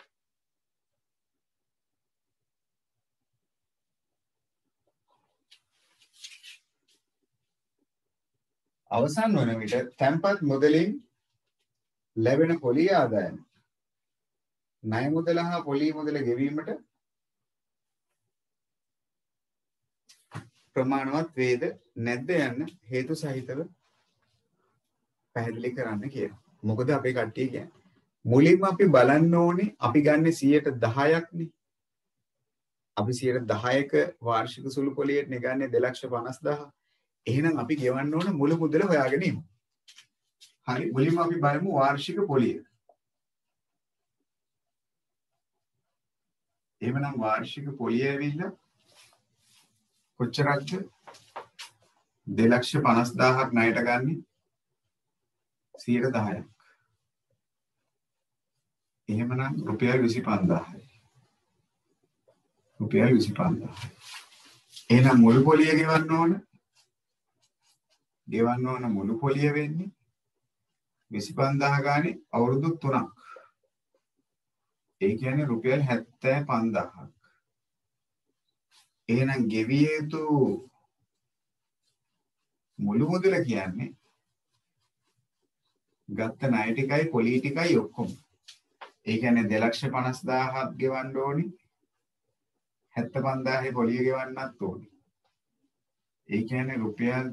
අවසන් වන විට තැන්පත් මුදලින් ලැබෙන පොලිය ආදායම ණය මුදල හා පොලිය මුදල ගෙවීමට ප්‍රමාණවත් වේද නැද්ද යන්න හේතු සහිතව පැහැදිලි කරන්න කියනවා. මොකද අපේ කට්ටිය කියන්නේ මුලින්ම අපි බලන්න ඕනේ අපි ගන්න 10%ක් නේ. අපි 10%ක වාර්ෂික සුළු පොලියට නෙගන්නේ 2,50,000. එහෙනම් අපි ගෙවන්න ඕන මුළු මුදල හොයාගෙන ඉමු. හරි මුලින්ම අපි බලමු වාර්ෂික පොලිය. එහෙනම් වාර්ෂික පොලිය ඇවිල්ලා කොච්චරක්ද 2,50,000ක් ණයට ගන්නේ 10%ක්. එහෙමනම් රුපියල් 25,000යි. රුපියල් 25,000. එහෙනම් මුළු පොලිය ගෙවන්න ඕන. ගෙවන්න ඕන මුළු පොලිය වෙන්නේ 25,000 ගානේ අවුරුදු 3ක්. ඒ කියන්නේ රුපියල් 75,000ක්. එහෙනම් ගෙවිය යුතු මුළු මුදල කියන්නේ ගත්ත ණය ටිකයි පොලි ටිකයි ඔක්කොම. ඒ කියන්නේ 2,50,000ක් ගෙවන්න ඕනි. 75,000 පොලිය ගෙවන්නත් ඕනි. ඒ කියන්නේ රුපියල්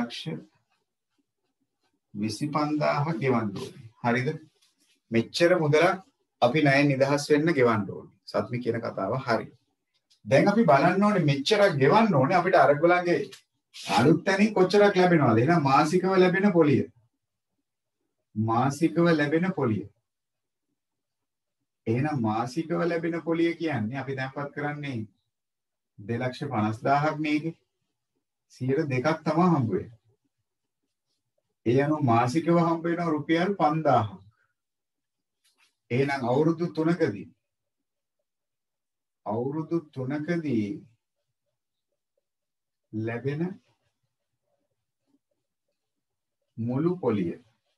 3,25,000ක් ගෙවන්න ඕනි. හරිද? මෙච්චර මුදලක් අපි ණය නිදහස් වෙන්න ගෙවන්න ඕනි. සත්මි කියන කතාව හරි. දැන් අපි බලන්න ඕනේ මෙච්චරක් ගෙවන්න ඕනේ අපිට අරගලගේ අලුත් තැනින් කොච්චරක් ලැබෙනවද? එහෙනම් මාසිකව ලැබෙන පොලිය. මාසිකව ලැබෙන පොලිය. එහෙනම් මාසිකව ලැබෙන පොලිය කියන්නේ අපි දැන්පත් කරන්නේ 2,50,000ක් මේකේ 102ක් තමයි හම්බ වෙන්නේ. ඒ අනුව මාසිකව හම්බ වෙනවා රුපියල් 5,000ක්. එහෙනම් අවුරුදු 3කදී ලැබෙන මුළු පොලිය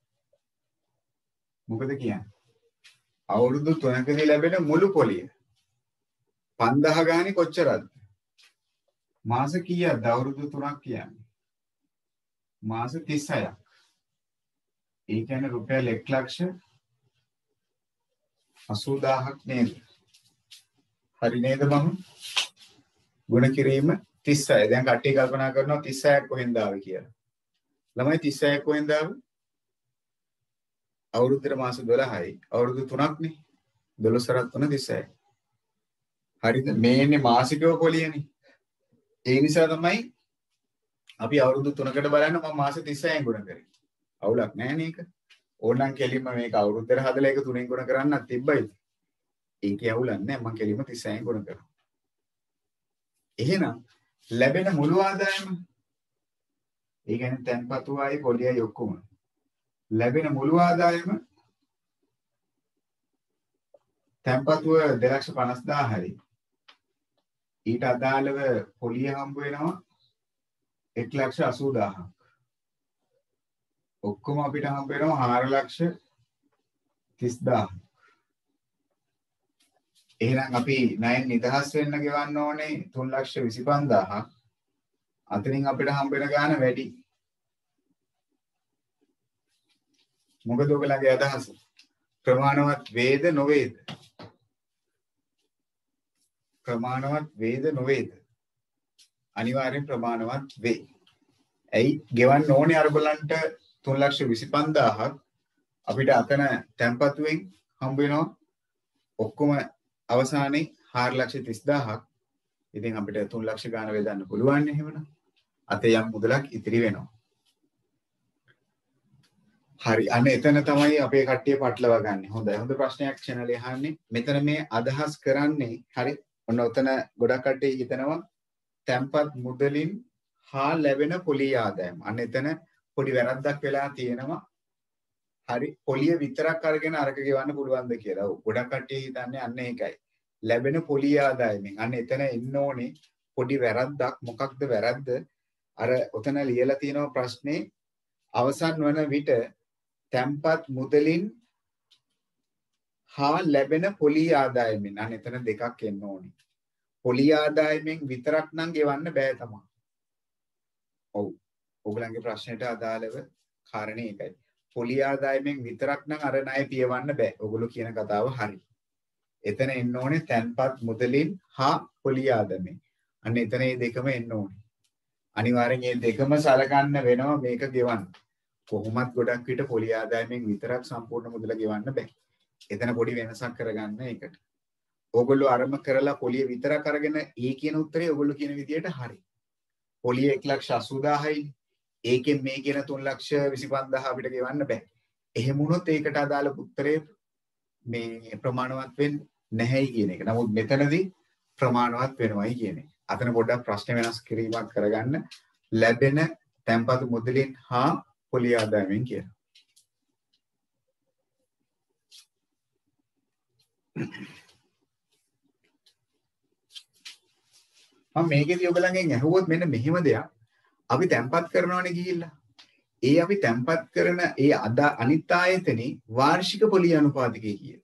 මොකද කියන්නේ? අවුරුදු 3කදී ලැබෙන මුළු පොලිය 5,000 ගානේ කොච්චරද? මාස කීයක්ද අවුරුදු 3ක් කියන්නේ? මාස 36ක්. ඒ කියන්නේ රුපියල් 1,80,000ක් නේද? හරි නේද මම? ගුණ කිරීම 36. දැන් කට්ටිය කල්පනා කරනවා 36ක් කොහෙන්ද ආවේ කියලා. ළමයි 36ක් කොහෙන්ද ආවේ? අවුරුද්දට මාස 12යි. අවුරුදු 3ක්නේ. 12 3 36. හරිද? මේ ඉන්නේ මාසිකව පොලියනේ. ඒ නිසා තමයි අපි අවුරුදු 3කට බලන්න මම මාස 36න් ගුණ කරේ. අවුලක් නැහැ නේක. ඕනනම් කෙලින්ම මේක අවුරුද්දට හදලා ඒක 3න් ගුණ කරන්නත් තිබ්බයි. ඒකේ අවුලක් නැහැ. මම කෙලින්ම 36න් ගුණ කරා. එහෙනම් ලැබෙන මුළු ආදායම ඒ කියන්නේ තැන්පතුවයි පොලියයි ඔක්කොම ලැබෙන මුළු ආදායම තැන්පතුව 2,50,000යි. ඊට අදාළව පොලිය හම්බ වෙනවා 1,80,000ක්. ඔක්කොම අපිට හම්බ වෙනවා 4,30,000. එහෙනම් අපි ණයෙන් නිදහස් වෙන්න ගෙවන්න ඕනේ 3,25,000ක්. අතනින් අපිට හම්බ වෙන ගාණ වැඩි. මොකද ඔයගලගේ අදහස? ප්‍රමාණවත් වේද නොවේද? ප්‍රමාණවත් වේද නොවේද? අනිවාර්යෙන් ප්‍රමාණවත් වේ. ඇයි ගෙවන්න ඕනේ අර බලන්ට 3,25,000ක් අපිට අතන තැන්පතුවෙන් හම්බ වෙනවා ඔක්කොම අවසානයේ 4,30,000ක්. ඉතින් අපිට 3,00,000 ගාන වේදන්න පුළුවන් එහෙමනම්. අතේ යම් මුදලක් ඉතිරි වෙනවා. හරි. අන්න එතන තමයි අපේ කට්ටිය පටලවා ගන්න. හොඳයි. හොඳ ප්‍රශ්නයක් channel එකේ අහන්නේ. මෙතන මේ අදහස් කරන්නේ හරි. ඔන්න ඔතන ගොඩක් කට්ටිය හිතනවා තැන්පත් මුදලින් හා ලැබෙන පොලිය ආදායම. අන්න එතන පොඩි වැරද්දක් වෙලා තියෙනවා. හරි. පොලිය විතරක් අරගෙන අරක ගෙවන්න පුළුවන්ද කියලා. ඔව්. ගොඩක් කට්ටිය හිතන්නේ අන්න ඒකයි. ලැබෙන පොලිය ආදායමෙන්. අන්න එතන එන්න ඕනේ පොඩි වැරද්දක්. මොකක්ද වැරද්ද? අර ඔතන ලියලා තියෙනවා ප්‍රශ්නේ අවසන් වන විට තැන්පත් මුදලින් හා ලැබෙන පොලිය ආදායමෙන්. අන්න එතන දෙකක් එන්න ඕනේ. පොලිය ආදායමෙන් විතරක් නම් ගෙවන්න බෑ තමයි. ඔව්. ඔයගලගේ ප්‍රශ්නෙට අදාළව කාරණේ ඒකයි. පොලිය ආදායමෙන් විතරක් නම් අර ණය පියවන්න බෑ. ඔයගොල්ලෝ කියන කතාව හරි. එතන එන්න ඕනේ තැන්පත් මුදලින් හා පොලිය ආදායමෙන්. අන්න එතන මේ දෙකම එන්න ඕනේ. අනිවාර්යෙන් මේ දෙකම සලකන්න වෙනවා මේක ගෙවන්න. කොහොමත් ගොඩක් විට පොලිය ආදායමෙන් විතරක් සම්පූර්ණ මුදල ගෙවන්න බෑ. එතන පොඩි වෙනසක් කරගන්න ඒකට. ඕගොල්ලෝ ආරම්භ කරලා පොලිය විතරක් අරගෙන කියන උත්තරේ ඕගොල්ලෝ කියන විදියට හරි. පොලිය 1,80,000යි. ඒකෙන් මේ කියන 3,25,000 අපිට ගෙවන්න බෑ. එහෙම වුණොත් ඒකට අදාළ උත්තරේ මේ ප්‍රමාණවත් වෙන්නේ නැහැයි කියන එක. නමුත් මෙතනදී ප්‍රමාණවත් වෙනවයි කියන එක. අතන පොඩ්ඩක් ප්‍රශ්න වෙනස් කිරීමක් කරගන්න. ලැබෙන තැන්පත් මුදලින් හා පොලිය ආදායමෙන් කියන. මම මේකෙදී ඔයගලගෙන් ඇහුවොත් මෙන්න මෙහෙම දෙයක් අපි තැන්පත් කරනවනේ ගිහිල්ලා. ඒ අපි තැන්පත් කරන ඒ අනිත් ආයතනේ වාර්ෂික පොලිය අනුපාතකය කීයද?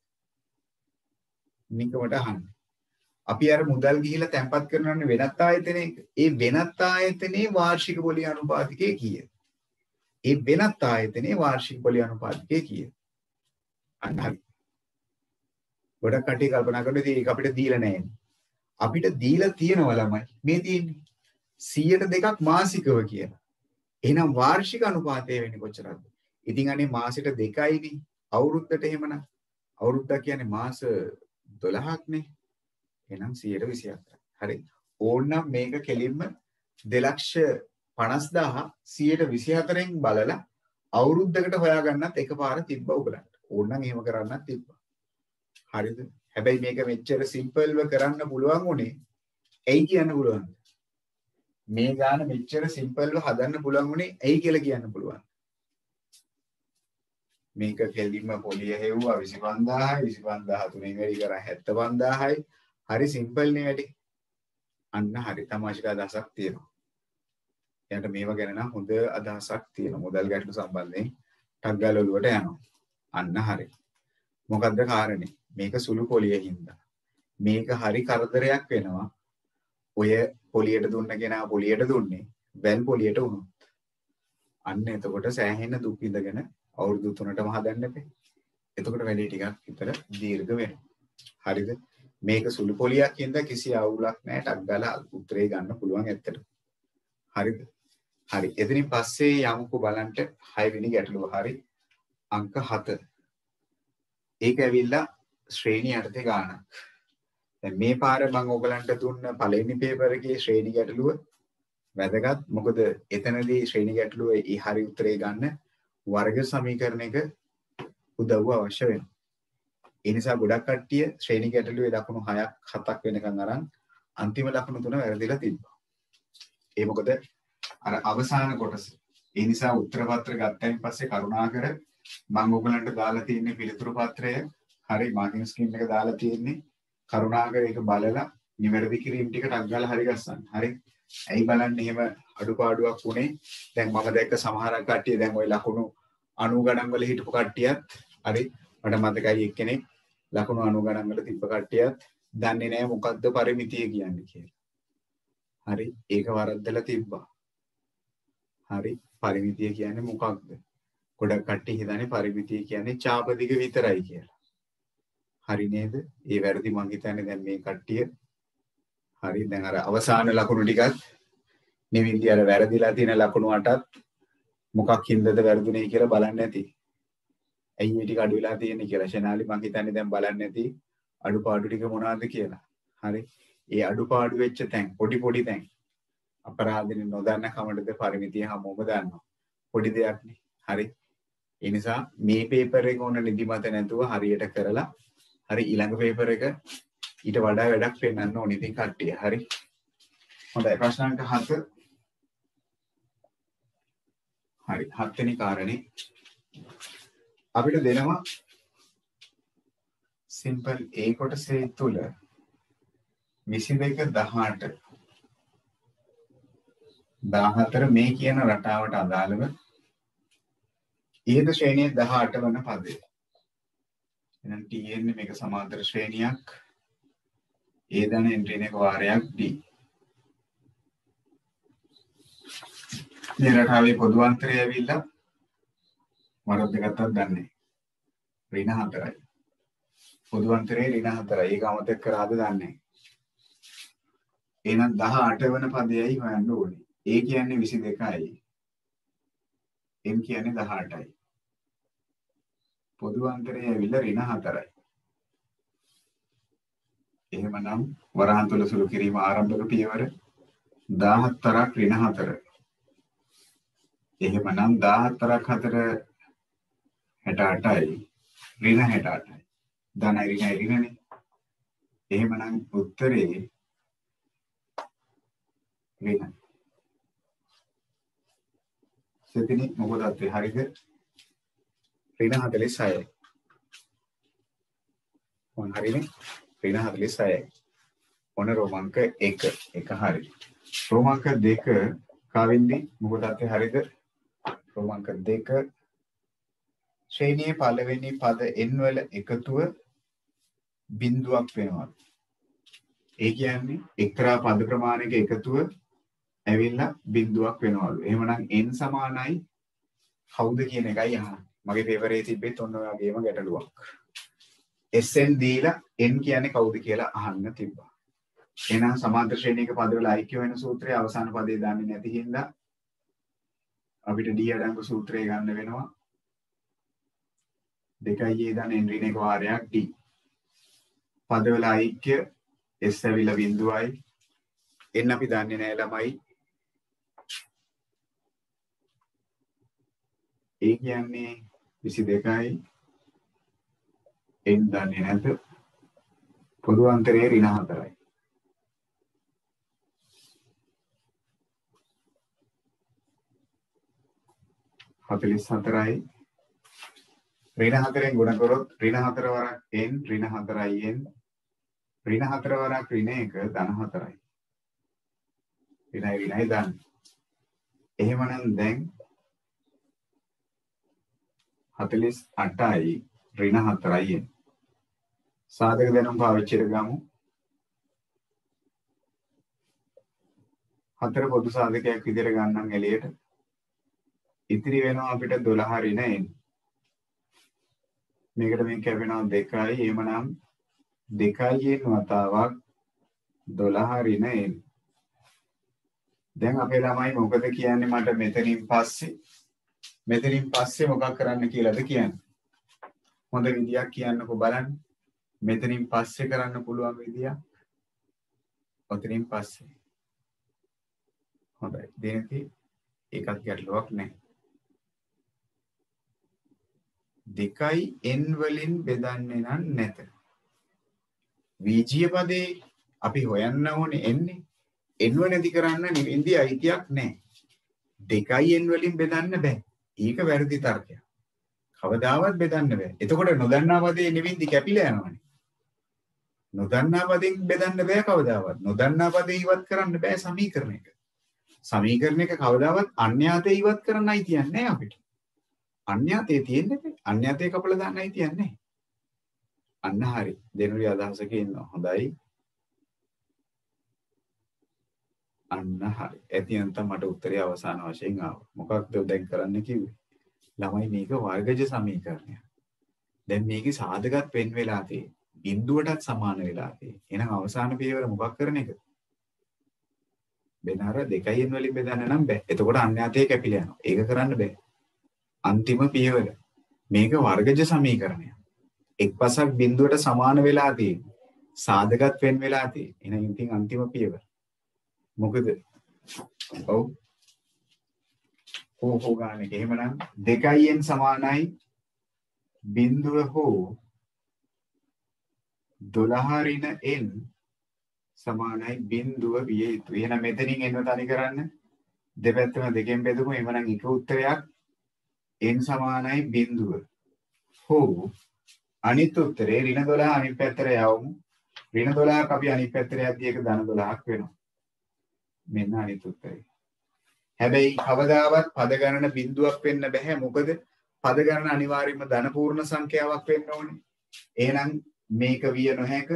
නිකමට අහන්න. අපි අර මුදල් ගිහිල්ලා තැන්පත් කරනවනේ වෙනත් ආයතනයක. ඒ වෙනත් ආයතනේ වාර්ෂික පොලිය අනුපාතකය කීයද? ඒ වෙනත් ආයතනේ වාර්ෂික පොලිය අනුපාතකය කීයද? අන්න හරි. ගොඩක් කට්ටිය කල්පනා කරනවා ඉතින් ඒක අපිට දීලා නැහැ. අපිට දීලා තියෙනවා ළමයි. මේ තියෙන්නේ 100%ක් මාසිකව කියලා. එහෙනම් වාර්ෂික අනුපාතය වෙන්නේ කොච්චරද? ඉතින් අනේ මාසෙට 2යිනේ. අවුරුද්දට එහෙමනම් අවුරුද්දක් කියන්නේ මාස 12ක්නේ. එහෙනම් 124ක්. හරි. ඕනනම් මේක කෙලින්ම 2,50,000 124න් බලලා අවුරුද්දකට හොයාගන්නත් එකපාර තිබ්බ උගලන්ට. ඕනනම් එහෙම කරන්නත් තිබ්බා. හරිද? හැබැයි මේක මෙච්චර සිම්පල්ව කරන්න පුළුවන් උනේ ඇයි කියන්න පුළුවන්ද? මේ ගාන මෙච්චර සිම්පල්ව හදන්න පුළුවන් උනේ ඇයි කියලා කියන්න පුළුවන්. මේක කෙලින්ම පොලිය හෙව්වා 25,000යි 25,000 තුනෙන් වැඩි කරා 75,000යි. හරි සිම්පල් නේ වැඩි. අන්න හරි තමාෂික අදහසක් තියෙනවා. එයාට මේව ගැන නම් හොඳ අදහසක් තියෙනවා. මුදල් ගැටළු සම්බන්ධයෙන් ටග් ගාලා ඔලුවට යනවා. අන්න හරි. මොකද්ද කාරණේ? මේක සුළු පොලියෙන් හින්දා. මේක හරි කරදරයක් වෙනවා. ඔය පොලියට දුන්න කෙනා පොලියට දුන්නේ වැල් පොලියට වුණොත්. අන්න එතකොට සෑහෙන දුක් විඳගෙන අවුරුදු 3ටම හදන්න එපේ. එතකොට වැඩි ටිකක් විතර දීර්ඝ වෙනවා. හරිද? මේක සුළු පොලියක් හින්දා කිසි අවුලක් නැහැ. ටක් ගාලා උත්තරේ ගන්න පුළුවන් ඇත්තට. හරිද? හරි. එතනින් පස්සේ යමුකෝ බලන්න 6 වෙනි ගැටලුව. හරි. අංක 7. ඒක ඇවිල්ලා ශ්‍රේණි යටතේ ගානක්. දැන් මේ පාර මම ඔයගලන්ට දුන්න පළවෙනි පේපර් එකේ ශ්‍රේණි ගැටලුව වැදගත්. මොකද එතනදී ශ්‍රේණි ගැටලුවේ හරි උත්තරේ ගන්න වර්ග සමීකරණයක උදව්ව අවශ්‍ය වෙනවා. ඒ නිසා ගොඩක් කට්ටිය ශ්‍රේණි ගැටලුවේ ලකුණු 6ක් 7ක් වෙනකන් අරන් අන්තිම ලකුණු 3 වැරදිලා තිබ්බා. ඒ මොකද අර අවසාන කොටස. ඒ නිසා උත්තර පත්‍ර ගත්තයින් පස්සේ කරුණාකර මම ඔයගලන්ට දාලා තියෙන පිළිතුරු පත්‍රය හරි මාකින් ස්කීම් එක දාලා තියෙන්නේ කරුණාකර ඒක බලලා නිවැරදි කිරීම ටික ටක් ගාලා හරි ගස්සන්න. හරි. ඇයි බලන්න එහෙම අඩුපාඩුවක් උනේ? දැන් මම දැක්ක සමහරක් කට්ටිය දැන් ওই ලකුණු 90 ගණන් වල හිටපු කට්ටියත් හරි මට මතකයි එක්කෙනෙක් ලකුණු 90 ගණන් වල තිබ්බ කට්ටියත් දන්නේ නැහැ මොකද්ද පරිමිතිය කියන්නේ කියලා. හරි ඒක වරද්දලා තිබ්බා. හරි පරිමිතිය කියන්නේ මොකක්ද? ගොඩක් කට්ටිය හිතන්නේ පරිමිතිය කියන්නේ ඡාප දිග විතරයි කියලා. හරි නේද? ඒ වැරදි මං හිතන්නේ දැන් මේ කට්ටිය හරි දැන් අර අවසාන ලකුණු ටිකත් නිවින්දි අර වැරදිලා තියෙන ලකුණු 8ත් මොකක් හින්දාද වැරදුනේ කියලා බලන්නේ නැති. ඇයි මේ ටික අඩු වෙලා තියෙන්නේ කියලා ෂනාලි මං හිතන්නේ දැන් බලන්නේ නැති අඩුපාඩු ටික මොනවද කියලා. හරි. ඒ අඩුපාඩු වෙච්ච තැන් පොඩි තැන් අපරාධෙ නොදන්න කමඩද පරිමිතිය හැමෝම දන්නවා. පොඩි දෙයක්නේ. හරි. ඒ නිසා මේ පේපර් එක ඕන නිදිමත නැතුව හරියට කරලා හරි ඊළඟ පේපර් එක ඊට වඩා වැඩක් පෙන්වන්න ඕනේ ඉතින් කට්ටිය. හරි. හොඳයි ප්‍රශ්න අංක 7. හරි 7 වෙනි කාරණේ අපිට දෙනවා සිම්පල් A කොටසේ තුල 22 18 14 මේ කියන රටාවට අදාළව ඊට ශ්‍රේණියේ 18 වන පදය. එහෙනම් T එන්නේ මේක සමාන්තර ශ්‍රේණියක්. A දන එන්ට්‍රින එක වාරයක් D. මේ රටාවේ පොදු අන්තරය ඇවිල්ලා වරද්ද ගත්තත් දන්නේ. ඍණ 4යි. පොදු අන්තරේ ඍණ 4යි. ඒක අමතක කරාද දන්නේ. එහෙනම් 18 වන පදයයි හොයන්න ඕනේ. A කියන්නේ 22යි. M කියන්නේ 18යි. පොදු අන්තරය ඇවිල්ලා ඍණ 4යි. එහෙමනම් වරහන් තුල සුළු කිරීම ආරම්භක පියවර 14ක් ඍණ 4. එහෙමනම් 14ක් 4 68යි. ඍණ 68යි. ධනයි ඍණනේ. එහෙමනම් උත්තරේ ඍණ. සෙතිනි මොකද අත්වේ හරිද? ඍණ 46යි. මොන හරිනේ? ඍණ 46යි. ඔන්න රෝමාංක 1 එක හරි. රෝමාංක 2 කාවින්දි මොකද අත්වේ හරිද? රෝමාංක 2 ශ්‍රේණියේ පළවෙනි පද n වල එකතුව බිඳුවක් වෙනවා. ඒ කියන්නේ එක්තරා පද ප්‍රමාණයක එකතුව ඇවිල්ලා බිඳුවක් වෙනවලු. එහෙමනම් n සමානයි කවුද කියන එකයි අහන්නේ. මගේ පේපරේ තිබෙත් ඔන්න ඔය වගේම ගැටලුවක්. Sn දීලා n කියන්නේ කවුද කියලා අහන්න තිබ්බා. එහෙනම් සමාන්තර ශ්‍රේණියක පදවල ඓක්‍ය වෙන සූත්‍රයේ අවසාන පදේ දන්නේ නැති හින්දා අපිට d අඩංගු සූත්‍රය ගන්න වෙනවා. 2a දන n ඍණ 1 වාරයක් d. පදවල ඓක්‍ය s ඇවිල්ලා බිඳුවයි. n අපි දන්නේ නැහැ ළමයි. ඒ කියන්නේ 22යි. n දන්නේ නැත. පොදු අන්තරයේ ඍණ 4යි. හතලිස් 4යි. ඍණ 4ෙන් ගුණ කරොත් ඍණ 4 වරක් n ඍණ 4යි n ඍණ 4 වරක් ඍණ 1 ධන 4යි. ඍණයි ධන. එහෙමනම් දැන් 48යි ඍණ 4යි n. සාධක දැනුම පාවිච්චි කරගමු. 4 පොදු සාධකයක් විදිහට ගන්නම් එළියට. ඉතිරි වෙනවා අපිට 12 ඍණ n. මේකට මේ කැපෙනවා 2යි. එහෙමනම් 2යි n වතාවක් 12 ඍණ n. දැන් අපේ ළමයි මොකද කියන්නේ මට මෙතනින් පස්සේ මොකක් කරන්න කියලාද කියන්නේ? හොඳ විදියක් කියන්නකෝ බලන්න. මෙතනින් පස්සේ කරන්න පුළුවන් විදියක්. ඔතනින් පස්සේ. හොඳයි. දෙනකේ ඒකත් ගැටලුවක් නැහැ. 2යි n වලින් බෙදන්නේ නම් නැත. විජ්‍ය පදේ අපි හොයන්න ඕනේ එන්නේ n නැති කරන්න නිවින්දි අයිතියක් නැහැ. 2යි n වලින් බෙදන්න බෑ. ඒක වැරදි තර්කයක්. කවදාවත් බෙදන්න බෑ. එතකොට නොදන්නා පදේ නිවින්දි කැපිලා යනවනේ. නොදන්නා පදෙන් බෙදන්න බෑ කවදාවත්. නොදන්නා පදේ ඉවත් කරන්න බෑ සමීකරණයක. සමීකරණයක කවදාවත් අන්‍යාතේ ඉවත් කරන්නයි තියන්නේ අපිට. අන්‍යාතේ තියෙන්නේ අන්‍යාතේ කපලා දාන්නයි තියන්නේ. අන්න හරි. දෙනුරි අදහසක ඉන්නවා. හොඳයි. අන්න හරි. එතින් තමයි මට උත්තරය අවසාන වශයෙන් ආවා. මොකක්ද දැන් කරන්න කිව්වේ? ළමයි මේක වර්ගජ සමීකරණය. දැන් මේකේ සාධකත් වෙන් වෙලා තියෙන්නේ. බිඳුවටත් සමාන වෙලා තියෙන්නේ. එහෙනම් අවසාන පියවර මොකක් කරන එකද? බෙනහර 2න් වලින් බෙදන්න නම් බෑ. එතකොට අන්‍යාතේ කැපිලා යනවා. ඒක කරන්න බෑ. අන්තිම පියවර. මේක වර්ගජ සමීකරණයක්. එක්පසක් බිඳුවට සමාන වෙලා තියෙන්නේ. සාධකත් වෙන් වෙලා තියෙන්නේ. එහෙනම් ඉතින් අන්තිම පියවර. මොකද? ඔව්. හෝ ගන්න එක. එහෙමනම් 2n සමානයි බිඳුව හෝ 12 ඍණ n සමානයි බිඳුව විය යුතුයි. එහෙනම් මෙතනින් එන්න තනි කරන්න. දෙපැත්තම 2ෙන් බෙදමු. එහෙමනම් එක උත්තරයක් n සමානයි බිඳුව හෝ අනිත් උත්තරේ ඍණ 12 අනිත් පැත්තට යවමු. ඍණ 12ක් අපි අනිත් පැත්තට යද්දී ඒක ධන 12ක් වෙනවා. මෙන්න අනිත් උත්තරේ. හැබැයි කවදාවත් පද ගණන බිඳුවක් වෙන්න බෑ. මොකද පද ගණන අනිවාර්යයෙන්ම ධන පූර්ණ සංඛ්‍යාවක් වෙන්න ඕනේ. එහෙනම් මේක විය නොහැක.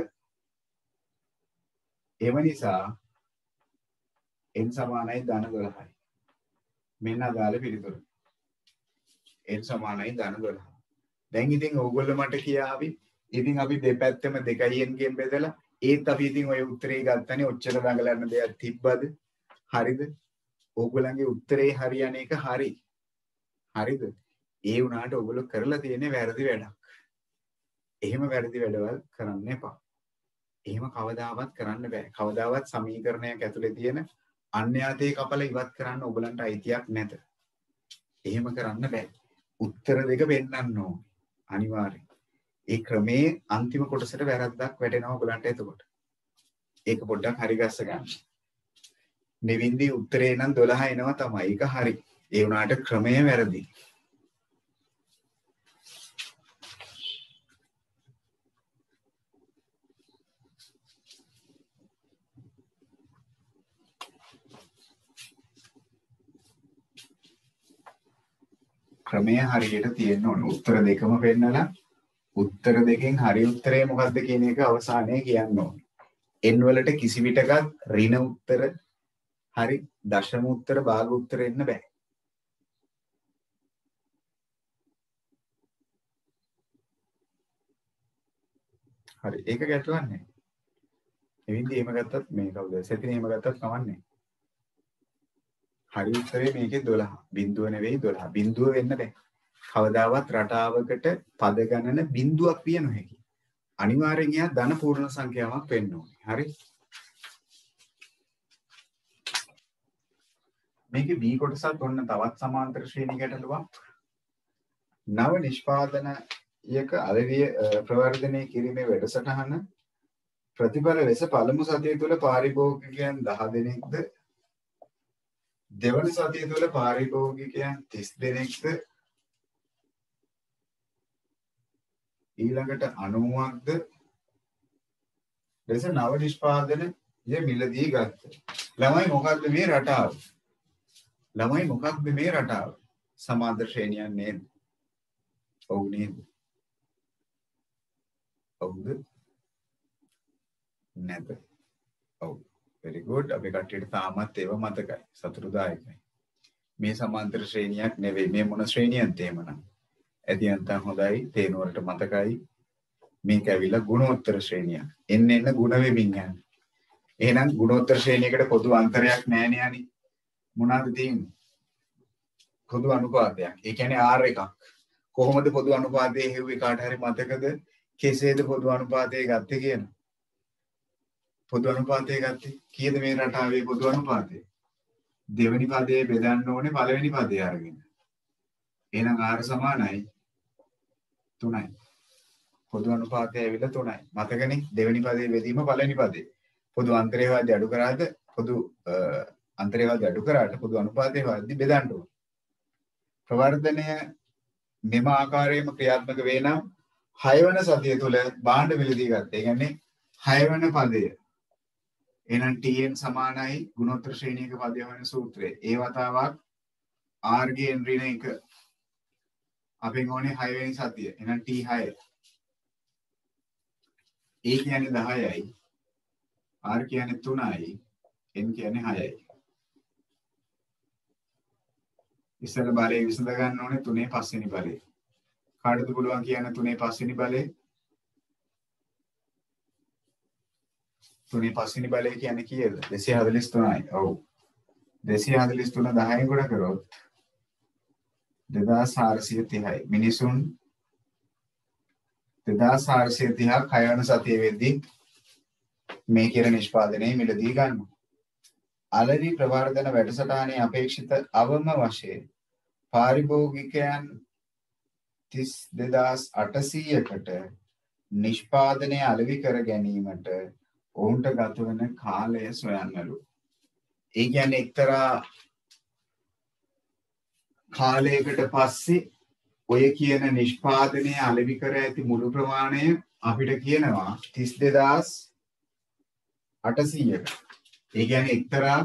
එම නිසා n සමානයි ධන 12යි. මෙන්න අදාළ පිළිතුර. n සමානයි ධන 12. දැන් ඉතින් ඕගොල්ලෝ මට කියාවි. ඉතින් අපි දෙපැත්තම 2n ගෙන් බෙදලා ඒත් අපි ඉතින් ඔය උත්තරේ ගත්තනේ ඔච්චර දඟලන්න දෙයක් තිබ්බද? හරිද? ඕගොල්ලන්ගේ උත්තරේ හරියන එක හරි. හරිද? ඒ වුණාට ඕගොල්ලෝ කරලා තියෙන්නේ වැරදි වැඩක්. එහෙම වැරදි වැඩවල් කරන්න එපා. එහෙම කවදාවත් කරන්න බෑ. කවදාවත් සමීකරණයක් ඇතුලේ තියෙන අන්‍යාතේ කපල ඉවත් කරන්න ඕගලන්ට අයිතියක් නැත. එහෙම කරන්න බෑ. උත්තර දෙක වෙන්නන්න ඕනේ. අනිවාර්යෙන්. ඒ ක්‍රමේ අන්තිම කොටසට වැරද්දක් වැටෙනවා ඔයගලන්ට එතකොට. ඒක පොඩ්ඩක් හරි ගස්ස ගන්න. නිවින්දි උත්තරේ නම් 12 එනවා තමයි. ඒක හරි. ඒ වුණාට ක්‍රමය වැරදි. ක්‍රමය හරියට තියෙන්න ඕනේ. උත්තර දෙකම පෙන්නලා උත්තර දෙකෙන් හරි උත්තරේ මොකක්ද කියන එක අවසානයේ කියන්න ඕනේ. n වලට කිසි විටකත් ඍණ උත්තර හරි දශම උත්තර භාග උත්තර එන්න බෑ. හරි ඒක ගැටලුවක් නෑ. එවින්දි එහෙම ගත්තත් මේ කවුද? සෙතින එහෙම ගත්තත් කවන්නේ. හරි උත්තරේ මේකේ 12. බිඳුව නෙවෙයි 12. බිඳුව වෙන්න බෑ. කවදාවත් රටාවකට පද ගණන බිඳුවක් විය නොහැකි. අනිවාර්යෙන් එයා ධන පූර්ණ සංඛ්‍යාවක් වෙන්න ඕනේ. හරි? මේකේ B කොටසත් ඔන්න තවත් සමාන්තර ශ්‍රේණි ගැටලුවක්. නව නිෂ්පාදනයක අලෙවිය ප්‍රවර්ධනය කිරීමේ වැඩසටහන ප්‍රතිඵල ලෙස පළමු සතිය තුළ පාරිභෝගිකයන් 10 දෙනෙක්ද දෙවන සතිය තුළ පාරිභෝගිකයන් 30 දෙනෙක්ද ඊළඟට 90ක්ද ලෙස නව නිෂ්පාදනය මිලදී ගත්තා. ළමයි මොකක්ද මේ රටාව? ළමයි මොකක්ද මේ රටාව? සමාන්තර ශ්‍රේණියක් නේද? ඔව් නේද? ඔව්ද? නැත. ඔව්. very good. අපි කට්ටියට තාමත් ඒව මතකයි. සතුටුදායකයි. මේ සමාන්තර ශ්‍රේණියක් නෙවෙයි. මේ මොන ශ්‍රේණියක්ද එහෙමනම්? ඇතියන්තම් හොඳයි. තේනවලට මතකයි. මේක ඇවිල්ලා ගුණෝත්තර ශ්‍රේණියක්. එන්න ගුණ වෙමින් යන්නේ. එහෙනම් ගුණෝත්තර ශ්‍රේණියකට පොදු අන්තරයක් නැහැ නේ. මොනවාද තියෙන්නේ? පොදු අනුපාතයක්. ඒ කියන්නේ R එකක්. කොහොමද පොදු අනුපාතයේ හෙව්වේ කාට හරි මතකද? කෙසේද පොදු අනුපාතය ගත්තේ කියන? පොදු අනුපාතය ගත්තේ කීයද මේ රටාවේ පොදු අනුපාතය? දෙවෙනි පදයේ බෙදන්න ඕනේ පළවෙනි පදය අරගෙන. එහෙනම් r සමානයි 3යි. පොදු අනුපාතය ඇවිල්ලා 3යි. මතකනේ දෙවෙනි පදයේ බෙදීම පළවෙනි පදේ. පොදු අන්තරේවාදී අඩු කරාද පොදු අන්තරේවාදී අඩු කරාට පොදු අනුපාතයේ වාදී බෙදන්න ඕනේ. ප්‍රවර්ධනය මෙම ආකාරයෙන්ම ක්‍රියාත්මක වේ නම් 6 වන සතිය තුල භාණ්ඩ මිලදී ගත්තා. ඒ කියන්නේ 6 වන පදය. එහෙනම් tn සමානයි ගුණෝත්තර ශ්‍රේණියක පදය වෙන සූත්‍රය. ඒ වතාවක් r ගේ ඍණ 1 අපෙන් ඕනේ 6 වෙනි සතිය. එහෙනම් t6. a කියන්නේ 10යි. r කියන්නේ 3යි. n කියන්නේ 6යි. ඉස්සර බලය විසඳ ගන්න ඕනේ 3 5 වෙනි බලය. කාටද පුළුවන් කියන්න 3 5 වෙනි බලය? 3 5 වෙනි බලය කියන්නේ කීයද? 243යි. ඔව්. 243 10න් ගොඩ කරොත් 2430යි. මිනිසුන් 2430ක් 6 වෙනි සතියේ වෙද්දී මේ කියන නිෂ්පාදනයේ මිලදී ගන්නවා. අලරි ප්‍රවර්ධන වැඩසටහනේ අපේක්ෂිත අවම වශයෙන් පාරිභෝගිකයන් 32800කට නිෂ්පාදනය අලෙවි කර ගැනීමට ඔවුන්ට ගත වන කාලය සොයන්නලු. ඒ කියන්නේ එක්තරා කාලයකට පස්සේ ඔය කියන නිෂ්පාදනය අලෙවි කර ඇති මුළු ප්‍රමාණය අපිට කියනවා 32800කට. ඒ කියන්නේ එක්තරා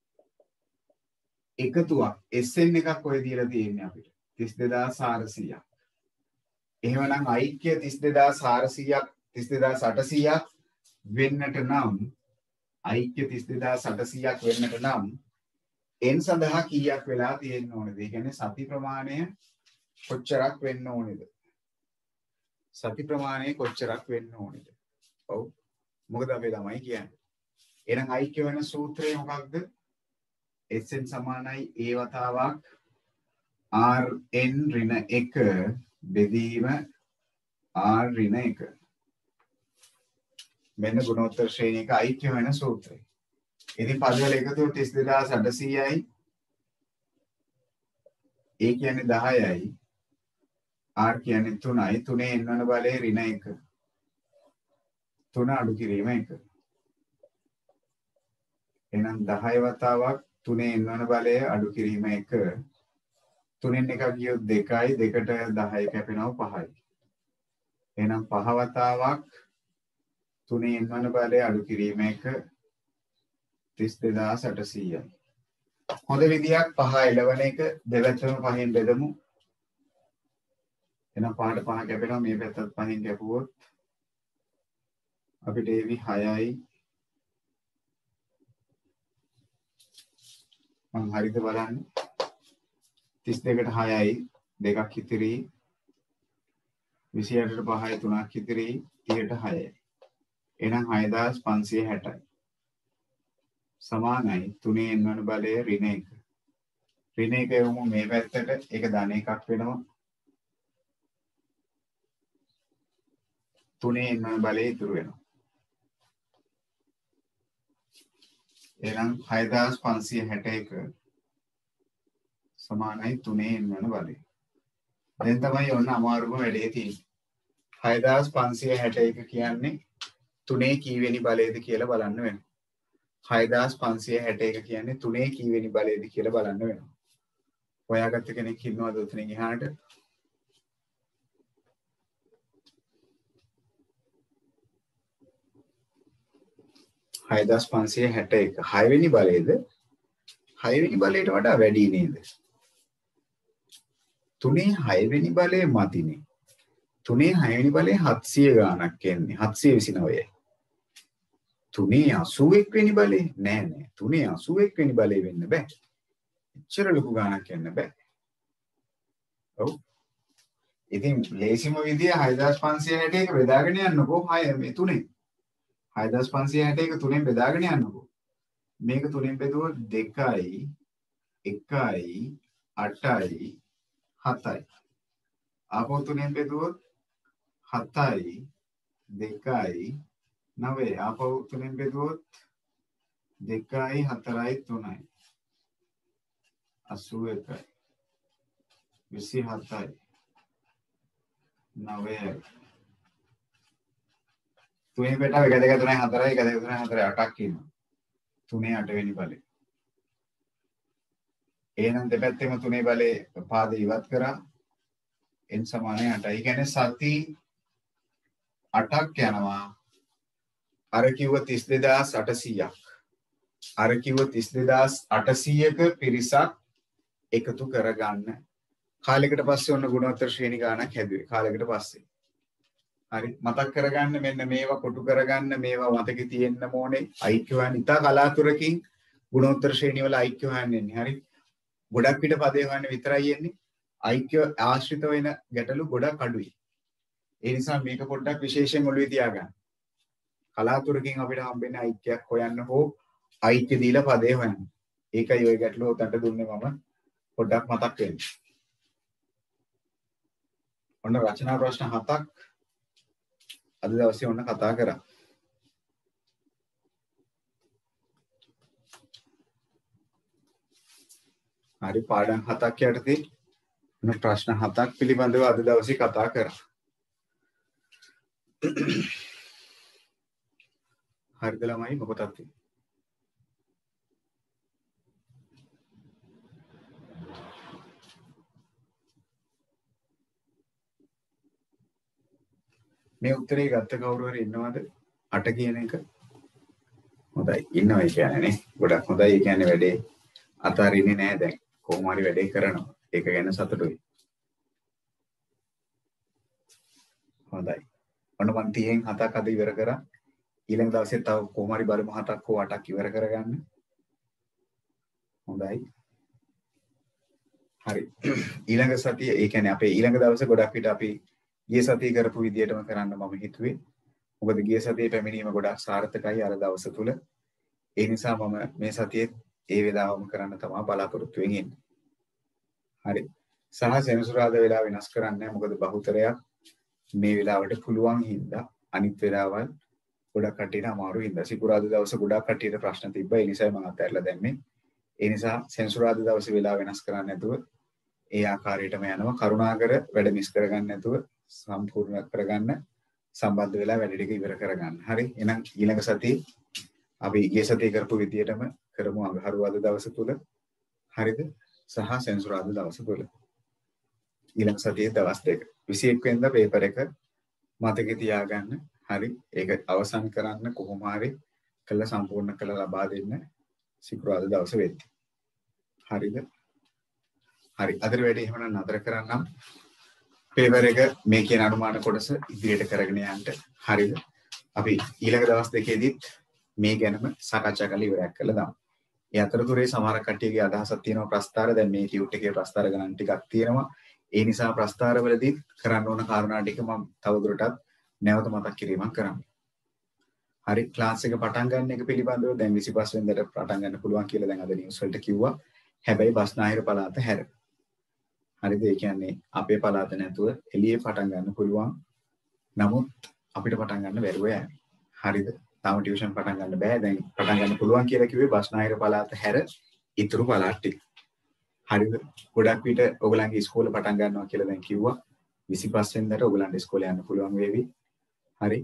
එකතුවක් SN එකක් ඔය දීලා තියෙන්නේ අපිට 32400ක්. එහෙමනම් ඓක්‍ය 32400ක් 32800ක් වෙන්නට නම් ඓක්‍ය 32800ක් වෙන්නට නම් n සඳහා කීයක් වෙලා තියෙන්න ඕනද? ඒ කියන්නේ සති ප්‍රමාණය කොච්චරක් වෙන්න ඕනේද? සති ප්‍රමාණය කොච්චරක් වෙන්න ඕනේද? ඔව්. මොකද අපි ළමයි කියන්නේ. එහෙනම් ඓක්‍ය වෙන සූත්‍රය මොකක්ද? SN සමානයි a වතාවක් rn ඍණ 1 බෙදීම r ඍණ 1. මෙන්න ගුණෝත්තර ශ්‍රේණියක ඓක්‍ය වෙන සූත්‍රය. ඉතින් පදවල එකතුව 32800යි. a කියන්නේ 10යි. r කියන්නේ 3යි. 3 n වන බලය ඍණ 1. 3 අඩු කිරීම 1. එහෙනම් 10 වතාවක් 3 n වන බලය අඩු කිරීම 1. 3න් එකක් ගියොත් 2යි. 2ට 10 කැපෙනවා 5යි. එහෙනම් 5 වතාවක් 3 n වන බලය අඩු කිරීම 1 32800යි. හොඳ විදියක් 5 එළවන එක දෙපැත්තම 5න් බෙදමු. එහෙනම් 5ට 5 කැපෙනවා මේ පැත්තත් 5න් කැපුවොත් අපිට ඒවි 6යි. මම හරිද බලන්න. 32ට 6යි 2ක් ඉතිරි. 28ට 5යි 3ක් ඉතිරි. 30ට 6යි. එහෙනම් 6560යි. සමානයි 3 n වන බලය ඍණ 1. ඍණ 1 යොමු මේ පැත්තට ඒක ධන එකක් වෙනවා. 3 n වන බලය ඉතුරු වෙනවා. එහෙනම් 6561 සමානයි 3 n වන බලය. දැන් තමයි ඔන්න අමාරුම වැඩේ තියෙන්නේ. 6561 කියන්නේ 3 කීවෙනි බලයද කියලා බලන්න වෙනවා. 6561 කියන්නේ 3 කීවෙනි බලයද කියලා බලන්න වෙනවා. හොයාගත්ත කෙනෙක් ඉන්නවද උතනින් එහාට? 6561 6 වෙනි බලයේද 6 වෙනි බලයට වඩා වැඩි නේද? 3 6 වෙනි බලය මතිනේ. 3 6 වෙනි බලය 700 ගාණක් එන්නේ 729යි. 3 81 වෙනි බලය නෑ 3 81 වෙනි බලය වෙන්න බෑ. එච්චර ලොකු ගාණක් එන්න බෑ. ඔව්. ඉතින් ලේසිම විදිය 6561 බෙදාගෙන යන්නකෝ 6 මේ 3. 6561 3ෙන් බෙදාගෙන යන්නකෝ. මේක 3ෙන් බෙදුවොත් 2යි 1යි 8යි 7යි. ආපහු 3න් බෙදුවොත් 7යි 2යි 9. ආපහු 3න් බෙදුවොත් 2යි 4යි 3යි 81යි 27යි 9යි 3 බෙටාව 1 2 3 4යි 1 2 3 4 8ක් කියනවා 3 8 වෙනි බලේ එහෙනම් දෙපැත්තෙම 3 බලේ පාද ඉවත් කරා n සමානයි 8යි. ඒ කියන්නේ සති 8ක් යනවා. අර කිව්ව 32800ක්. අර කිව්ව 32800ක පිරිසක් එකතු කරගන්න. කාලයකට පස්සේ ඔන්න ගුණෝත්තර ශ්‍රේණි ගානක් හැදුවේ. කාලයකට පස්සේ. හරි මතක් කරගන්න මෙන්න මේවා කොටු කරගන්න මේවා මතකෙ තියෙන්න ඕනේ. IQ හොයන්න ඉතා කලාතුරකින් ගුණෝත්තර ශ්‍රේණි වල IQ හොයන්නේ. හරි. ගොඩක් පිට පදේ හොයන්න විතරයි එන්නේ. IQ ආශ්‍රිත වෙන ගැටලු ගොඩක් අඩුයි. ඒ නිසා මේක පොඩ්ඩක් විශේෂයෙන් ඔළුවේ තියාගන්න. කලාතුරකින් අපිට හම්බෙන්නේ IQ හොයන්න හෝ IQ දීලා පදේ හොයන්න. ඒකයි ওই ගැටලුව උතන්ට දුන්නේ මම පොඩ්ඩක් මතක් වෙන්න. ඔන්න රචනා ප්‍රශ්න 7ක් අද දවසේ ඔන්න කතා කරා. හරි පාඩම් 7ක් යටතේ ඔන්න ප්‍රශ්න 7ක් පිළිබඳව අද දවසේ කතා කරා. හරිද ළමයි මොකටද තියෙන්නේ? මේ උත්තරේ ගත්ත කවුරු හරි ඉන්නවද? 8 කියන එක. හොඳයි. ඉන්නවා ඒ කියන්නේ නේ. ගොඩක් හොඳයි. ඒ කියන්නේ වැඩේ අතාරින්නේ නැහැ දැන්. කොහොම හරි වැඩේ කරනවා. ඒක ගැන සතුටුයි. හොඳයි. ඔන්න මම 30න් 7ක් අද ඉවර කරා. ඊළඟ දවසේ තව කොහොම හරි බලමු 7ක් හෝ 8ක් ඉවර කරගන්න. හොඳයි. හරි. ඊළඟ සතිය ඒ කියන්නේ අපේ ඊළඟ දවසේ ගොඩක් විට අපි ගිය සතියේ කරපු විදියටම කරන්න මම හිතුවේ. මොකද ගිය සතියේ පැමිණීම ගොඩක් සාර්ථකයි අර දවස තුල. ඒ නිසා මම මේ සතියේ ඒ වෙලාවම කරන්න තමයි බලාපොරොත්තු වෙන්නේ. හරි. සහ සෙනසුරාදා වෙලාව වෙනස් කරන්නේ නැහැ. මොකද බහුතරයක් මේ වෙලාවට පුළුවන් හින්දා අනිත් වෙලාවල් ගොඩක් කට්ටියට අමාරු හින්දා සිකුරාදා දවස ගොඩක් කට්ටියට ප්‍රශ්න තිබ්බා. ඒ නිසා මම අතහැරලා දැම්මේ. ඒ නිසා සෙනසුරාදා දවසේ වෙලාව වෙනස් කරන්නේ නැතුව ඒ ආකාරයටම යනවා. කරුණාකර වැඩ මිස් කරගන්න නැතුව සම්පූර්ණ කරගන්න සම්බන්ධ වෙලා වැඩ ටික ඉවර කරගන්න. හරි. එහෙනම් ඊළඟ සතියේ අපි ගිය සතියේ කරපු විදියටම කරමු අඟහරුවාදා දවස තුල. හරිද? සහ සෙනසුරාදා දවස තුල. ඊළඟ සතියේ දවස් දෙක. 21 වෙනිදා පේපර් එක මතකේ තියාගන්න. හරි. ඒක අවසන් කරන්න කොහොම හරි කළා සම්පූර්ණ කළා ලබා දෙන්න සිකුරාදා දවස වෙද්දී. හරිද? හරි. අදට වැඩි එහෙමනම් නතර කරන්නම්. පේපර් එක මේ කියන අනුමාන කොටස ඉදිරියට කරගෙන යන්න. හරිද? අපි ඊළඟ දවස් දෙකේදීත් මේ ගැනම සාකච්ඡා කරලා ඉවරයක් කළා දාමු. ඒ අතරතුරේ සමහර කට්ටියගේ අදහසක් තියෙනවා ප්‍රස්තාර දැන් මේ ටියුට් එකේ ප්‍රස්තාර ගණන් ටිකක් තියෙනවා. ඒ නිසා ප්‍රස්තාරවලදී කරන්න ඕන කාරණා ටික මම තවදුරටත් නැවත මතක් කිරීමක් කරන්න. හරි ක්ලාස් එක පටන් ගන්න එක පිළිබඳව දැන් 25 වෙනිදාට පටන් ගන්න පුළුවන් කියලා දැන් අද නිවුස් වලට කිව්වා. හැබැයි බස්නාහිර පළාත හැර. හරිද? ඒ කියන්නේ අපේ පළාත නැතුව එළියේ පටන් ගන්න පුළුවන්. නමුත් අපිට පටන් ගන්න බැරුව යන්නේ. හරිද? තාම ටියුෂන් පටන් ගන්න බෑ. දැන් පටන් ගන්න පුළුවන් කියලා කිව්වේ බස්නාහිර පළාත හැර ඉතුරු පළාත් ටික. හරිද? ගොඩක් විට ඔයගලන්ගේ ඉස්කෝලේ පටන් ගන්නවා කියලා දැන් කිව්වා. 25 වෙනිදාට ඔයගලන්ට ඉස්කෝලේ යන්න පුළුවන් වේවි. හරි.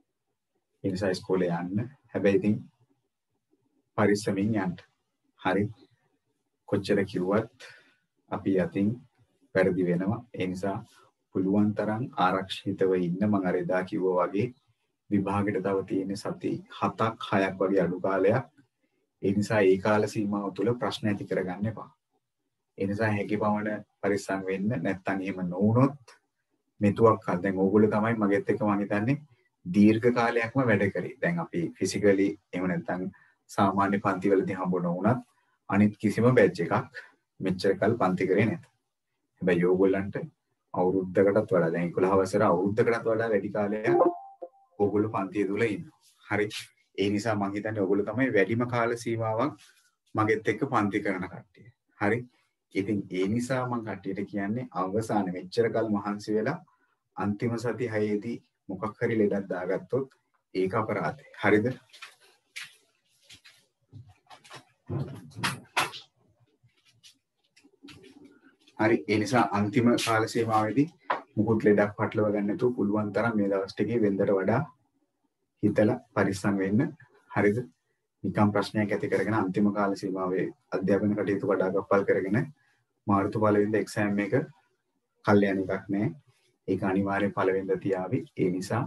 ඒ නිසා ඉස්කෝලේ යන්න. හැබැයි ඉතින් පරිස්සමින් යන්න. හරි. කොච්චර කිව්වත් අපි යතින් වැරදි වෙනවා. ඒ නිසා පුළුවන් තරම් ආරක්ෂිතව ඉන්න මම අර එදා කිව්වා වගේ විභාගෙට තව තියෙන සති 7ක් 6ක් වගේ අඩු කාලයක්. ඒ නිසා ඒ කාල සීමාව තුළ ප්‍රශ්න ඇති කරගන්න එපා. ඒ නිසා හැකි පමණ පරිස්සම් වෙන්න. නැත්තම් එහෙම නොවුනොත් මෙතුවක් දැන් ඕගොල්ලෝ තමයි මගෙත් එක්ක මම හිතන්නේ දීර්ඝ කාලයක්ම වැඩ කරේ. දැන් අපි ෆිසිකලි එහෙම නැත්තම් සාමාන්‍ය පන්ති වලදී හම්බ නොවුනත් අනිත් කිසිම බැච් එකක් මෙච්චර කල් පන්ති කරේ නැත. හැබැයි ඕගොල්ලන්ට අවුරුද්දකටත් වඩා දැන් 11 වසර අවුරුද්දකටත් වඩා වැඩි කාලයක් ඕගොල්ලෝ පන්තිය තුල ඉන්නවා. හරි. ඒ නිසා මම හිතන්නේ ඕගොල්ලෝ තමයි වැඩිම කාල සීමාවක් මගෙත් එක්ක පන්ති කරන කට්ටිය. හරි. ඉතින් ඒ නිසා මම කට්ටියට කියන්නේ අවසානයේ මෙච්චර කල් මහන්සි වෙලා අන්තිම සති 6ේදී මොකක් හරි ලෙඩක් දාගත්තොත් ඒක අපරාධයි. හරිද? හරි. ඒ නිසා අන්තිම කාල සීමාවේදී මුකුත් ලෙඩක් පටලව ගන්න නැතුව පුළුවන් තරම් මේ දවස් ටිකේ වෙනදට වඩා හිතලා පරිස්සම් වෙන්න. හරිද? නිකම් ප්‍රශ්නයක් ඇති කරගෙන අන්තිම කාල සීමාවේ අධ්‍යාපන කටයුතු වඩා ගප්පල් කරගෙන මාර්තු පළවෙනිද එක්සෑම් එක කල්යන එකක් නෑ. ඒක අනිවාර්යෙන් පළවෙනිද තියාවි. ඒ නිසා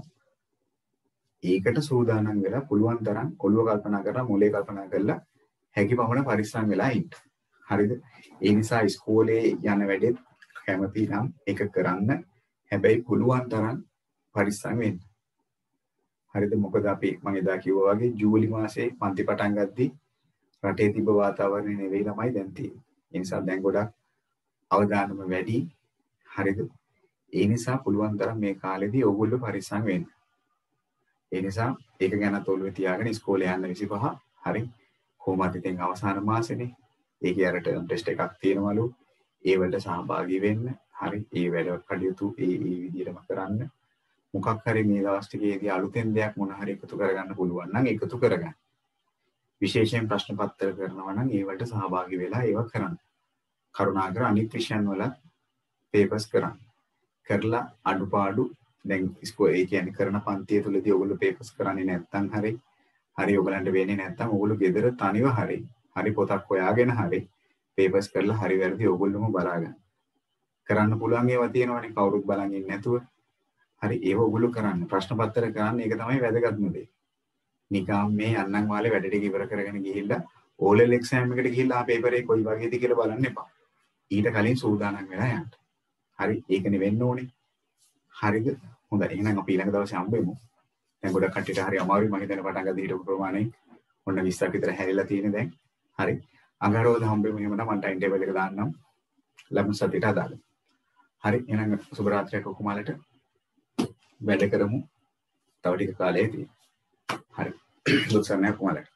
ඒකට සූදානම් වෙලා පුළුවන් තරම් ඔළුව කල්පනා කරලා මොලේ කල්පනා කරලා හැකි පමණ පරිස්සම් වෙලා ඉන්න. හරිද? ඒ නිසා ඉස්කෝලේ යන වැඩෙත් කැමති නම් ඒක කරන්න. හැබැයි පුළුවන් තරම් පරිස්සම් වෙන්න. හරිද? මොකද අපි මම එදා කිව්වා වගේ ජූලි මාසේ පන්ති පටන් ගද්දි රටේ තිබ්බ වාතාවරණය නෙවෙයි ළමයි දැන් තියෙන්නේ. ඒ නිසා දැන් ගොඩක් අවධානම වැඩි. හරිද? ඒ නිසා පුළුවන් තරම් මේ කාලෙදී ඕගොල්ලෝ පරිස්සම් වෙන්න. ඒ නිසා ඒක ගැන ඔළුවේ තියාගෙන ඉස්කෝලේ යන්න 25. හරි. කොහොමද ඉතින් අවසාන මාසෙනේ. ඒකේ අර ටර්ම් ටෙස්ට් එකක් තියෙනවලු. ඒ වලට සහභාගී වෙන්න. හරි. ඒ වැඩ කටයුතු ඒ විදිහටම කරන්න. මොකක් හරි මේ දවස් ටිකේදී අලුතෙන් දෙයක් මොන හරි එකතු කරගන්න පුළුවන් නම් එකතු කරගන්න. විශේෂයෙන් ප්‍රශ්න පත්‍ර කරනවා නම් ඒ වලට සහභාගී වෙලා ඒව කරන්න. කරුණාකර අනිත් විෂයන් වල පේපර්ස් කරන්න. කරලා අඩුපාඩු දැන් ඒ කියන්නේ කරන පන්තිය තුලදී ඔයගොල්ලෝ පේපර්ස් කරන්නේ නැත්නම් හරි ඔයගලන්ට වෙන්නේ නැත්නම් ඔයගොල්ලෝ ගෙදර තනිව හරි පොතක් හොයාගෙන හරි පේපර්ස් කරලා හරි වැරදි ඔයගොල්ලෝම බලාගන්න. කරන්න පුළුවන් ඒවා තියෙනවනේ කවුරුත් බලන් ඉන්නේ නැතුව. හරි ඒව ඔයගොල්ලෝ කරන්න. ප්‍රශ්න පත්‍ර කරන්න ඒක තමයි වැදගත්ම දේ. නිකම් මේ අන්නම් වාලේ වැඩ ටික ඉවර කරගෙන ගිහිල්ලා O level exam එකට ගිහිල්ලා ආ පේපර් එක කොයි වගේද කියලා බලන්න එපා. ඊට කලින් සූදානම් වෙලා යන්න. හරි ඒකනේ වෙන්න ඕනේ. හරිද? හොඳයි. එහෙනම් අපි ඊළඟ දවසේ හම්බෙමු. දැන් ගොඩක් කට්ටියට හරි අමාරුයි මම හිතන්නේ පටන් ගන්න හිටපු ප්‍රමාණය. ඔන්න 20ක් විතර හැරිලා තියෙන දැන්. හරි. අඟහරුවාදා හම්බෙමු එහෙමනම් මම ටයිම් ටේබල් එක දාන්නම්. ලබන සතියට අදාළ. හරි. එහෙනම් සුබ රාත්‍රියක් ඔක්කොමලට. වැඩ කරමු. තව ටික කාලයකදී. හරි. ලොකු සරණයක් ඔයාලට.